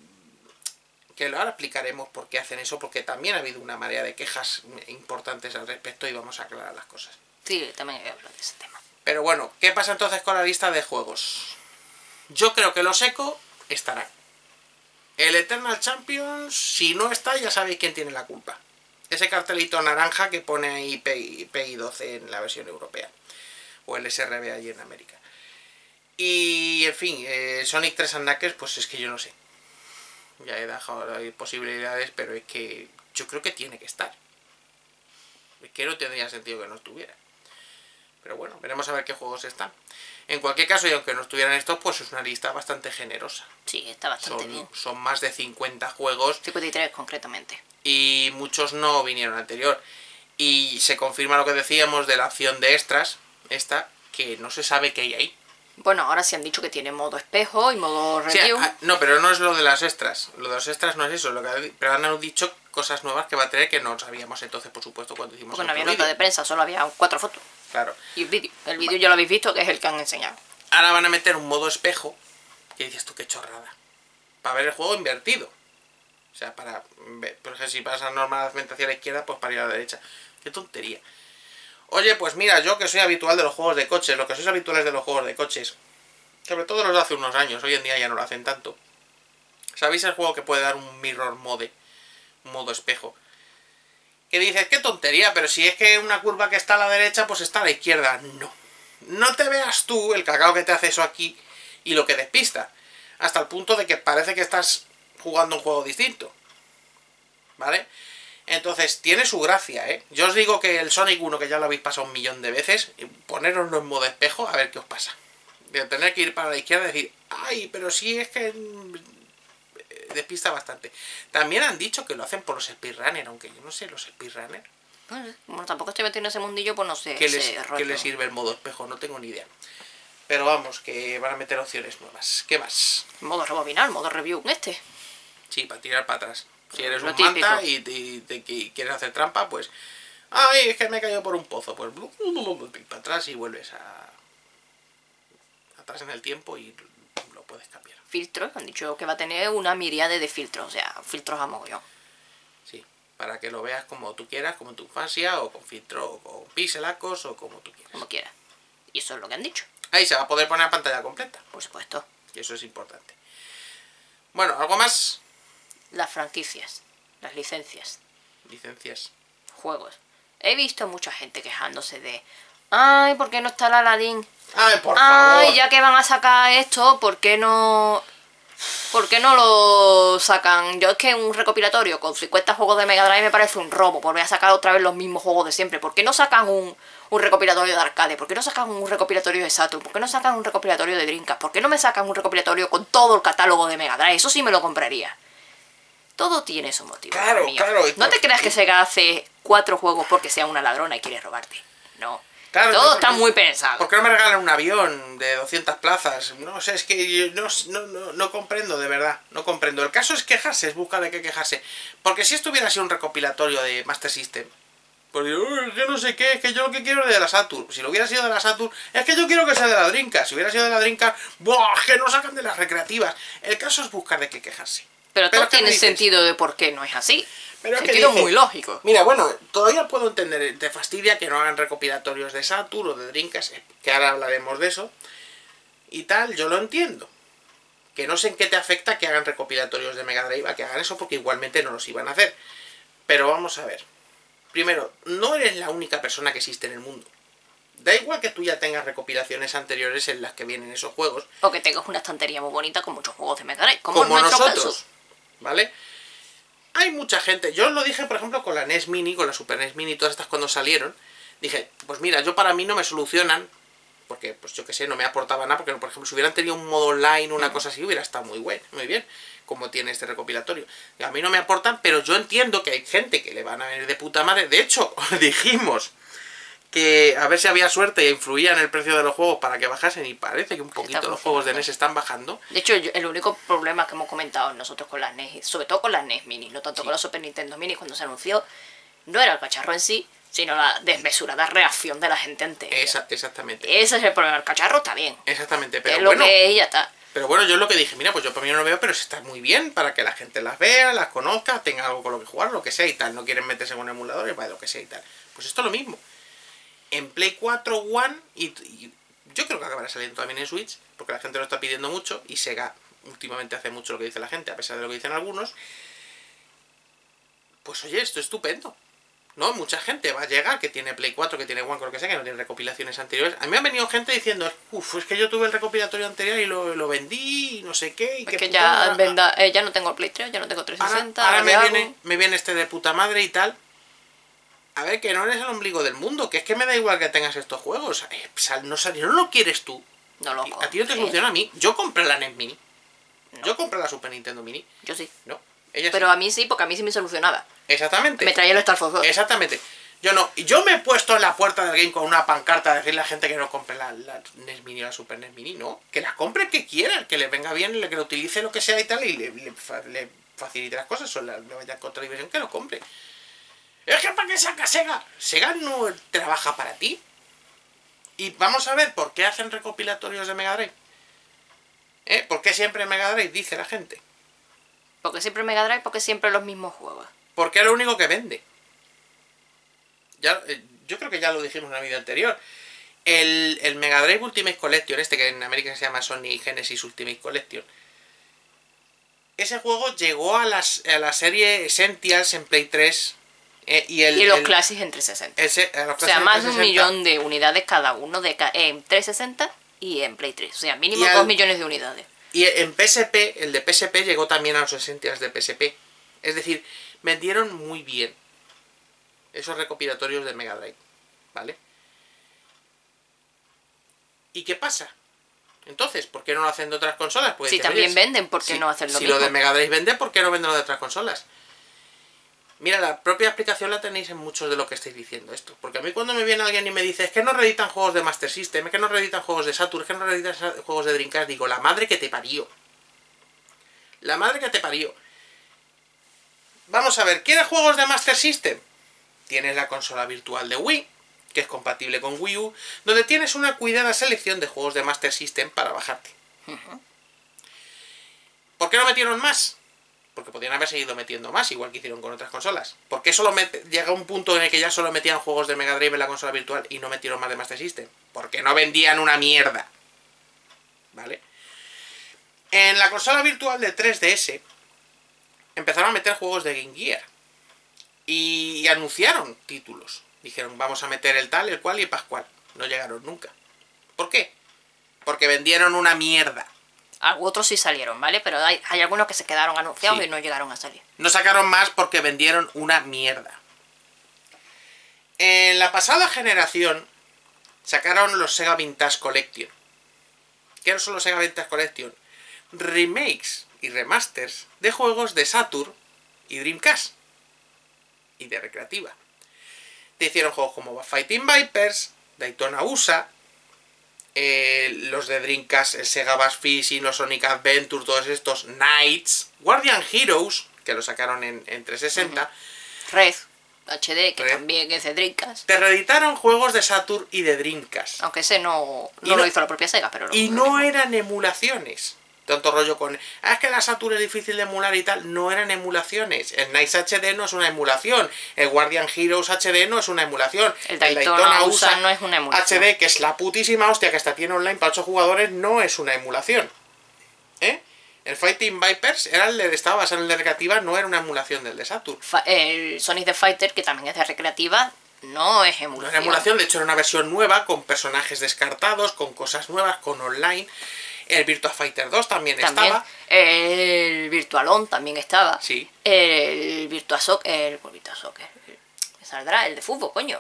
que ahora explicaremos por qué hacen eso, porque también ha habido una marea de quejas importantes al respecto y vamos a aclarar las cosas. Sí, también he hablado de ese tema. Pero bueno, ¿qué pasa entonces con la lista de juegos? Yo creo que los Echo estarán. El Eternal Champions, si no está, ya sabéis quién tiene la culpa. Ese cartelito naranja que pone ahí PEGI 12 en la versión europea. O el SRB allí en América. Y, en fin, Sonic 3 and Knuckles, pues es que yo no sé. Ya he dejado posibilidades, pero es que yo creo que tiene que estar. Es que no tendría sentido que no estuviera. Pero bueno, veremos a ver qué juegos están. En cualquier caso, y aunque no estuvieran estos, pues es una lista bastante generosa. Sí, está bastante bien. Son más de 50 juegos. 53 concretamente. Y muchos no vinieron anterior. Y se confirma lo que decíamos de la opción de extras, esta, que no se sabe qué hay ahí. Bueno, ahora sí han dicho que tiene modo espejo y modo review. Sí, no, pero no es lo de las extras. Lo de los extras no es eso. Pero han dicho cosas nuevas que va a tener que no sabíamos entonces, por supuesto, cuando hicimos porque no había vídeo. nota de prensa, solo había 4 fotos. Claro. Y el vídeo. El vídeo ya lo habéis visto, que es el que han enseñado. Ahora van a meter un modo espejo. Que dices tú, qué chorrada. Para ver el juego invertido. O sea, para ver, por ejemplo, si pasas normalmente hacia la izquierda, pues para ir a la derecha. Qué tontería. Oye, pues mira, yo que soy habitual de los juegos de coches, lo que sois habituales de los juegos de coches, sobre todo los de hace unos años, hoy en día ya no lo hacen tanto. ¿Sabéis el juego que puede dar un mirror mode? Un modo espejo. Que dices, qué tontería, pero si es que una curva que está a la derecha, pues está a la izquierda. No. No te veas tú el cacao que te hace eso aquí y lo que despista. Hasta el punto de que parece que estás jugando un juego distinto. ¿Vale? Entonces, tiene su gracia, ¿eh? Yo os digo que el Sonic 1, que ya lo habéis pasado 1.000.000 de veces, poneroslo en modo espejo, a ver qué os pasa. De tener que ir para la izquierda y decir, ay, pero sí es que despista bastante. También han dicho que lo hacen por los speedrunners, aunque yo no sé, los speedrunners. Bueno, tampoco estoy metiendo en ese mundillo, pues no sé. ¿Qué les sirve el modo espejo? No tengo ni idea. Pero vamos, que van a meter opciones nuevas. ¿Qué más? Modo rebobinar, modo review, Sí, para tirar para atrás. Si eres Lo un típico. manta y quieres hacer trampa, pues... Ay, es que me he caído por un pozo. Pues para atrás y vuelves atrás en el tiempo y lo puedes cambiar. Filtros, han dicho que va a tener una miríade de filtros, o sea, filtros a mogollón. Sí, para que lo veas como tú quieras, como en tu infancia, o con filtro, o con pixelacos, o como tú quieras. Como quieras. Y eso es lo que han dicho, Ahí se va a poder poner a pantalla completa, por supuesto. y eso es importante. Bueno, ¿algo más? Las franquicias, las licencias, Licencias. juegos. He visto mucha gente quejándose de... Ay, ¿por qué no está el Aladdin? ¡Ay, por Ay, favor! ya que van a sacar esto, ¿por qué no lo sacan? Yo es que un recopilatorio con 50 juegos de Mega Drive me parece un robo. Volver a sacar otra vez los mismos juegos de siempre. ¿Por qué no sacan un recopilatorio de arcade? ¿Por qué no sacan un recopilatorio de Saturn? ¿Por qué no sacan un recopilatorio de Dreamcast? ¿Por qué no me sacan un recopilatorio con todo el catálogo de Mega Drive? Eso sí me lo compraría. Todo tiene su motivo. Claro, mío. claro. No te creas que Sega hace 4 juegos porque sea una ladrona y quiere robarte. No. Claro, Todo no, está porque- muy pensado. ¿Por qué no me regalan un avión de 200 plazas? No sé, es que yo no comprendo, de verdad. No comprendo. El caso es quejarse, es buscar de qué quejarse. Porque si esto hubiera sido un recopilatorio de Master System, pues digo, "Uy, que no sé qué, es que yo lo que quiero es de la Saturn". Si lo hubiera sido de la Saturn, es que yo quiero que sea de la Dreamcast. Si hubiera sido de la Dreamcast, ¡buah! Que no sacan de las recreativas. El caso es buscar de qué quejarse. Pero todo ¿qué me tiene dices? sentido de por qué no es así. Pero ¿qué Sentido dices? muy lógico. Mira, bueno, todavía puedo entender, te fastidia que no hagan recopilatorios de Saturn o de Dreamcast, que ahora hablaremos de eso, y tal, yo lo entiendo. Que no sé en qué te afecta que hagan recopilatorios de Mega Drive, a que hagan eso, porque igualmente no los iban a hacer. Pero vamos a ver. Primero, no eres la única persona que existe en el mundo. Da igual que tú ya tengas recopilaciones anteriores en las que vienen esos juegos, O que tengas una estantería muy bonita con muchos juegos de Mega Drive. Como, como en nuestro nosotros, caso. ¿vale? Hay mucha gente, yo os lo dije por ejemplo con la NES Mini, con la Super NES Mini, todas estas cuando salieron, dije, pues mira, yo para mí no me solucionan, porque pues yo que sé, no me aportaba nada, porque por ejemplo si hubieran tenido un modo online, una cosa así, hubiera estado muy bueno, muy bien, como tiene este recopilatorio. Y a mí no me aportan, pero yo entiendo que hay gente que le van a venir de puta madre. De hecho, dijimos que a ver si había suerte e influía en el precio de los juegos para que bajasen, y parece que un poquito los juegos de NES están bajando. De hecho, el único problema que hemos comentado nosotros con las NES, sobre todo con las NES Mini, no tanto Sí. con la Super Nintendo Mini cuando se anunció, no era el cacharro en sí, sino la desmesurada reacción de la gente entera. Exactamente. Ese es el problema. El cacharro está bien. Exactamente, Es pero lo bueno. que es y ya está. Pero bueno, yo es lo que dije, mira, pues yo para mí no lo veo, pero está muy bien para que la gente las vea, las conozca, tenga algo con lo que jugar, lo que sea y tal. No quieren meterse con emuladores, para lo que sea y tal. Pues esto es lo mismo. En Play 4 One, y yo creo que acabará saliendo también en Switch, porque la gente lo está pidiendo mucho, y Sega últimamente hace mucho lo que dice la gente, a pesar de lo que dicen algunos. Pues oye, esto es estupendo. ¿No? Mucha gente va a llegar que tiene Play 4, que tiene One, con lo que sea, que no tiene recopilaciones anteriores. A mí me han venido gente diciendo, uff, es que yo tuve el recopilatorio anterior y lo vendí, y no sé qué, y Es qué que putada. ya no tengo el Play 3, ya no tengo 360. Ahora ¿qué hago? me viene este de puta madre y tal. A ver, que no eres el ombligo del mundo, que es que me da igual que tengas estos juegos. No lo quieres tú. No lo A ti no te compré. soluciona a mí. Yo compré la NES Mini. No. Yo compré la Super Nintendo Mini. Yo sí. No, ella Pero sí. a mí sí, porque a mí sí me solucionaba. Exactamente. Me traía el Star Fox 2. Exactamente. Yo no. Y yo me he puesto en la puerta del game con una pancarta de decirle a la gente que no compre la NES Mini o la Super NES Mini. No. Que la compre que quiera. Que le venga bien, que lo utilice lo que sea y tal. Y le facilite las cosas. O le vaya a contra diversión, que lo compre. Es que para qué saca Sega. Sega no trabaja para ti. Y vamos a ver por qué hacen recopilatorios de Mega Drive. ¿Por qué siempre Mega Drive? Dice la gente. Porque siempre Mega Drive, porque siempre los mismos juegos. Porque es lo único que vende. Ya, yo creo que ya lo dijimos en la vida anterior. El Mega Drive Ultimate Collection, este que en América se llama Sony Genesis Ultimate Collection, ese juego llegó a la serie Essentials en Play 3 Y los Classics en 360. O sea, más de 1 millón de unidades cada uno en 360 y en Play 3. O sea, mínimo 2 millones de unidades. Y en PSP, el de PSP llegó también a los Essentials de PSP. Es decir, vendieron muy bien. esos recopilatorios de Mega Drive, ¿vale? ¿Y qué pasa? Entonces, ¿por qué no lo hacen de otras consolas? Pues Si también venden, ¿por qué no hacen lo mismo? mismo? Si lo de Mega Drive vende, ¿por qué no venden lo de otras consolas? Mira, la propia explicación la tenéis en muchos de lo que estáis diciendo esto. Porque a mí cuando me viene alguien y me dice es que no reeditan juegos de Master System, es que no reeditan juegos de Saturn, es que no reeditan juegos de Dreamcast, digo, la madre que te parió. La madre que te parió. Vamos a ver, ¿quieres juegos de Master System? Tienes la consola virtual de Wii, que es compatible con Wii U, donde tienes una cuidada selección de juegos de Master System para bajarte. ¿Por qué no metieron más? Porque podrían haber seguido metiendo más, igual que hicieron con otras consolas. ¿Por qué solo llega un punto en el que ya solo metían juegos de Mega Drive en la consola virtual y no metieron más de Master System? Porque no vendían una mierda. ¿Vale? En la consola virtual de 3DS empezaron a meter juegos de Game Gear. Y anunciaron títulos. Dijeron, vamos a meter el tal, el cual y el pascual. No llegaron nunca. ¿Por qué? Porque vendieron una mierda. Otros sí salieron, ¿vale? Pero hay algunos que se quedaron anunciados y no llegaron a salir. No sacaron más porque vendieron una mierda. En la pasada generación sacaron los Sega Vintage Collection. ¿Qué son los Sega Vintage Collection? Remakes y remasters de juegos de Saturn y Dreamcast. Y de recreativa. Te hicieron juegos como Fighting Vipers, Daytona USA, los de Dreamcast, el Sega Bass Fishing, los Sonic Adventure, todos estos, Knights, Guardian Heroes, que lo sacaron en 360. Red HD, que también es de Dreamcast. Te reeditaron juegos de Saturn y de Dreamcast. Aunque ese no lo hizo la propia Sega, pero... Y no eran emulaciones. Tanto rollo con... es que la Saturn es difícil de emular y tal. No eran emulaciones. El Knights HD no es una emulación. El Guardian Heroes HD no es una emulación. El Daytona USA no es una emulación. HD, que es la putísima hostia que hasta tiene online para 8 jugadores, no es una emulación. El Fighting Vipers estaba basado en el de recreativa, no era una emulación del de Saturn. El Sonic the Fighter, que también es de recreativa, no es emulación. No es emulación, de hecho era una versión nueva, con personajes descartados, con cosas nuevas, con online. El Virtua Fighter 2 también estaba. El Virtualon también estaba. Sí. El Virtua Soccer. Saldrá el de fútbol, coño.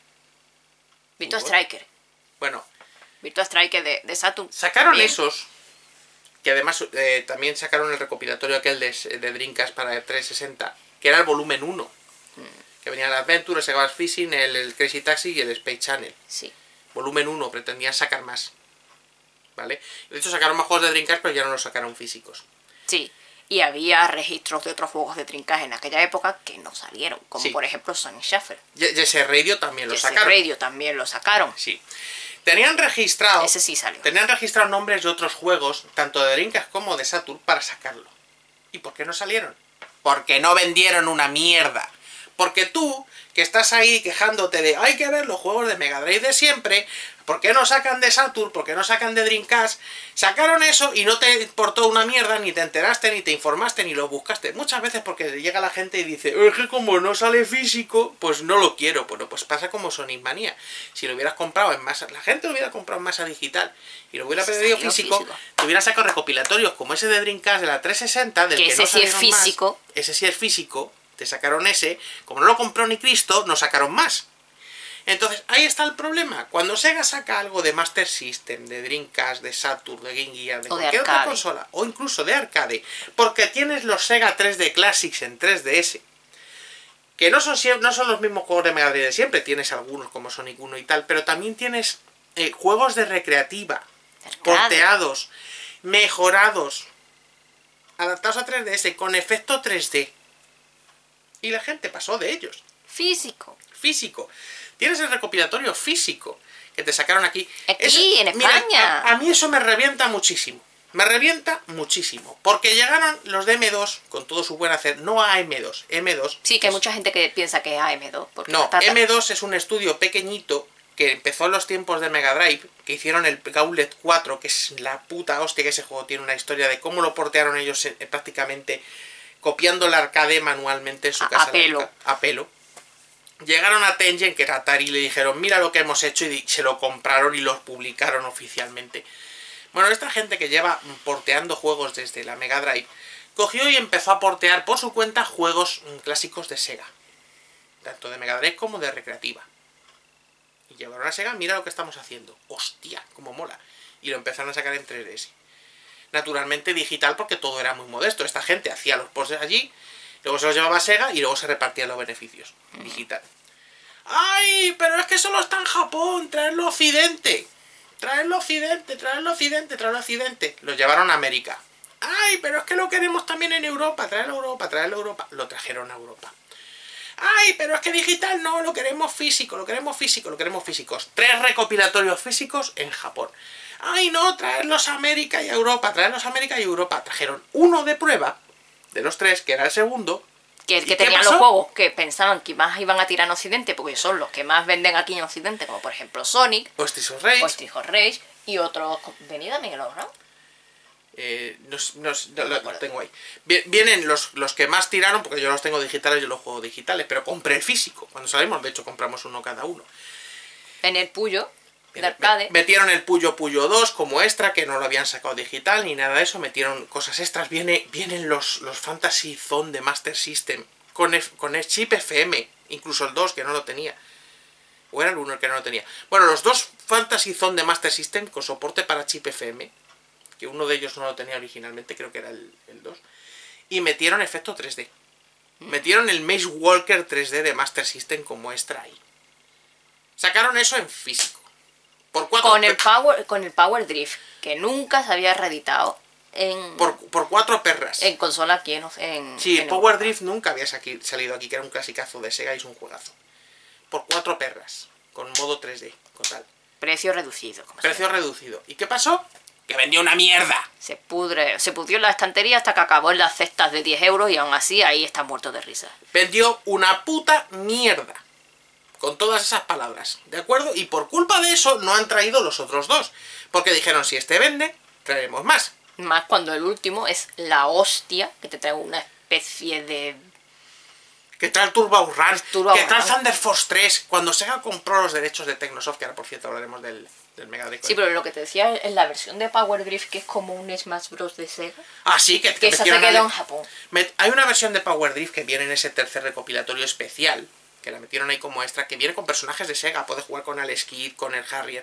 Virtua Striker. Bueno. Virtua Striker de Saturn. Sacaron también esos. Que además también sacaron el recopilatorio aquel de Dreamcast para el 360. Que era el volumen 1. Que venía el Adventure, el Sega Bass Fishing, el Crazy Taxi y el Space Channel. Sí. Volumen 1. Pretendían sacar más. ¿Vale? De hecho sacaron más juegos de Dreamcast, pero ya no los sacaron físicos. Sí, y había registros de otros juegos de Dreamcast en aquella época que no salieron, como por ejemplo Sonic Shuffle. Jet Radio también lo sacaron. Jet Radio también lo sacaron. Sí. Tenían registrado... Ese sí salió. Tenían registrado nombres de otros juegos, tanto de Dreamcast como de Saturn, para sacarlo. ¿Y por qué no salieron? Porque no vendieron una mierda. Porque tú, que estás ahí quejándote de hay que ver los juegos de Mega Drive de siempre, ¿por qué no sacan de Saturn? ¿Por qué no sacan de Dreamcast? Sacaron eso y no te importó una mierda, ni te enteraste, ni te informaste, ni lo buscaste. Muchas veces porque llega la gente y dice, es que como no sale físico, pues no lo quiero. Bueno, pues pasa como Sonic Mania. Si lo hubieras comprado en masa, la gente lo hubiera comprado en masa digital y lo hubiera pedido físico, te hubieran sacado recopilatorios como ese de Dreamcast de la 360, del que ese no sí es físico. Más. Ese sí es físico. Te sacaron ese, como no lo compró ni Cristo, no sacaron más. Entonces, ahí está el problema. Cuando Sega saca algo de Master System, de Dreamcast, de Saturn, de Game Gear, de cualquier otra consola, o incluso de arcade, porque tienes los Sega 3D Classics en 3DS, que no son los mismos juegos de Mega Drive de siempre, tienes algunos como Sonic 1 y tal, pero también tienes juegos de recreativa, porteados, mejorados, adaptados a 3DS, con efecto 3D. Y la gente pasó de ellos. Físico. Tienes el recopilatorio físico que te sacaron aquí. Aquí, en España. Mira, a mí eso me revienta muchísimo. Porque llegaron los de M2 con todo su buen hacer. No a M2. M2. Sí, que hay mucha gente que piensa que es AM2. No, M2 es un estudio pequeñito que empezó en los tiempos de Mega Drive, que hicieron el Gauntlet 4, que es la puta hostia, que ese juego tiene una historia de cómo lo portearon ellos prácticamente copiando el arcade manualmente en su casa. A pelo. Llegaron a Tengen, que era Atari, y le dijeron, mira lo que hemos hecho, y se lo compraron y los publicaron oficialmente. Bueno, esta gente que lleva porteando juegos desde la Mega Drive, cogió y empezó a portear por su cuenta juegos clásicos de Sega. tanto de Mega Drive como de recreativa. Y llevaron a Sega, mira lo que estamos haciendo. ¡Hostia! ¡Cómo mola! Y lo empezaron a sacar en 3DS. Naturalmente digital porque todo era muy modesto. Esta gente hacía los poses allí, luego se los llevaba a Sega y luego se repartían los beneficios. Digital. ¡Ay! Pero es que solo está en Japón, traerlo a Occidente. Traerlo a Occidente, traerlo a Occidente, traerlo a Occidente. Los llevaron a América. ¡Ay! Pero es que lo queremos también en Europa, traerlo a Europa, traerlo a Europa. Lo trajeron a Europa. ¡Ay! Pero es que digital no, lo queremos físico, lo queremos físico, lo queremos físicos. 3 recopilatorios físicos en Japón. ¡Ay no! Traerlos a América y a Europa, traerlos a América y a Europa. Trajeron uno de prueba, de los 3, que era el segundo. Que el que tenían los juegos que pensaban que más iban a tirar en Occidente, porque son los que más venden aquí en Occidente, como por ejemplo Sonic, O Streets of Rage. o Streets of Rage, y otros... Venida, Miguelón, ¿no? Lo tengo ahí. Vienen los que más tiraron, porque yo los tengo digitales, yo los juego digitales, pero compré el físico. Cuando salimos, de hecho, compramos uno cada uno. En el Puyo, de arcade. Metieron el Puyo Puyo 2 como extra, que no lo habían sacado digital ni nada de eso. Metieron cosas extras. Vienen los Fantasy Zone de Master System con el chip FM, incluso el 2 que no lo tenía. O era el 1 el que no lo tenía. Bueno, los 2 Fantasy Zone de Master System con soporte para chip FM, que uno de ellos no lo tenía originalmente, creo que era el 2. Y metieron efecto 3D. Metieron el Maze Walker 3D de Master System como extra ahí. Sacaron eso en físico. Con el Power Drift, que nunca se había reeditado por 4 perras. En consola aquí Sí, en Power Europa. Drift nunca había salido aquí, que era un clasicazo de Sega y es un juegazo. Por 4 perras, con modo 3D, total. Precio reducido. Precio reducido. ¿Y qué pasó? Que vendió una mierda. Se pudrió en la estantería hasta que acabó en las cestas de 10 euros y aún así ahí está muerto de risa. Vendió una puta mierda. Con todas esas palabras, ¿de acuerdo? Y por culpa de eso no han traído los otros 2. Porque dijeron, si este vende, traeremos más. Más cuando el último es la hostia, que te trae una especie de... Que trae el Turbo Outrun, que trae el Outrun. Thunder Force 3. Cuando Sega compró los derechos de Technosoft, que ahora por cierto hablaremos del Mega Drive. Sí, pero lo que te decía es la versión de Power Drift, que es como un Smash Bros. De Sega. Ah, sí, que esa se quedó en Japón. Hay una versión de Power Drift que viene en ese tercer recopilatorio especial, que la metieron ahí como extra, que viene con personajes de Sega. Puedes jugar con el Skid, con el Harrier.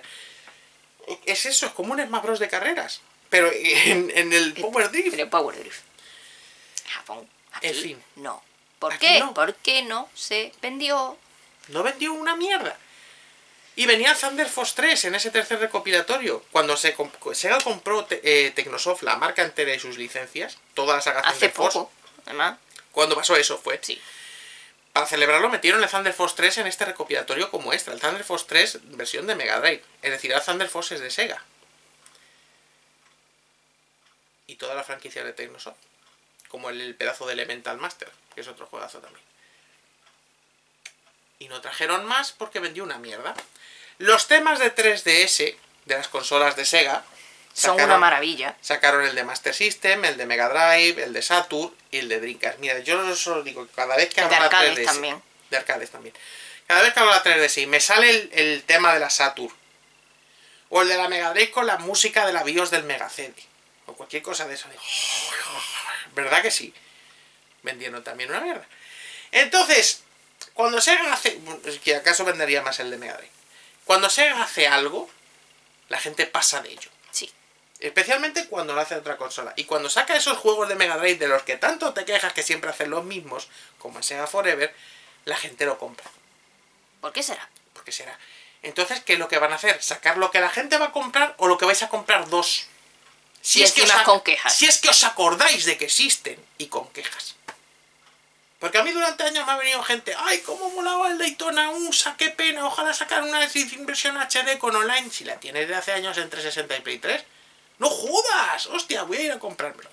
Es eso, es como un Smash Bros. De carreras. Pero en el Power Drift. En el Power Drift. Japón. Aquí, En fin. no. ¿Por Aquí qué? no. Porque no se vendió. No vendió una mierda. Y venía el Thunder Force 3 en ese tercer recopilatorio. Cuando Sega compró Technosoft, la marca entera y sus licencias, toda la saga Hace Thunder Force. poco, además. Cuando pasó eso fue. Sí. Para celebrarlo metieron el Thunder Force 3 en este recopilatorio como extra. El Thunder Force 3 versión de Mega Drive. Es decir, el Thunder Force es de Sega. Y toda la franquicia de Technosoft. Como el pedazo de Elemental Master, que es otro juegazo también. Y no trajeron más porque vendió una mierda. Los temas de 3DS de las consolas de Sega Son una maravilla. Sacaron el de Master System, el de Mega Drive, el de Saturn y el de Dreamcast. Mira, yo solo digo que cada vez que De abro la arcades 3DS... también. De arcades también. Cada vez que abro la 3DS y me sale el tema de la Saturn, o el de la Mega Drive con la música de la BIOS del Mega CD, o cualquier cosa de eso, digo, ¿verdad que sí? Vendieron también una mierda. Entonces, cuando Sega hace... Es que acaso vendería más el de Mega Drive. Cuando Sega hace algo, la gente pasa de ello. Sí. Especialmente cuando lo hace otra consola. Y cuando saca esos juegos de Mega Drive de los que tanto te quejas que siempre hacen los mismos, como en Sega Forever, la gente lo compra. ¿Por qué será? ¿Por qué será? Entonces, ¿qué es lo que van a hacer? ¿Sacar lo que la gente va a comprar o lo que vais a comprar 2? Y encima con quejas. Si es que os acordáis de que existen y con quejas. Porque a mí durante años me ha venido gente, ¡ay, cómo molaba el Daytona USA! ¡Qué pena! Ojalá sacaran una versión HD con online. Si la tienes de hace años en 360 y Play 3. ¡No jodas! ¡Hostia! Voy a ir a comprármelo.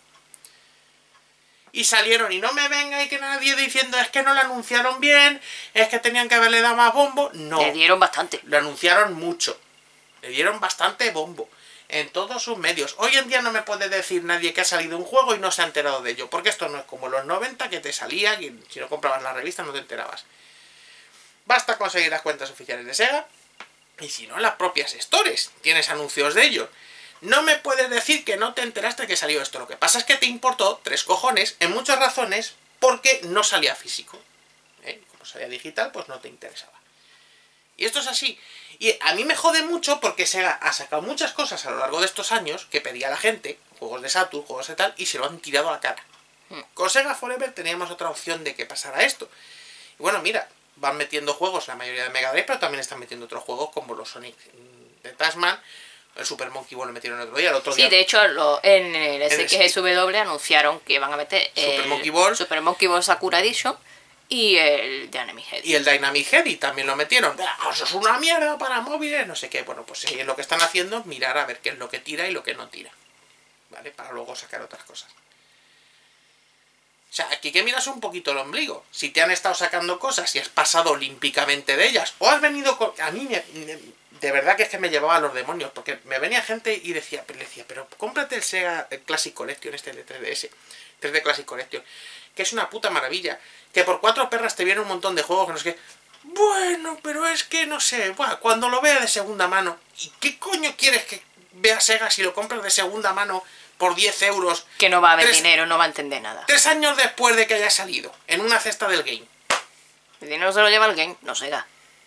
Y salieron, y no me venga y que nadie diciendo, es que no lo anunciaron bien, es que tenían que haberle dado más bombo. No. Le dieron bastante. Lo anunciaron mucho. Le dieron bastante bombo. En todos sus medios. Hoy en día no me puede decir nadie que ha salido un juego y no se ha enterado de ello. Porque esto no es como los 90 que te salía y si no comprabas la revista no te enterabas. Basta conseguir las cuentas oficiales de Sega. Y si no, en las propias stores tienes anuncios de ello. No me puedes decir que no te enteraste que salió esto. Lo que pasa es que te importó 3 cojones en muchas razones porque no salía físico. pues salía digital, pues no te interesaba. Y esto es así. Y a mí me jode mucho porque Sega ha sacado muchas cosas a lo largo de estos años que pedía la gente, juegos de Saturn, juegos de tal, y se lo han tirado a la cara. Con Sega Forever teníamos otra opción de que pasara esto. Y bueno, mira, van metiendo juegos, la mayoría de Mega Drive, pero también están metiendo otros juegos como los Sonic de Tasman, el Super Monkey Ball lo metieron el otro día. Sí, de hecho en el SXSW anunciaron que van a meter Super Monkey Ball Sakura Edition y el Dynamic Head. Y el Dynamic Head y también lo metieron. Eso es una mierda para móviles, no sé qué. Bueno, pues sí, lo que están haciendo es mirar a ver qué es lo que tira y lo que no tira. ¿Vale? Para luego sacar otras cosas. O sea, aquí hay que mirarse un poquito el ombligo. Si te han estado sacando cosas y has pasado olímpicamente de ellas, o has venido con... A mí de verdad que es que me llevaba a los demonios, porque me venía gente y le decía, pero cómprate el Sega Classic Collection, este de 3DS, 3D Classic Collection, que es una puta maravilla, que por 4 perras te viene un montón de juegos que no sé qué. Bueno, pero es que no sé, bueno, cuando lo vea de segunda mano, ¿y qué coño quieres que vea Sega si lo compras de segunda mano por 10 euros? Que no va a haber dinero, no va a entender nada. 3 años después de que haya salido, en una cesta del game. El dinero se lo lleva el game, no Sega.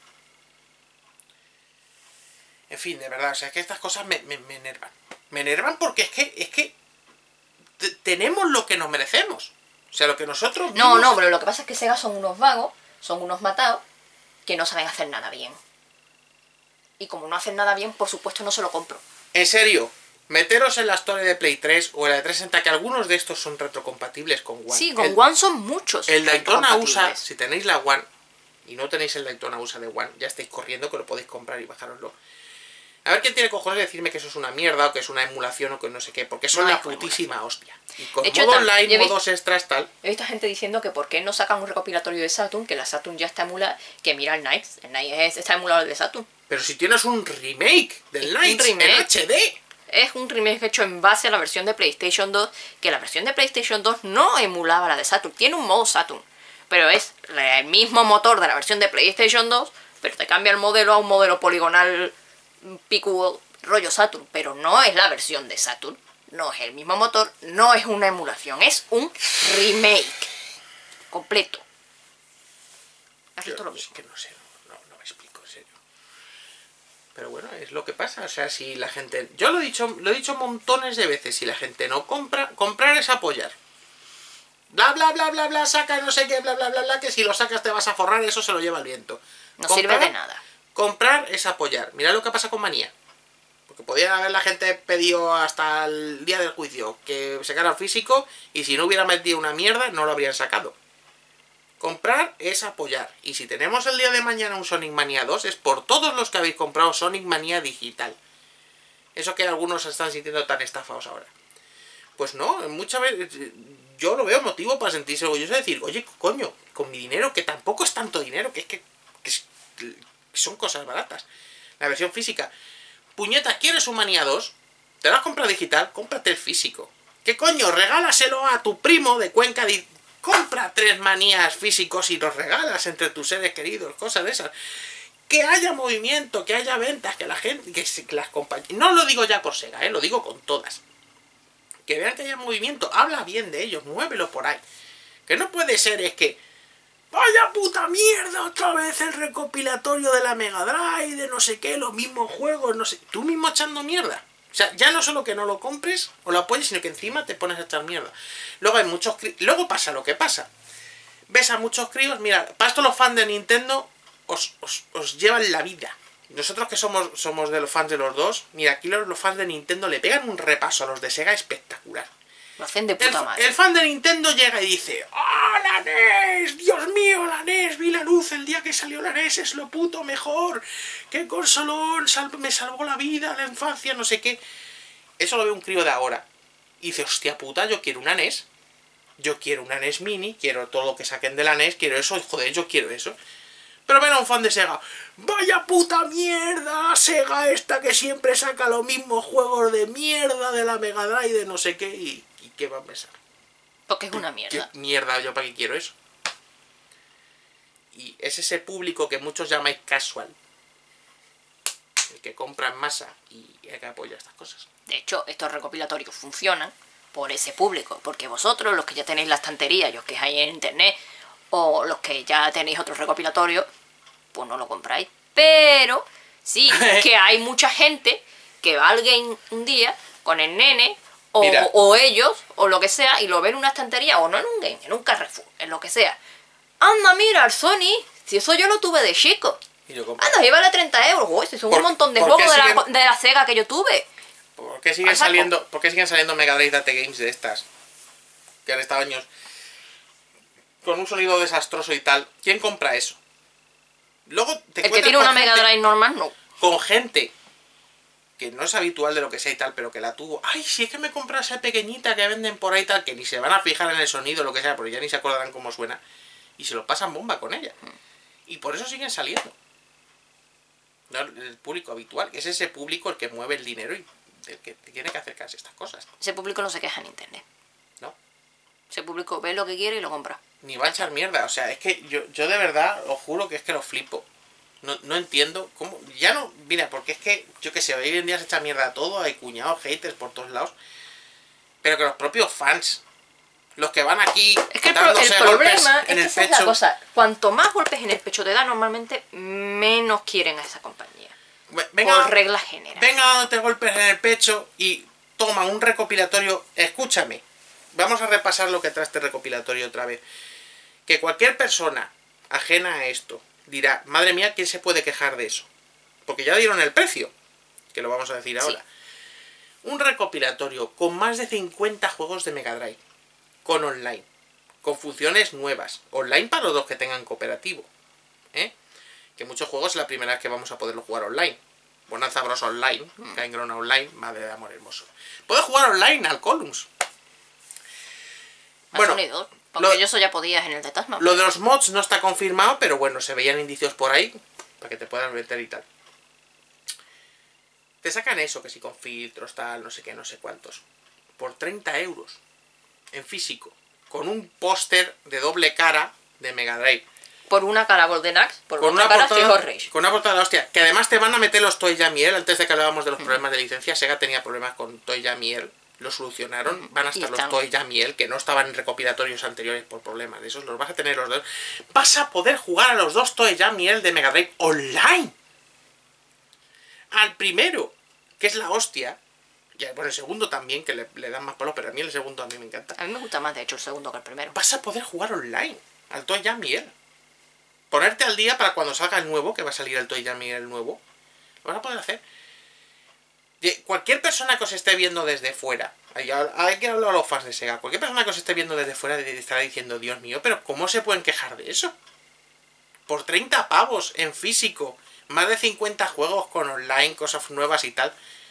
En fin, de verdad, o sea, es que estas cosas me enervan. Me enervan porque es que tenemos lo que nos merecemos. O sea, lo que nosotros... No, pero lo que pasa es que Sega son unos vagos, son unos matados, que no saben hacer nada bien. Y como no hacen nada bien, por supuesto no se lo compro. En serio, meteros en la historia de Play 3 o en la de 360, que algunos de estos son retrocompatibles con One. Sí, con One son muchos. El Daytona USA, si tenéis la One y no tenéis el Daytona USA de One, ya estáis corriendo que lo podéis comprar y bajároslo. A ver quién tiene cojones de decirme que eso es una mierda o que es una emulación o que no sé qué, porque son la putísima hostia. Y con modo online, modos extras, tal. He visto gente diciendo que por qué no sacan un recopilatorio de Saturn, que la Saturn ya está emulada, que mira el Knights está emulado el de Saturn. Pero si tienes un remake del Knights en HD. Es un remake hecho en base a la versión de PlayStation 2, que la versión de PlayStation 2 no emulaba la de Saturn, tiene un modo Saturn, pero es el mismo motor de la versión de PlayStation 2, pero te cambia el modelo a un modelo poligonal picudo rollo Saturn, pero no es la versión de Saturn, no es el mismo motor, no es una emulación, es un remake completo. ¿Has visto lo mismo? Es que no sé, no me explico, en serio. Pero bueno, es lo que pasa, o sea, si la gente... Yo lo he dicho montones de veces, si la gente no compra, comprar es apoyar. Bla, bla, bla, bla, bla, saca no sé qué, bla, bla, bla, bla, que si lo sacas te vas a forrar, eso se lo lleva el viento. No sirve de nada. Comprar es apoyar. Mirad lo que pasa con Manía. Porque podía haber la gente pedido hasta el día del juicio que sacara el físico y si no hubiera metido una mierda no lo habrían sacado. Comprar es apoyar. Y si tenemos el día de mañana un Sonic Mania 2 es por todos los que habéis comprado Sonic Mania digital. Eso que algunos se están sintiendo tan estafados ahora. Pues no, muchas veces yo lo veo motivo para sentirse orgulloso de decir, oye, coño, con mi dinero, que tampoco es tanto dinero, que son cosas baratas. La versión física. Puñeta, ¿quieres un Manía 2? ¿Te lo has comprado digital? Cómprate el físico. ¿Qué coño? Regálaselo a tu primo de Cuenca. Compra 3 Manías físicos y los regalas entre tus seres queridos. Cosas de esas. Que haya movimiento, que haya ventas, que la gente... Que las compañías... No lo digo ya por Sega, lo digo con todas. Que vean que haya movimiento. Habla bien de ellos. Muévelo por ahí. Que no puede ser es que... ¡Vaya puta mierda! Otra vez el recopilatorio de la Mega Drive, de no sé qué, los mismos juegos, no sé... Tú mismo echando mierda. O sea, ya no solo que no lo compres o lo apoyes, sino que encima te pones a echar mierda. Luego hay muchos... Luego pasa lo que pasa. Ves a muchos críos... Mira, para esto los fans de Nintendo os llevan la vida. Nosotros que somos de los fans de los dos... Mira, aquí los fans de Nintendo le pegan un repaso a los de Sega espectacular. Lo hacen de puta madre. El fan de Nintendo llega y dice: ¡Ah, la NES! ¡Dios mío, la NES! Vi la luz el día que salió la NES, es lo puto mejor. ¡Qué consolón! Me salvó la vida, la infancia, no sé qué. Eso lo ve un crío de ahora. Y dice: hostia puta, yo quiero una NES. Yo quiero una NES Mini, quiero todo lo que saquen de la NES, quiero eso, joder, yo quiero eso. Pero ven a un fan de Sega: ¡vaya puta mierda! Sega esta que siempre saca los mismos juegos de mierda de la Mega Drive, de no sé qué. ¿Y qué va a pensar? Porque es una mierda. ¿Qué mierda? ¿Yo para qué quiero eso? Y es ese público que muchos llamáis casual. El que compra en masa y el que apoya estas cosas. De hecho, estos recopilatorios funcionan por ese público. Porque vosotros, los que ya tenéis la estantería y os quejáis en internet, o los que ya tenéis otro recopilatorio, pues no lo compráis. Pero sí que hay mucha gente que va al game un día con el nene o ellos o lo que sea y lo ven en una estantería o no en un game, en un Carrefour, en lo que sea. Anda, mira, el Sony, si eso yo lo tuve de chico. Y yo compro. Anda, llévale 30 euros, uy, si son un montón de juegos de la Sega que yo tuve. ¿Por qué siguen saliendo Mega Drive Date Games de estas? Que han estado años con un sonido desastroso y tal. ¿Quién compra eso? Luego te El que tiene una Mega Drive normal, no. Con gente que no es habitual de lo que sea y tal, pero que la tuvo. Ay, si es que me compras esa pequeñita que venden por ahí y tal, que ni se van a fijar en el sonido, lo que sea, porque ya ni se acordarán cómo suena. Y se lo pasan bomba con ella. Y por eso siguen saliendo. No, el público habitual, que es ese público el que mueve el dinero y el que tiene que acercarse a estas cosas. Ese público no se queja en internet. No. Ese público ve lo que quiere y lo compra. Ni va a echar mierda. O sea, es que yo de verdad os juro que es que lo flipo. No entiendo cómo. Ya no. Mira, porque es que, yo qué sé, hoy en día se echa mierda a todo, hay cuñados, haters por todos lados. Pero que los propios fans, los que van aquí. Es que el problema es que esa es la cosa. Cuanto más golpes en el pecho te da, normalmente menos quieren a esa compañía. Venga, por regla general. Venga dándote golpes en el pecho y toma un recopilatorio. Escúchame. Vamos a repasar lo que trae este recopilatorio otra vez. Que cualquier persona ajena a esto dirá, madre mía, ¿quién se puede quejar de eso? Porque ya dieron el precio, que lo vamos a decir ahora. Sí. Un recopilatorio con más de 50 juegos de Mega Drive, con online, con funciones nuevas, online para los dos que tengan cooperativo, que muchos juegos es la primera vez que vamos a poderlo jugar online. Bonanza Bros. Online, Game Online, madre de amor hermoso. Puedes jugar online al Columns. Bueno, porque eso ya podías en el de Tasma. Lo de los mods no está confirmado, pero bueno, se veían indicios por ahí para que te puedas meter y tal. Te sacan eso, que si con filtros, tal, no sé qué, no sé cuántos. Por 30 euros. En físico. Con un póster de doble cara de Mega Drive. Por una cara Golden Axe, por una cara Fijo Rage. Con una portada de hostia. Que además te van a meter los Toy Jam Miel. Antes de que hablábamos de los problemas de licencia, Sega tenía problemas con Toy Jam Miel. Lo solucionaron. Van a estar los Toy Jam Miel, que no estaban en recopilatorios anteriores por problemas de esos. Los vas a tener los dos. Vas a poder jugar a los dos Toy Jam Miel de Mega Drive online. Al primero, que es la hostia. Y bueno, el segundo también, que le dan más palo, pero a mí el segundo a mí me encanta. A mí me gusta más, de hecho, el segundo que el primero. Vas a poder jugar online al Toy Jam Miel. Ponerte al día para cuando salga el nuevo, que va a salir el Toy Jam Miel nuevo. Lo vas a poder hacer. Cualquier persona que os esté viendo desde fuera, hay que hablar a los fans de Sega, cualquier persona que os esté viendo desde fuera estará diciendo, Dios mío, pero ¿cómo se pueden quejar de eso? Por 30 pavos en físico, más de 50 juegos con online, cosas nuevas y tal.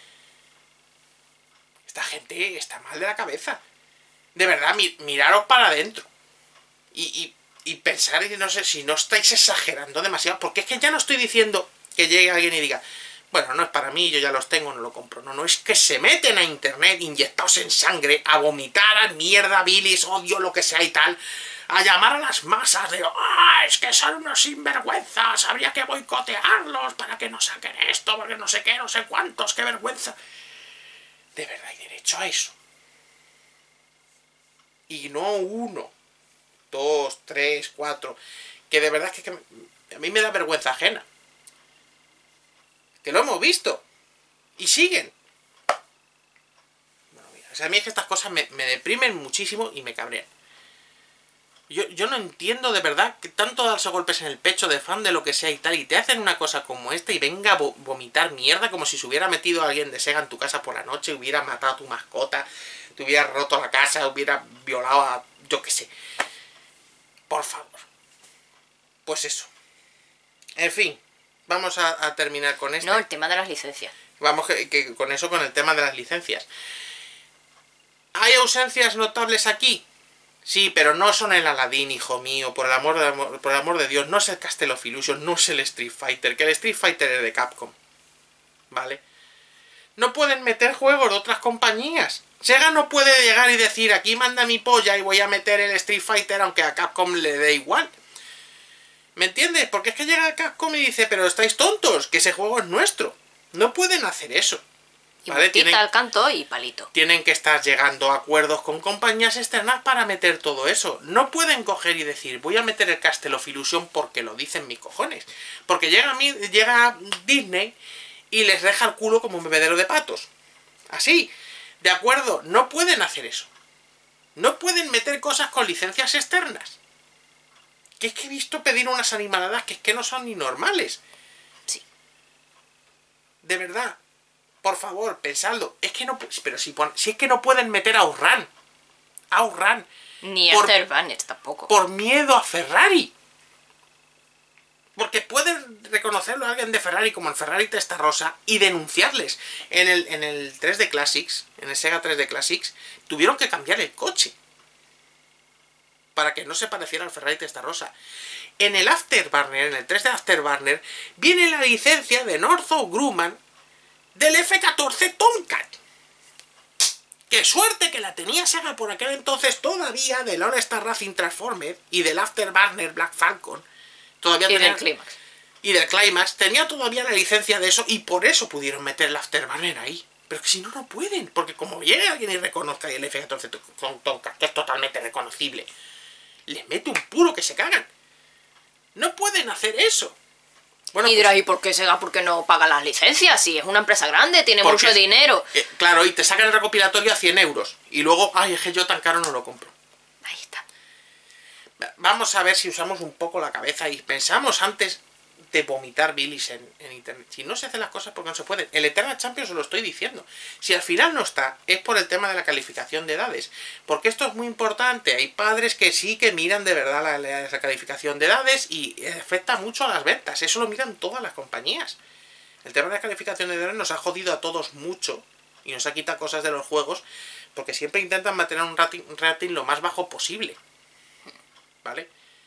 Esta gente está mal de la cabeza. De verdad, miraros para adentro. Y pensar, y no sé, si no estáis exagerando demasiado. Porque es que ya no estoy diciendo que llegue alguien y diga, bueno, no es para mí, yo ya los tengo, no lo compro. No, es que se meten a internet inyectados en sangre, a vomitar, a mierda, bilis, odio, lo que sea y tal. A llamar a las masas de, es que son unos sinvergüenzas, habría que boicotearlos para que no saquen esto, porque no sé qué, no sé cuántos, qué vergüenza. De verdad hay derecho a eso. Y no 1, 2, 3, 4. Que de verdad es que a mí me da vergüenza ajena. Que lo hemos visto. Y siguen. Bueno, mira, o sea, a mí es que estas cosas me deprimen muchísimo y me cabrean. Yo no entiendo de verdad que tanto darse golpes en el pecho de fan de lo que sea y tal, y te hacen una cosa como esta y venga a vomitar mierda como si se hubiera metido alguien de Sega en tu casa por la noche, hubiera matado a tu mascota, te hubiera roto la casa, hubiera violado a... yo qué sé. Por favor. Pues eso. En fin, vamos a terminar con esto. No, el tema de las licencias. Vamos que con eso, con el tema de las licencias. ¿Hay ausencias notables aquí? Sí, pero no son el Aladdin, hijo mío, por el amor de Dios, no es el Castle of Illusion, no es el Street Fighter, que el Street Fighter es de Capcom, ¿vale? No pueden meter juegos de otras compañías. Sega no puede llegar y decir, aquí manda mi polla y voy a meter el Street Fighter aunque a Capcom le dé igual. ¿Me entiendes? Porque es que llega Capcom y dice, pero estáis tontos, que ese juego es nuestro. No pueden hacer eso. Y ¿vale? multita al canto y palito. Tienen que estar llegando a acuerdos con compañías externas para meter todo eso. No pueden coger y decir, voy a meter el Castle of Illusion porque lo dicen mis cojones. Porque llega Disney y les deja el culo como un bebedero de patos. Así, de acuerdo, no pueden hacer eso. No pueden meter cosas con licencias externas. Que es que he visto pedir unas animaladas que es que no son ni normales. Sí. De verdad. Por favor, pensadlo. Es que no... Pero si es que no pueden meter a Outrun. Outrun. Ni Afterburner tampoco. Por miedo a Ferrari. Porque pueden reconocerlo a alguien de Ferrari como el Ferrari Testarossa y denunciarles. En el 3D Classics, en el Sega 3D Classics, tuvieron que cambiar el coche. Para que no se pareciera al Ferrari Testarossa. En el Afterburner, en el 3D Afterburner, viene la licencia de Northrop Grumman del F-14 Tomcat. ¡Qué suerte que la tenía Sega por aquel entonces todavía del All Star Racing Transformer y del Afterburner Black Falcon! Todavía Y tenía, del Climax. Y del Climax. Tenía todavía la licencia de eso y por eso pudieron meter el Afterburner ahí. Pero es que si no, no pueden. Porque como llegue alguien y reconozca el F-14 Tomcat, que es totalmente reconocible, les mete un puro que se cagan. No pueden hacer eso. Bueno, Y dirás, ¿y por qué Sega? ¿Por qué no paga las licencias? Si es una empresa grande, tiene Porque- mucho dinero. claro, y te sacan el recopilatorio a 100 euros. Y luego, ay, es que yo tan caro no lo compro. Ahí está. Vamos a ver si usamos un poco la cabeza y pensamos antes de vomitar bilis en internet. Si no se hacen las cosas porque no se pueden. El Eternal Champions os lo estoy diciendo. Si al final no está, es por el tema de la calificación de edades. Porque esto es muy importante. Hay padres que sí que miran de verdad la calificación de edades y afecta mucho a las ventas. Eso lo miran todas las compañías. El tema de la calificación de edades nos ha jodido a todos mucho y nos ha quitado cosas de los juegos porque siempre intentan mantener un rating lo más bajo posible. ¿Vale?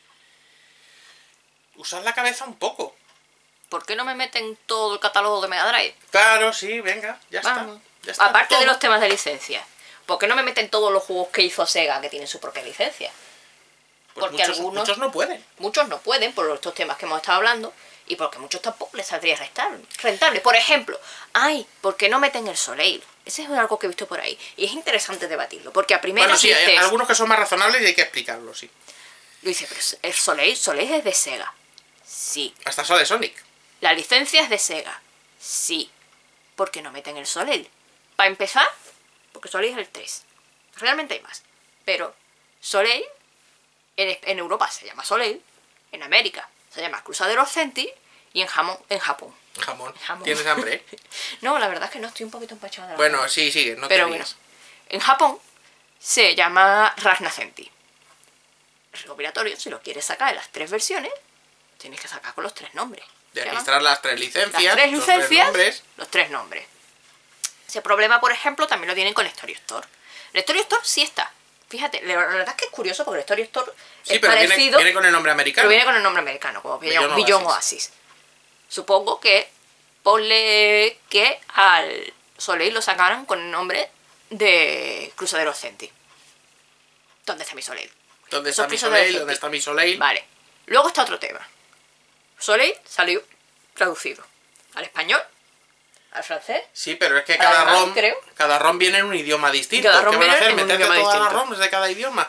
Usad la cabeza un poco. ¿Por qué no me meten todo el catálogo de Mega Drive? Claro, sí, venga, ya Vamos. está. Ya está Aparte todo. de los temas de licencia. ¿Por qué no me meten todos los juegos que hizo Sega que tienen su propia licencia? Pues porque muchos no pueden. Muchos no pueden por estos temas que hemos estado hablando y porque muchos tampoco les saldría rentable. Por ejemplo, ¿por qué no meten el Soleil? Ese es algo que he visto por ahí y es interesante debatirlo porque a primera Bueno, sí, hay dices, algunos que son más razonables y hay que explicarlo, sí. lo dice, pero el Soleil es de Sega. Sí. Hasta eso de Sonic. La licencia es de Sega. Sí. ¿Por qué no meten el Soleil? Para empezar, porque Soleil es el 3. Realmente hay más. Pero Soleil, en Europa se llama Soleil, en América se llama Crusader Authentic y en Japón. Jamón. Jamón. ¿Tienes hambre? No, la verdad es que no, estoy un poquito empachada de la Bueno, boca. sí, sigue, no Pero te bueno, rías. en Japón se llama Ragnacenti. El recopilatorio, si lo quieres sacar en las 3 versiones, tienes que sacar con los 3 nombres. De Se llaman registrar las 3 licencias, las 3 los 3 licencias, nombres. los 3 nombres. Ese problema, por ejemplo, también lo tienen con el Story Store. El Story Store sí está. Fíjate, la verdad es que es curioso porque el Story Store Sí, es pero parecido, viene con el nombre americano. pero viene con el nombre americano, como Beyond Beyond Oasis. Oasis. Supongo que ponle que al Soleil lo sacaran con el nombre de Crusader Authentic. ¿Dónde está mi Soleil? ¿Dónde Eso está mi es Crusader Soleil? Authentic. ¿Dónde está mi Soleil? Vale. Luego está otro tema. Soleil salió traducido al español, al francés. Sí, pero es que Al cada alemán, ROM, creo. cada ROM viene en un idioma distinto. Cada ¿Qué ROM van a viene hacer? en un ¿Meterte idioma todas las distinto. ROMs de cada idioma?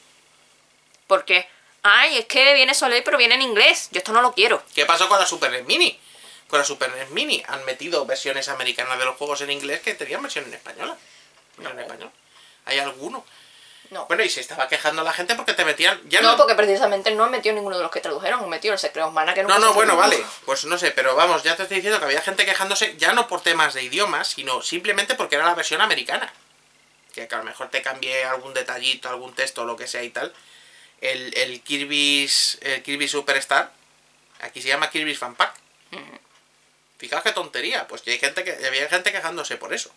Porque, es que viene Soleil pero viene en inglés. Yo esto no lo quiero. ¿Qué pasó con la Super NES Mini? Con la Super NES Mini han metido versiones americanas de los juegos en inglés que tenían versión en española. No en español. Hay alguno. No. Bueno, y se estaba quejando la gente porque te metían... Ya No, porque precisamente no han metido ninguno de los que tradujeron. Han metido el Secret of Mana que nunca No, se bueno, tradujo. vale. Pues no sé, pero vamos, ya te estoy diciendo que había gente quejándose ya no por temas de idiomas, sino simplemente porque era la versión americana. Que a lo mejor te cambié algún detallito, algún texto o lo que sea y tal. El Kirby Superstar, aquí se llama Kirby's Fan Pack. Fijaos qué tontería, pues que había gente quejándose por eso.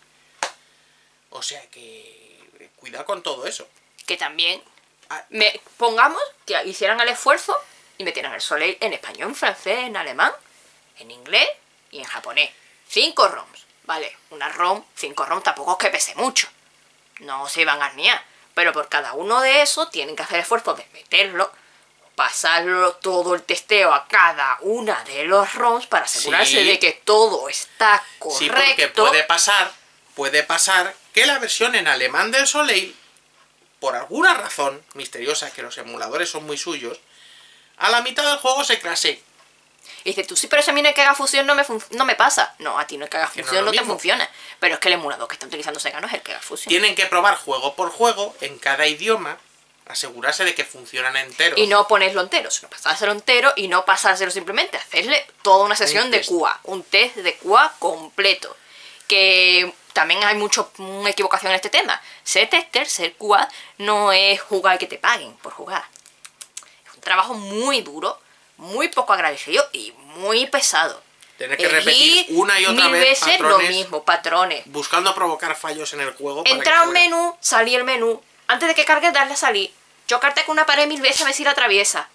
O sea que cuidado con todo eso. Que también Ah, pongamos que hicieran el esfuerzo y metieran el Soleil en español, en francés, en alemán, en inglés y en japonés. 5 ROMs. Vale, una ROM, 5 ROMs tampoco es que pese mucho. No se iban a arnear. Pero por cada uno de esos tienen que hacer esfuerzo de meterlo, pasarlo todo el testeo a cada una de los ROMs para asegurarse Sí. de que todo está sí, correcto. porque puede pasar puede pasar que la versión en alemán del Soleil, por alguna razón misteriosa, que los emuladores son muy suyos, a la mitad del juego se crashe. Y dices tú, sí, pero eso a mí no es que haga fusión, no me pasa. No, a ti no es que haga Que no fusión, es lo no te mismo. funciona. Pero es que el emulador que está utilizando Sega no es el que haga fusión. Tienen que probar juego por juego en cada idioma, asegurarse de que funcionan enteros. Y no ponerlo entero, sino pasárselo entero y no pasárselo simplemente, hacerle toda una sesión de test. QA, un test de QA completo. Que también hay mucha equivocación en este tema. Ser tester, ser QA, no es jugar y que te paguen por jugar. Es un trabajo muy duro, muy poco agradecido y muy pesado. Tener que repetir una y otra mil vez veces lo patrones, mismo, patrones. buscando provocar fallos en el juego. para Entrar que al juegue. menú, salir el menú. Antes de que cargue, darle a salir. Chocarte con una pared 1000 veces a ver si la atraviesa.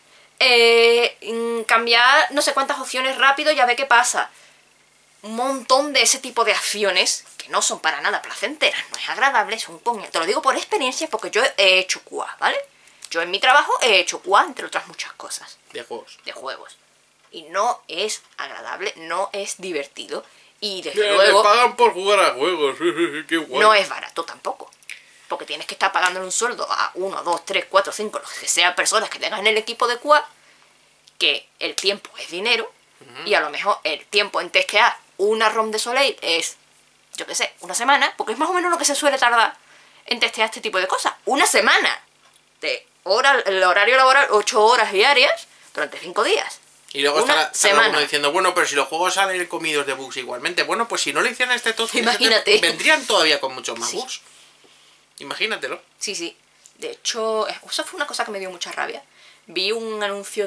Cambiar no sé cuántas opciones rápido y a ver qué pasa. Un montón de ese tipo de acciones que no son para nada placenteras, no es agradable, es un coño. Te lo digo por experiencia porque yo he hecho QA, ¿vale? Yo en mi trabajo he hecho QA, entre otras muchas cosas, De juegos. de juegos. Y no es agradable, no es divertido. Y desde Le luego pagan por jugar a juegos. Qué guay. no es barato tampoco. Porque tienes que estar pagándole un sueldo a 1, 2, 3, 4, 5, los que sean personas que tengas en el equipo de QA, que el tiempo es dinero, y a lo mejor el tiempo en testear una ROM de Soleil es, yo qué sé, una semana, porque es más o menos lo que se suele tardar en testear este tipo de cosas. Una semana de hora, el horario laboral, 8 horas diarias durante 5 días. Y luego Una está semana. uno diciendo, bueno, pero si los juegos salen comidos de bugs igualmente. Bueno, pues si no le hicieran este toque, Imagínate. vendrían todavía con muchos más Sí. bugs. Imagínatelo. Sí, sí. De hecho, eso fue una cosa que me dio mucha rabia. Vi un anuncio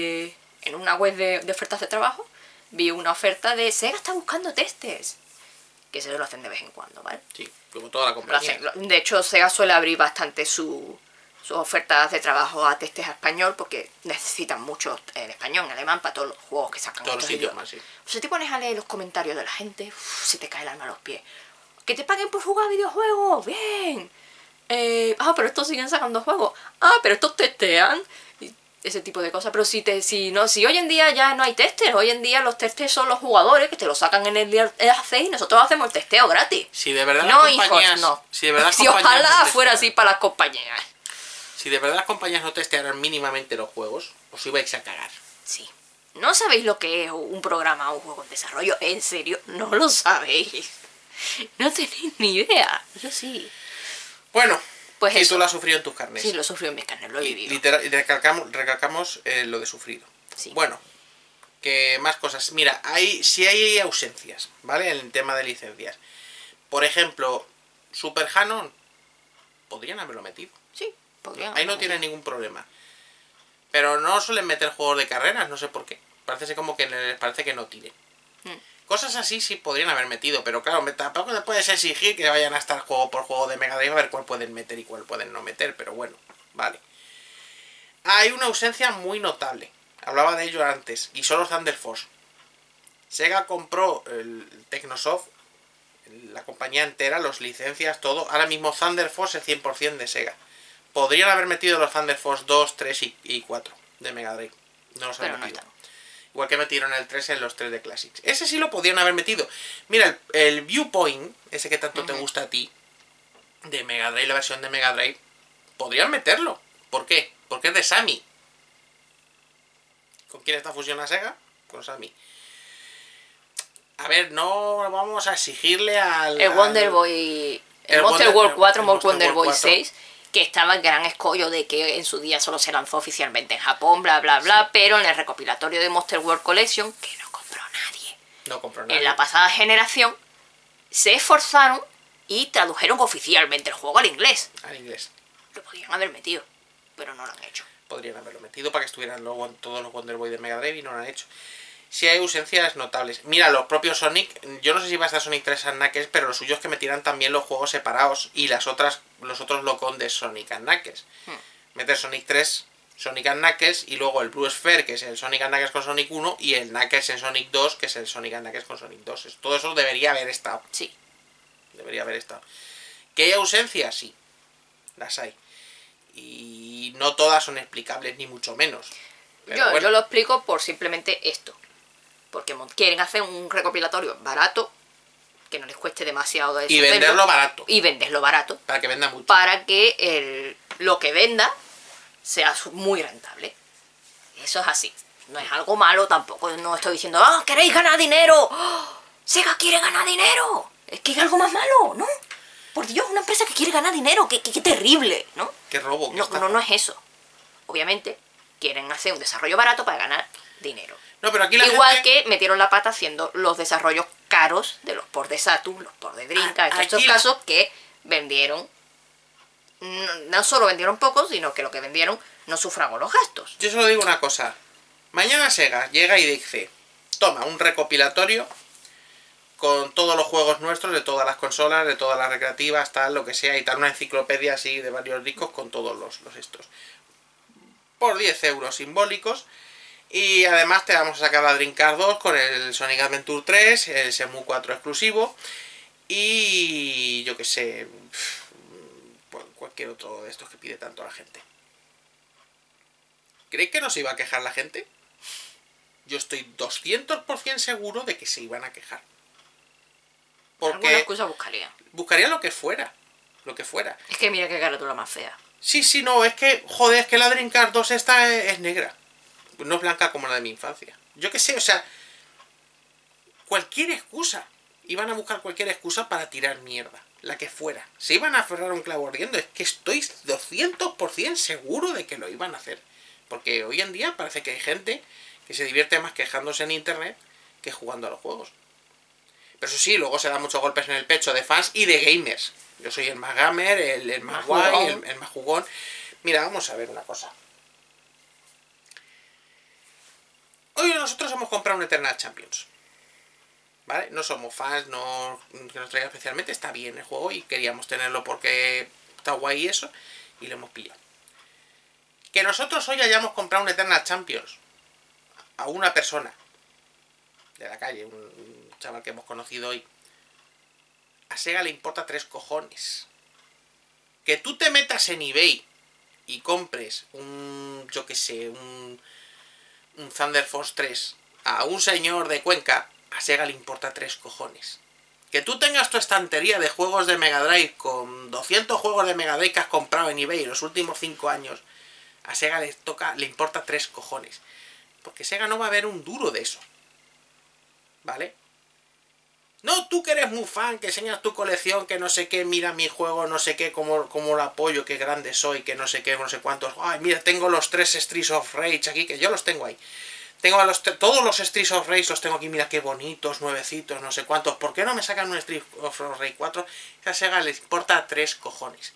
en una web de ofertas de trabajo. Vi una oferta de Sega está buscando testers. Que se lo hacen de vez en cuando, ¿vale? Sí, como toda la Lo compañía. hacen. De hecho, Sega suele abrir bastante sus ofertas de trabajo a testes a español porque necesitan mucho en español, en alemán, para todos los juegos que sacan. Todos los estos idiomas, sí. O sea, te pones a leer los comentarios de la gente, se te cae el alma a los pies. Que te paguen por jugar videojuegos, bien. Pero estos siguen sacando juegos. Pero estos testean. Y ese tipo de cosas. Pero si hoy en día ya no hay testers, hoy en día los testers son los jugadores que te lo sacan en el día y nosotros hacemos el testeo gratis. Si de verdad No, las compañías, hijos, no. Si de verdad las Si compañías ojalá no fuera testearan- así para las compañías. Si de verdad las compañías no testearan mínimamente los juegos, os ibais a cagar. Sí. ¿No sabéis lo que es un programa o un juego en desarrollo? ¿En serio? No lo sabéis. No tenéis ni idea. Yo sí. Bueno, Pues y eso. tú lo has sufrido en tus carnes. Sí, lo sufrí en mis carnes, lo he Y vivido. y recalcamos lo de sufrido. Sí. Bueno, que más cosas. Mira, sí hay ausencias, ¿vale? En el tema de licencias. Por ejemplo, Super Hanon podrían haberlo metido. Sí, podría. Ahí no tienen ningún problema. Pero no suelen meter juegos de carreras, no sé por qué. Parece como que les parece que no tiren. Cosas así sí podrían haber metido, pero claro, tampoco te puedes exigir que vayan a estar juego por juego de Mega Drive a ver cuál pueden meter y cuál pueden no meter, pero bueno, vale. Hay una ausencia muy notable. Hablaba de ello antes, y son los Thunder Force. Sega compró el Technosoft, la compañía entera, las licencias, todo. Ahora mismo Thunder Force es 100% de Sega. Podrían haber metido los Thunder Force 2, 3 y 4 de Mega Drive. No los han Pero no metido. están. Igual que metieron el 3 en los 3 de Classics. Ese sí lo podrían haber metido. Mira, el Viewpoint, ese que tanto te gusta a ti, de Mega Drive, la versión de Mega Drive, podrían meterlo. ¿Por qué? Porque es de Sammy. ¿Con quién está fusionada Sega? Con Sammy. A ver, no vamos a exigirle al... El Wonder al- Boy. el El Monster Wonder- World 4, el Monster Monster Wonder Boy World 4. 6. Que estaba el gran escollo de que en su día solo se lanzó oficialmente en Japón, bla, bla, bla. Pero en el recopilatorio de Monster World Collection, que no compró nadie, No compró nada. en la pasada generación, se esforzaron y tradujeron oficialmente el juego al inglés. Al inglés. Lo podían haber metido, pero no lo han hecho. Podrían haberlo metido para que estuvieran luego todos los Wonder Boy de Mega Drive y no lo han hecho. Sí hay ausencias notables. Mira, los propios Sonic, yo no sé si va a estar Sonic 3 and Knuckles, pero lo suyo es que metieran también los juegos separados y los otros locón de Sonic and Knuckles. Meter Sonic 3, Sonic and Knuckles y luego el Blue Sphere, que es el Sonic and Knuckles con Sonic 1, y el Knuckles en Sonic 2, que es el Sonic and Knuckles con Sonic 2. Todo eso debería haber estado. Sí. Debería haber estado. ¿Que hay ausencias? Sí. Las hay. Y no todas son explicables, ni mucho menos. Pero bueno. Yo lo explico por simplemente esto. Porque quieren hacer un recopilatorio barato, que no les cueste cueste demasiado de Y venderlo barato. Y venderlo barato. Para que venda mucho. Para que lo que venda sea muy rentable. Eso es así. No es algo malo tampoco. No estoy diciendo, ¡ah, queréis ganar dinero! ¡Oh! ¡Sega quiere ganar dinero! Es que es algo más malo, ¿no? Por Dios, una empresa que quiere ganar dinero. ¡Qué terrible!, ¿no? ¡Qué robo! No es eso. Obviamente, quieren hacer un desarrollo barato para ganar dinero. No, pero aquí la Igual gente... que metieron la pata haciendo los desarrollos caros de los ports de Saturn, los ports de Dreamcast, estos Aquí casos que vendieron. No solo vendieron poco, sino que lo que vendieron no sufragó los gastos. Yo solo digo una cosa. Mañana Sega llega y dice, toma, un recopilatorio con todos los juegos nuestros, de todas las consolas, de todas las recreativas, tal, lo que sea, y tal, una enciclopedia así de varios discos con todos los estos. Por 10 euros simbólicos. Y además te vamos a sacar la Dreamcast 2 con el Sonic Adventure 3, el Shenmue 4 exclusivo, y yo que sé, cualquier otro de estos que pide tanto la gente. ¿Creéis que no se iba a quejar la gente? Yo estoy 200% seguro de que se iban a quejar. Alguna Porque excusa buscaría lo que fuera. Lo que fuera. Es que mira qué carátula más fea. Sí, no, es que, joder, es que la Dreamcast 2 esta es negra. No es blanca como la de mi infancia. Yo qué sé, o sea, cualquier excusa. Iban a buscar cualquier excusa para tirar mierda. La que fuera. Se iban a aferrar a un clavo ardiendo. Es que estoy 200% seguro de que lo iban a hacer. Porque hoy en día parece que hay gente que se divierte más quejándose en internet que jugando a los juegos. Pero eso sí, luego se dan muchos golpes en el pecho de fans y de gamers. Yo soy el más gamer, el más guay, el más jugón. Mira, vamos a ver una cosa. Hoy nosotros hemos comprado un Eternal Champions. ¿Vale? No somos fans, no que nos traiga especialmente. Está bien el juego y queríamos tenerlo porque está guay y eso. Y lo hemos pillado. Que nosotros hoy hayamos comprado un Eternal Champions a una persona de la calle, un chaval que hemos conocido hoy, a Sega le importa 3 cojones. Que tú te metas en eBay y compres yo que sé, un Thunder Force 3 a un señor de Cuenca, a Sega le importa 3 cojones. Que tú tengas tu estantería de juegos de Mega Drive con 200 juegos de Mega Drive que has comprado en eBay en los últimos 5 años, a Sega le importa 3 cojones. Porque Sega no va a ver un duro de eso. ¿Vale? No, tú que eres muy fan, que enseñas tu colección, que no sé qué, mira mi juego, no sé qué, cómo lo apoyo, qué grande soy, que no sé qué, no sé cuántos. Ay, mira, tengo los 3 Streets of Rage aquí, que yo los tengo ahí. Tengo todos los Streets of Rage los tengo aquí, mira qué bonitos, nuevecitos, no sé cuántos. ¿Por qué no me sacan un Street of Rage 4? Que a Sega les importa 3 cojones.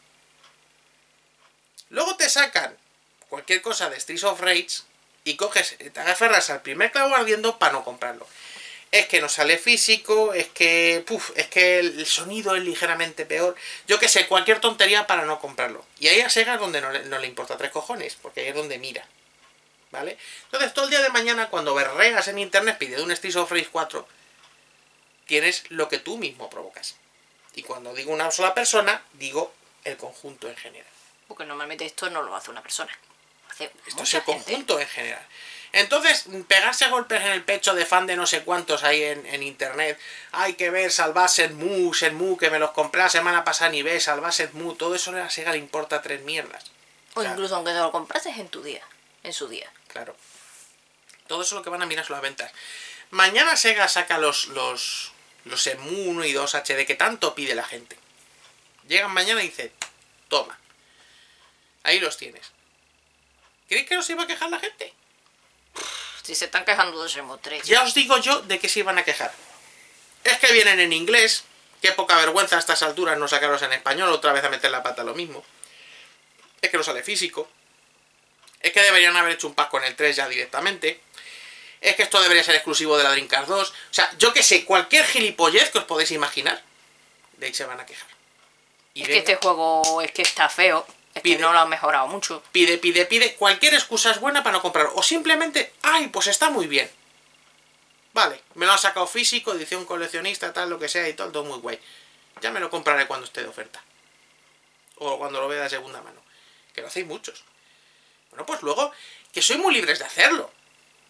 Luego te sacan cualquier cosa de Streets of Rage y coges, te aferras al primer clavo ardiendo para no comprarlo. Es que no sale físico, es que el sonido es ligeramente peor. Yo que sé, cualquier tontería para no comprarlo. Y ahí a Sega es donde no le importa 3 cojones, porque ahí es donde mira. ¿Vale? Entonces todo el día de mañana, cuando berreas en internet pidiendo un Streets of Rage 4, tienes lo que tú mismo provocas. Y cuando digo una sola persona, digo el conjunto en general. Porque normalmente esto no lo hace una persona. Esto es el conjunto en general. Entonces, pegarse a golpes en el pecho de fan de no sé cuántos hay en internet. Hay que ver, salvar Shenmue, que me los compré la semana pasada ni ve, salvar Shenmue. Todo eso a Sega le importa 3 mierdas. O incluso aunque te lo comprases en su día. Claro. Todo eso es lo que van a mirar son las ventas. Mañana Sega saca los Shenmue 1 y 2 HD que tanto pide la gente. Llegan mañana y dicen, toma. Ahí los tienes. ¿Creéis que no se iba a quejar la gente? Si se están quejando de Shenmue 3. Ya os digo yo de qué se iban a quejar. Es que vienen en inglés. Qué poca vergüenza a estas alturas no sacarlos en español. Otra vez a meter la pata lo mismo. Es que no sale físico. Es que deberían haber hecho un pack con el 3 ya directamente. Es que esto debería ser exclusivo de la Dreamcast 2. O sea, yo que sé, cualquier gilipollez que os podéis imaginar, de ahí se van a quejar. Y que este juego es que está feo. Es que no lo han mejorado mucho. Pide. Cualquier excusa es buena para no comprarlo. O simplemente, ay, pues está muy bien. Vale, me lo han sacado físico, edición coleccionista, tal, lo que sea y todo muy guay. Ya me lo compraré cuando esté de oferta. O cuando lo vea de segunda mano. Que lo hacéis muchos. Bueno, pues luego, que sois muy libres de hacerlo.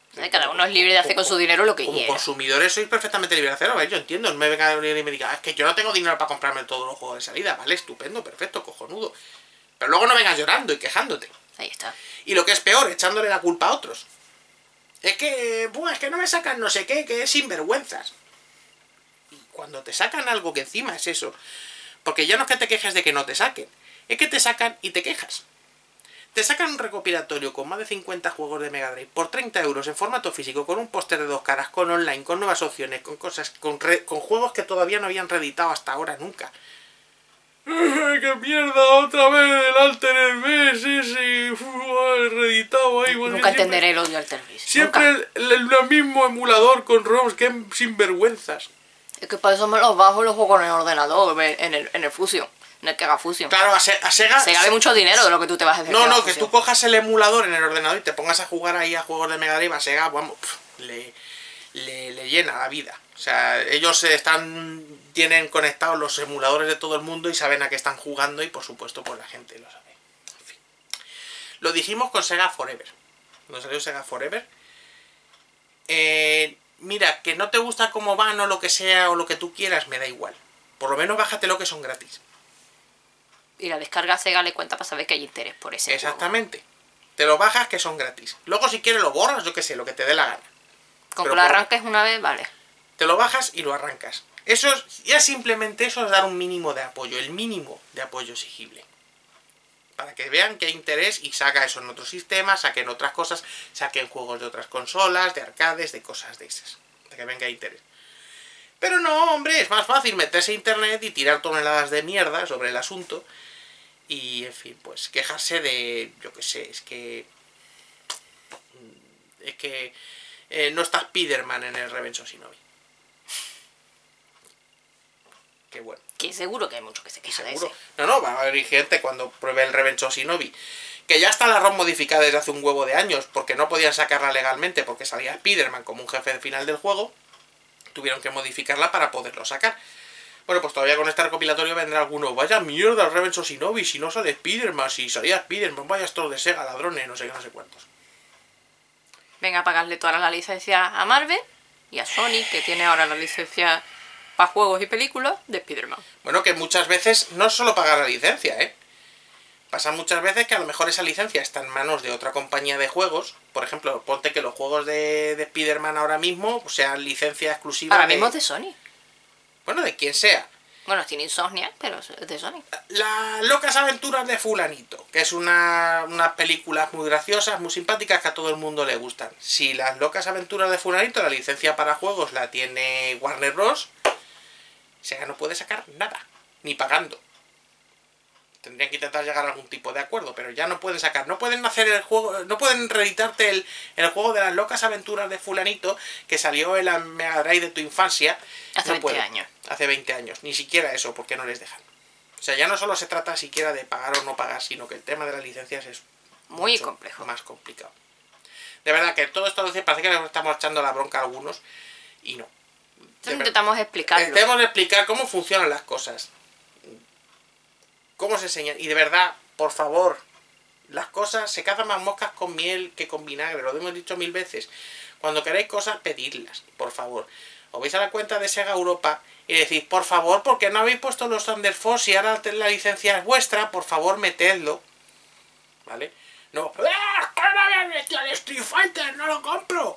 Cada uno es libre de hacer con su dinero lo que como quiera. consumidores sois perfectamente libres de hacerlo, ¿vale? Yo entiendo, no me venga a venir y me diga, es que yo no tengo dinero para comprarme todos los juegos de salida, vale, estupendo, perfecto, cojonudo. Pero luego no vengas llorando y quejándote. Ahí está. Y lo que es peor, echándole la culpa a otros. Es que no me sacan no sé qué, que es sinvergüenzas. Y cuando te sacan algo que encima es eso, porque ya no es que te quejes de que no te saquen, es que te sacan y te quejas. Te sacan un recopilatorio con más de 50 juegos de Mega Drive por 30 euros en formato físico, con un póster de 2 caras, con online, con nuevas opciones, con cosas, con juegos que todavía no habían reeditado hasta ahora nunca. ¡Ay, qué mierda! Otra vez el Altered Beast ese reeditado ahí. Nunca entenderé el odio al Altered. Siempre el mismo emulador con ROMs, que sinvergüenzas. Es que para eso me los bajo y los juego en el ordenador, en el Fusion. En el que haga Fusion. Claro, a Sega... Sega de mucho dinero de lo que tú te vas a hacer. No, que tú cojas el emulador en el ordenador y te pongas a jugar ahí a juegos de Mega Drive, a Sega, vamos, le llena la vida. O sea, ellos tienen conectados los emuladores de todo el mundo y saben a qué están jugando y por supuesto pues la gente lo sabe. En fin. Lo dijimos con Sega Forever. Nos salió Sega Forever. Mira, que no te gusta cómo van o lo que sea o lo que tú quieras, me da igual. Por lo menos bájatelo que son gratis. Y la descarga Sega le cuenta para saber que hay interés por ese Exactamente. Juego. Te lo bajas que son gratis. Luego si quieres lo borras, yo que sé, lo que te dé la gana. Con que lo arranques una vez, vale. Te lo bajas y lo arrancas. Eso es, ya simplemente eso es dar un mínimo de apoyo, el mínimo de apoyo exigible. Para que vean que hay interés y saca eso en otros sistemas, saquen otras cosas, saquen juegos de otras consolas, de arcades, de cosas de esas. Para que vean que hay interés. Pero no, hombre, es más fácil meterse a internet y tirar toneladas de mierda sobre el asunto. Y, en fin, pues quejarse de, yo qué sé, es que no está Spiderman en el Revenge of Shinobi. Qué bueno. Que seguro que hay mucho que se queja de ese. No, va a haber gente cuando pruebe el Revenge of Shinobi. Que ya está la ROM modificada desde hace un huevo de años, porque no podían sacarla legalmente, porque salía Spiderman como un jefe final del juego. Tuvieron que modificarla para poderlo sacar. Bueno, pues todavía con este recopilatorio vendrá alguno. Vaya mierda el Revenge of Shinobi, si no sale Spiderman, si salía Spiderman, vaya estos de Sega, ladrones, no sé cuántos. Venga a pagarle toda la licencia a Marvel y a Sony, que tiene ahora la licencia para juegos y películas de Spiderman. Bueno, que muchas veces no es solo pagar la licencia, ¿eh? Pasa muchas veces que a lo mejor esa licencia está en manos de otra compañía de juegos. Por ejemplo, ponte que los juegos de Spiderman ahora mismo sean licencia exclusiva. Ahora mismo es de Sony. Bueno, de quien sea. Bueno, tiene Insomnia, pero es de Sony. Las locas aventuras de fulanito, que es unas películas muy graciosas, muy simpáticas, que a todo el mundo le gustan. Si las locas aventuras de fulanito, la licencia para juegos la tiene Warner Bros., Sega no puede sacar nada, ni pagando. Tendrían que intentar llegar a algún tipo de acuerdo, pero ya no pueden sacar, no pueden hacer el juego, no pueden reeditarte el juego de las locas aventuras de fulanito que salió en la Mega Drive de tu infancia. Hace 20 años. Hace 20 años, ni siquiera eso, porque no les dejan. O sea, ya no solo se trata siquiera de pagar o no pagar, sino que el tema de las licencias es muy complejo. Más complicado. De verdad que todo esto parece que le estamos echando la bronca a algunos y no. Intentamos explicarlo. Intentamos explicar cómo funcionan las cosas. Cómo se enseñan. Y de verdad, por favor, las cosas se cazan más moscas con miel que con vinagre. Lo hemos dicho 1000 veces. Cuando queréis cosas, pedidlas, por favor. Os vais a la cuenta de Sega Europa y decís, por favor, ¿por qué no habéis puesto los Thunder Force y ahora la licencia es vuestra? Por favor, metedlo. ¿Vale? No, ¡que no había metido el Street Fighter! ¡No lo compro!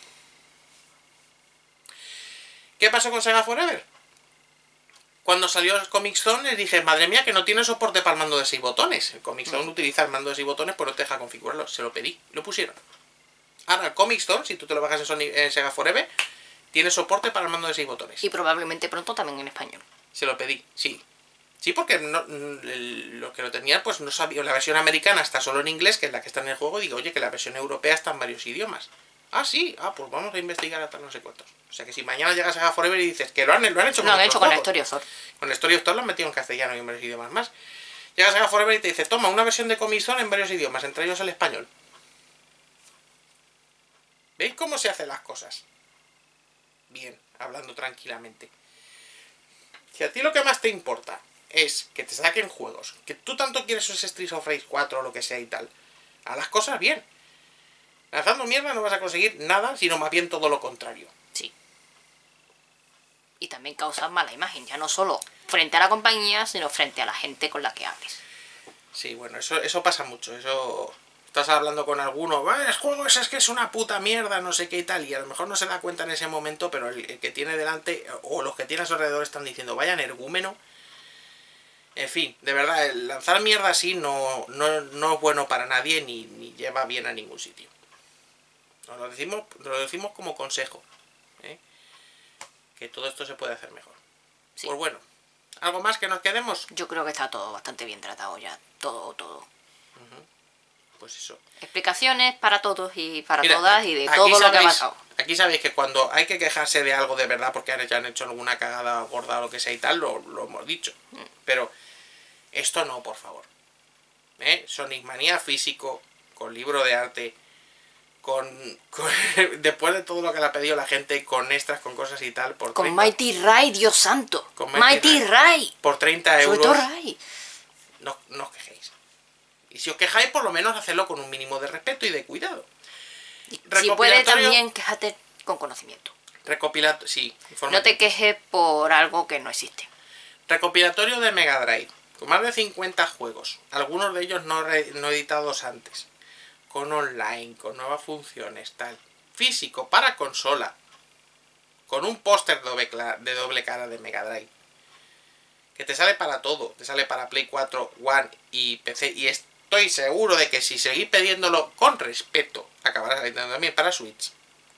¿Qué pasó con Sega Forever? Cuando salió el Comic Zone les dije, madre mía, que no tiene soporte para el mando de 6 botones. El Comic Zone utiliza el mando de 6 botones, pues no te deja configurarlo. Se lo pedí, lo pusieron. Ahora el Comic Zone, si tú te lo bajas en Sega Forever, tiene soporte para el mando de 6 botones. Y probablemente pronto también en español. Se lo pedí, sí. Sí, porque los que lo tenían, pues no sabía. La versión americana está solo en inglés, que es la que está en el juego. Digo, oye, que la versión europea está en varios idiomas. Ah, sí, pues vamos a investigar hasta no sé cuántos. O sea que si mañana llegas a Forever y dices que lo han hecho con otros con Story of Thor. Con Story of Thor lo han metido en castellano y en varios idiomas más. Llegas a Forever y te dice, toma una versión de Comic Zone en varios idiomas, entre ellos el español. ¿Veis cómo se hacen las cosas? Bien, hablando tranquilamente. Si a ti lo que más te importa es que te saquen juegos, que tú tanto quieres ese Streets of Rage 4 o lo que sea y tal, a las cosas bien. Lanzando mierda no vas a conseguir nada, sino más bien todo lo contrario. Sí. Y también causas mala imagen, ya no solo frente a la compañía, sino frente a la gente con la que hables. Sí, bueno, eso pasa mucho. Eso estás hablando con alguno, el juego ese es que es una puta mierda, no sé qué y tal, y a lo mejor no se da cuenta en ese momento, pero el que tiene delante, o los que tiene a su alrededor están diciendo, vaya energúmeno. En fin, de verdad, el lanzar mierda así no es bueno para nadie ni lleva bien a ningún sitio. Nos lo decimos como consejo, ¿eh? Que todo esto se puede hacer mejor. Sí. Pues bueno, ¿algo más que nos quedemos? Yo creo que está todo bastante bien tratado ya, todo. Pues eso. Explicaciones para todos y para Mira, todas y de aquí todo lo que ha sabéis- pasado. Aquí sabéis que cuando hay que quejarse de algo de verdad porque ya han hecho alguna cagada gorda o lo que sea y tal, lo hemos dicho. Pero esto no, por favor. Sonic Manía físico, con libro de arte, después de todo lo que le ha pedido la gente, con extras, con cosas y tal, por Con 30, Mighty Ray, Dios santo. Con Mighty Ray. por 30 Sobre todo euros, Ray. no os quejéis. Y si os quejáis, por lo menos hacedlo con un mínimo de respeto y de cuidado. Si puede Recopilatorio- también quejate con conocimiento. Sí, No informativo. te quejes por algo que no existe. Recopilatorio de Mega Drive, con más de 50 juegos, algunos de ellos no editados antes, con online, con nuevas funciones, tal. Físico, para consola, con un póster de doble cara de Mega Drive, que te sale para todo, te sale para Play 4, One y PC, y estoy seguro de que si seguís pidiéndolo con respeto, acabará saliendo también para Switch.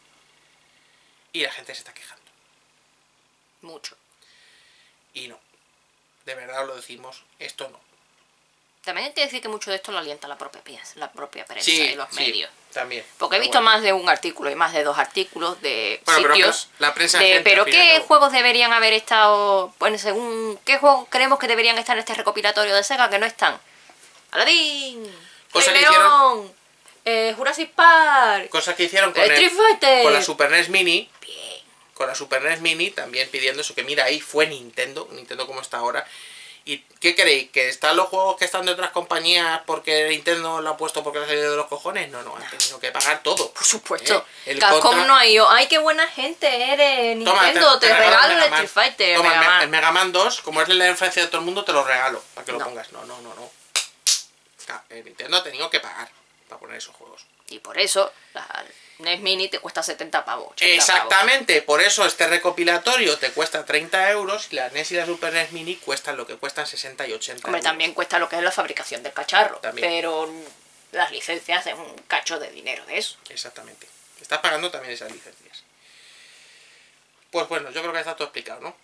Y la gente se está quejando. Mucho. Y no. De verdad os lo decimos, esto no. También hay que decir que mucho de esto lo alienta la propia prensa Sí, y los sí, medios. también. Porque he Pero visto bueno. más de un artículo y más de 2 artículos de Bueno, pero sitios la prensa de gente, pero al fin y al qué cabo. juegos deberían haber estado, bueno, según qué juegos creemos que deberían estar en este recopilatorio de Sega que no están. Aladdin, Cosa Rey que León, Jurassic Park, Cosas que hicieron con, Street Fighter. con la Super NES Mini. Bien. Con la Super NES Mini también pidiendo eso. Que mira, ahí fue Nintendo como está ahora. ¿Y qué creéis? ¿Que están los juegos que están de otras compañías porque Nintendo lo ha puesto porque le ha salido de los cojones? No, han tenido que pagar todo. Por supuesto. El Capcom Contra- no ha ido. Ay, qué buena gente eres, Toma, Nintendo. te regalo regalo el Mega Man. Street Fighter. Toma, Mega Man. el Mega Man 2, como es la referencia de todo el mundo, te lo regalo. Para que lo No. pongas. No. Nintendo ha tenido que pagar para poner esos juegos. Y por eso la NES Mini te cuesta 70 pavos. 80 pavos. Exactamente, por eso este recopilatorio te cuesta 30 euros y la NES y la Super NES Mini cuestan lo que cuestan 60 y 80 Hombre, euros. también cuesta lo que es la fabricación del cacharro. También. Pero las licencias es un cacho de dinero de eso. Exactamente. Estás pagando también esas licencias. Pues bueno, yo creo que está todo explicado, ¿no?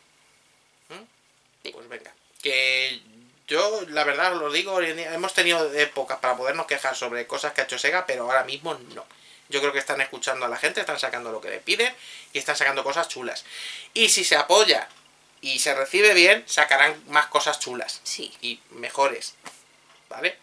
Sí. Pues venga. Que yo, la verdad, os lo digo, hoy en día hemos tenido épocas para podernos quejar sobre cosas que ha hecho Sega, pero ahora mismo no. Yo creo que están escuchando a la gente, están sacando lo que le piden y están sacando cosas chulas. Y si se apoya y se recibe bien, sacarán más cosas chulas. Sí. Y mejores. ¿Vale?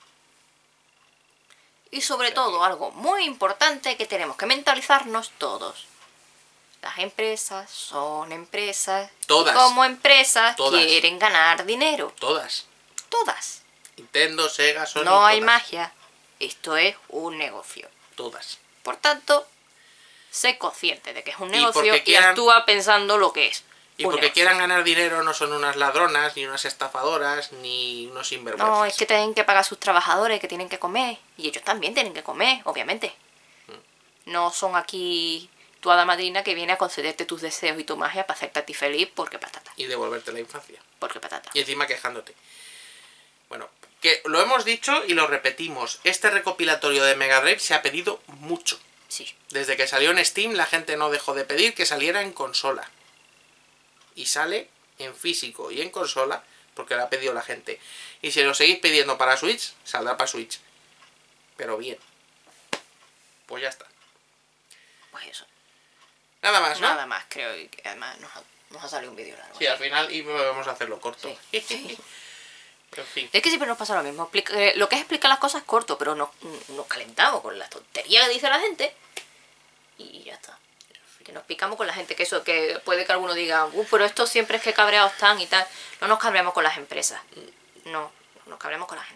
Y sobre todo, algo muy importante que tenemos que mentalizarnos todos. Las empresas son empresas. Todas. Y como empresas Todas. quieren ganar dinero. Todas. Todas. Nintendo, Sega, Sony, No hay todas. magia. Esto es un negocio. Todas. Por tanto, sé consciente de que es un Y negocio porque y quieran- actúa pensando lo que es. Y un porque negocio. quieran ganar dinero no son unas ladronas, ni unas estafadoras, ni unos sinvergüenzas. No, es que tienen que pagar a sus trabajadores, que tienen que comer. Y ellos también tienen que comer, obviamente. No son aquí tu hada madrina que viene a concederte tus deseos y tu magia para hacerte a ti feliz porque patata. Y devolverte la infancia. Porque patata. Y encima quejándote. Bueno, que lo hemos dicho y lo repetimos. Este recopilatorio de Mega Drive se ha pedido mucho. Sí. Desde que salió en Steam la gente no dejó de pedir que saliera en consola. Y sale en físico y en consola porque lo ha pedido la gente. Y si lo seguís pidiendo para Switch, saldrá para Switch. Pero bien. Pues ya está. Pues eso. Nada más, ¿no? Nada más, creo. Y que además nos ha salido un vídeo largo. Sí, al final y vamos a hacerlo corto. Sí, sí. En fin. Es que siempre nos pasa lo mismo. Lo que es explicar las cosas corto, pero nos calentamos con la tontería que dice la gente. Y ya está. Que nos picamos con la gente, que eso, que puede que alguno diga, pero esto siempre es que cabreados están y tal. No nos cabreamos con las empresas. No nos cabreamos con la gente.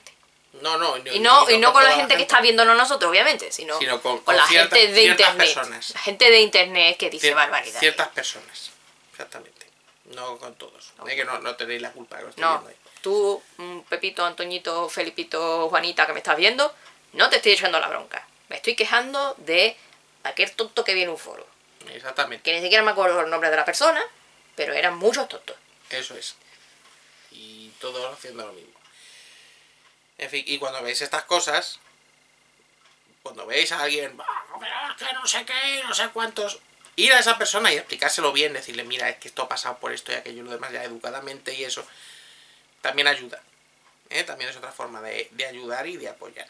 No, Y no con la toda gente que está viéndonos nosotros, obviamente, sino con la cierta- gente de ciertas internet. personas. La gente de internet que dice barbaridades. Ciertas personas, exactamente. No con todos. Es que no tenéis la culpa de lo que estoy No, viendo ahí. tú, Pepito, Antoñito, Felipito, Juanita, que me estás viendo, no te estoy echando la bronca. Me estoy quejando de aquel tonto que viene a un foro. Exactamente. Que ni siquiera me acuerdo el nombre de la persona, pero eran muchos tontos. Eso es. Y todos haciendo lo mismo. En fin, y cuando veis estas cosas, cuando veis a alguien, pero es que no sé qué, no sé cuántos, ir a esa persona y explicárselo bien, decirle, mira, es que esto ha pasado por esto y aquello y lo demás, ya educadamente, y eso también ayuda. También es otra forma de ayudar y de apoyar.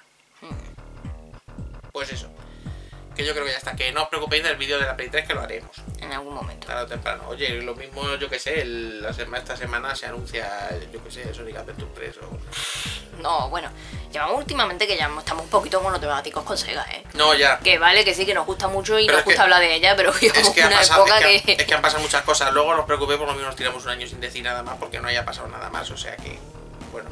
Pues eso. Que yo creo que ya está. Que no os preocupéis del vídeo de la Play 3, que lo haremos En algún momento. tarde o temprano. Oye, lo mismo, yo que sé, esta semana se anuncia, yo que sé, Sonic Adventure 3 o... No, bueno, llevamos últimamente que ya estamos un poquito monotemáticos con Sega, ¿eh? No, ya. Que vale, que sí, que nos gusta mucho y Pero nos es que- gusta hablar de ella, pero Es llevamos que, una época es que han pasado muchas cosas. Luego no os preocupéis, por lo menos nos tiramos un año sin decir nada más porque no haya pasado nada más. O sea que, bueno.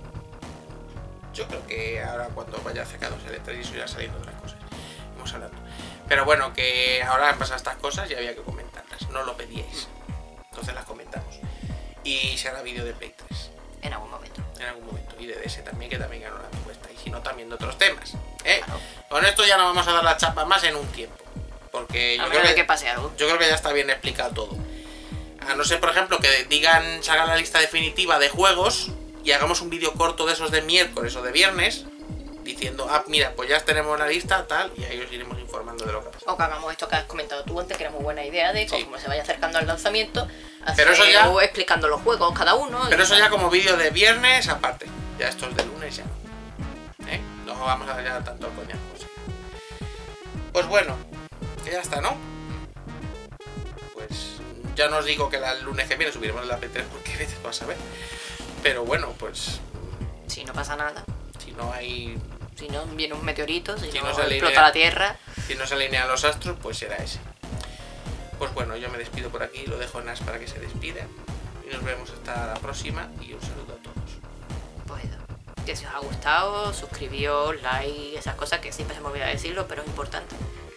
Yo creo que ahora cuando vaya acercándose el E3 y eso irá saliendo otras cosas. Vamos hablando. Pero bueno, que ahora han pasado estas cosas y había que comentarlas. No lo pedíais. Entonces las comentamos. Y será vídeo de Play 3 En algún momento. en algún momento. Y de DS también, que también ganó la encuesta. Y si no, también de otros temas. Claro. Con esto ya no vamos a dar la chapa más en un tiempo. Porque A yo menos creo de que pase algo. yo creo que ya está bien explicado todo. A no ser, por ejemplo, que digan, salga la lista definitiva de juegos y hagamos un vídeo corto de esos de miércoles o de viernes diciendo, mira, pues ya tenemos la lista, tal, y ahí os iremos informando de lo que pasa. O que hagamos esto que has comentado tú antes, que era muy buena idea de Sí. como se vaya acercando al lanzamiento, Pero eso hacer ya- explicando los juegos cada uno. Pero y- eso ya como vídeo de viernes aparte. Ya estos de lunes ya no. No vamos a dar tanto coñazo. Pues bueno, que ya está, ¿no? Pues ya no os digo que el lunes que viene subiremos la P3 porque veces vas a ver. Pero bueno, pues Si no pasa nada. si no hay... Si no viene un meteorito, si, Si no, no se alinea- explota la Tierra. Si no se alinean los astros, pues será ese. Pues bueno, yo me despido por aquí, lo dejo en As para que se despida. Y nos vemos hasta la próxima y un saludo a todos. Pues eso. Que si os ha gustado, suscribíos, like, esas cosas que siempre se me olvida decirlo, pero es importante.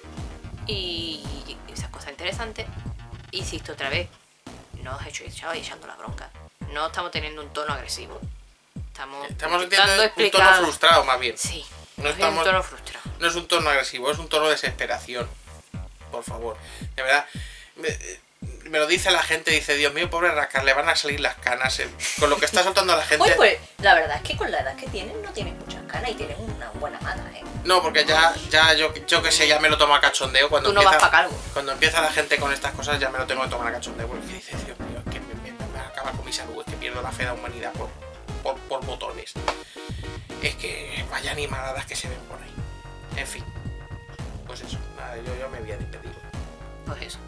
Y esas cosas interesantes. Insisto otra vez, no os echéis echando la bronca. No estamos teniendo un tono agresivo. Estamos Estamos intentando sintiendo un explicar. tono frustrado más bien. Sí, No es estamos- un tono frustrado. No es un tono agresivo, es un tono de desesperación. Por favor. De verdad, me lo dice la gente, dice, Dios mío, pobre Racar, le van a salir las canas. Con lo que está soltando la gente. Oye, pues la verdad es que con la edad que tienen no tienen muchas canas y tienen una buena gana, ¿eh? No, porque ya yo que sé, ya me lo tomo a cachondeo. Cuando Tú no vas pa' calvo. Cuando empieza la gente con estas cosas, ya me lo tengo que tomar a cachondeo. Porque dice, Dios mío, es que me acaba con mi salud, es que pierdo la fe de la humanidad por botones. Es que vaya animaladas que se ven por ahí. En fin. Pues eso, nada, yo me voy a despedir. Pues eso.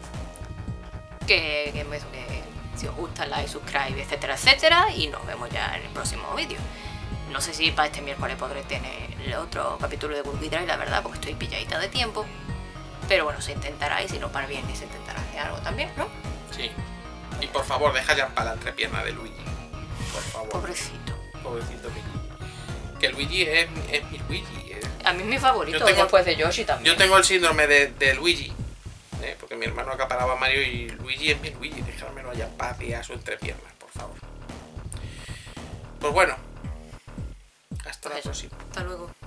Que si os gusta, like, subscribe, etcétera, etcétera. Y nos vemos ya en el próximo vídeo. No sé si para este miércoles podré tener el otro capítulo de Burby Drive, la verdad, porque estoy pilladita de tiempo. Pero bueno, se intentará y si no para el viernes se intentará hacer algo también, ¿no? Sí. Y por favor, deja ya para la entrepierna de Luigi. Por favor. Pobrecito. Pobrecito Luigi. Que Luigi es mi Luigi. A mí es mi favorito, Yo tengo- después de Yoshi también. Yo tengo el síndrome de Luigi. Porque mi hermano acaparaba a Mario y Luigi es mi Luigi. Déjamelo allá en paz y a su entrepierna, por favor. Pues bueno. Hasta la Pues eso. próxima. Hasta luego.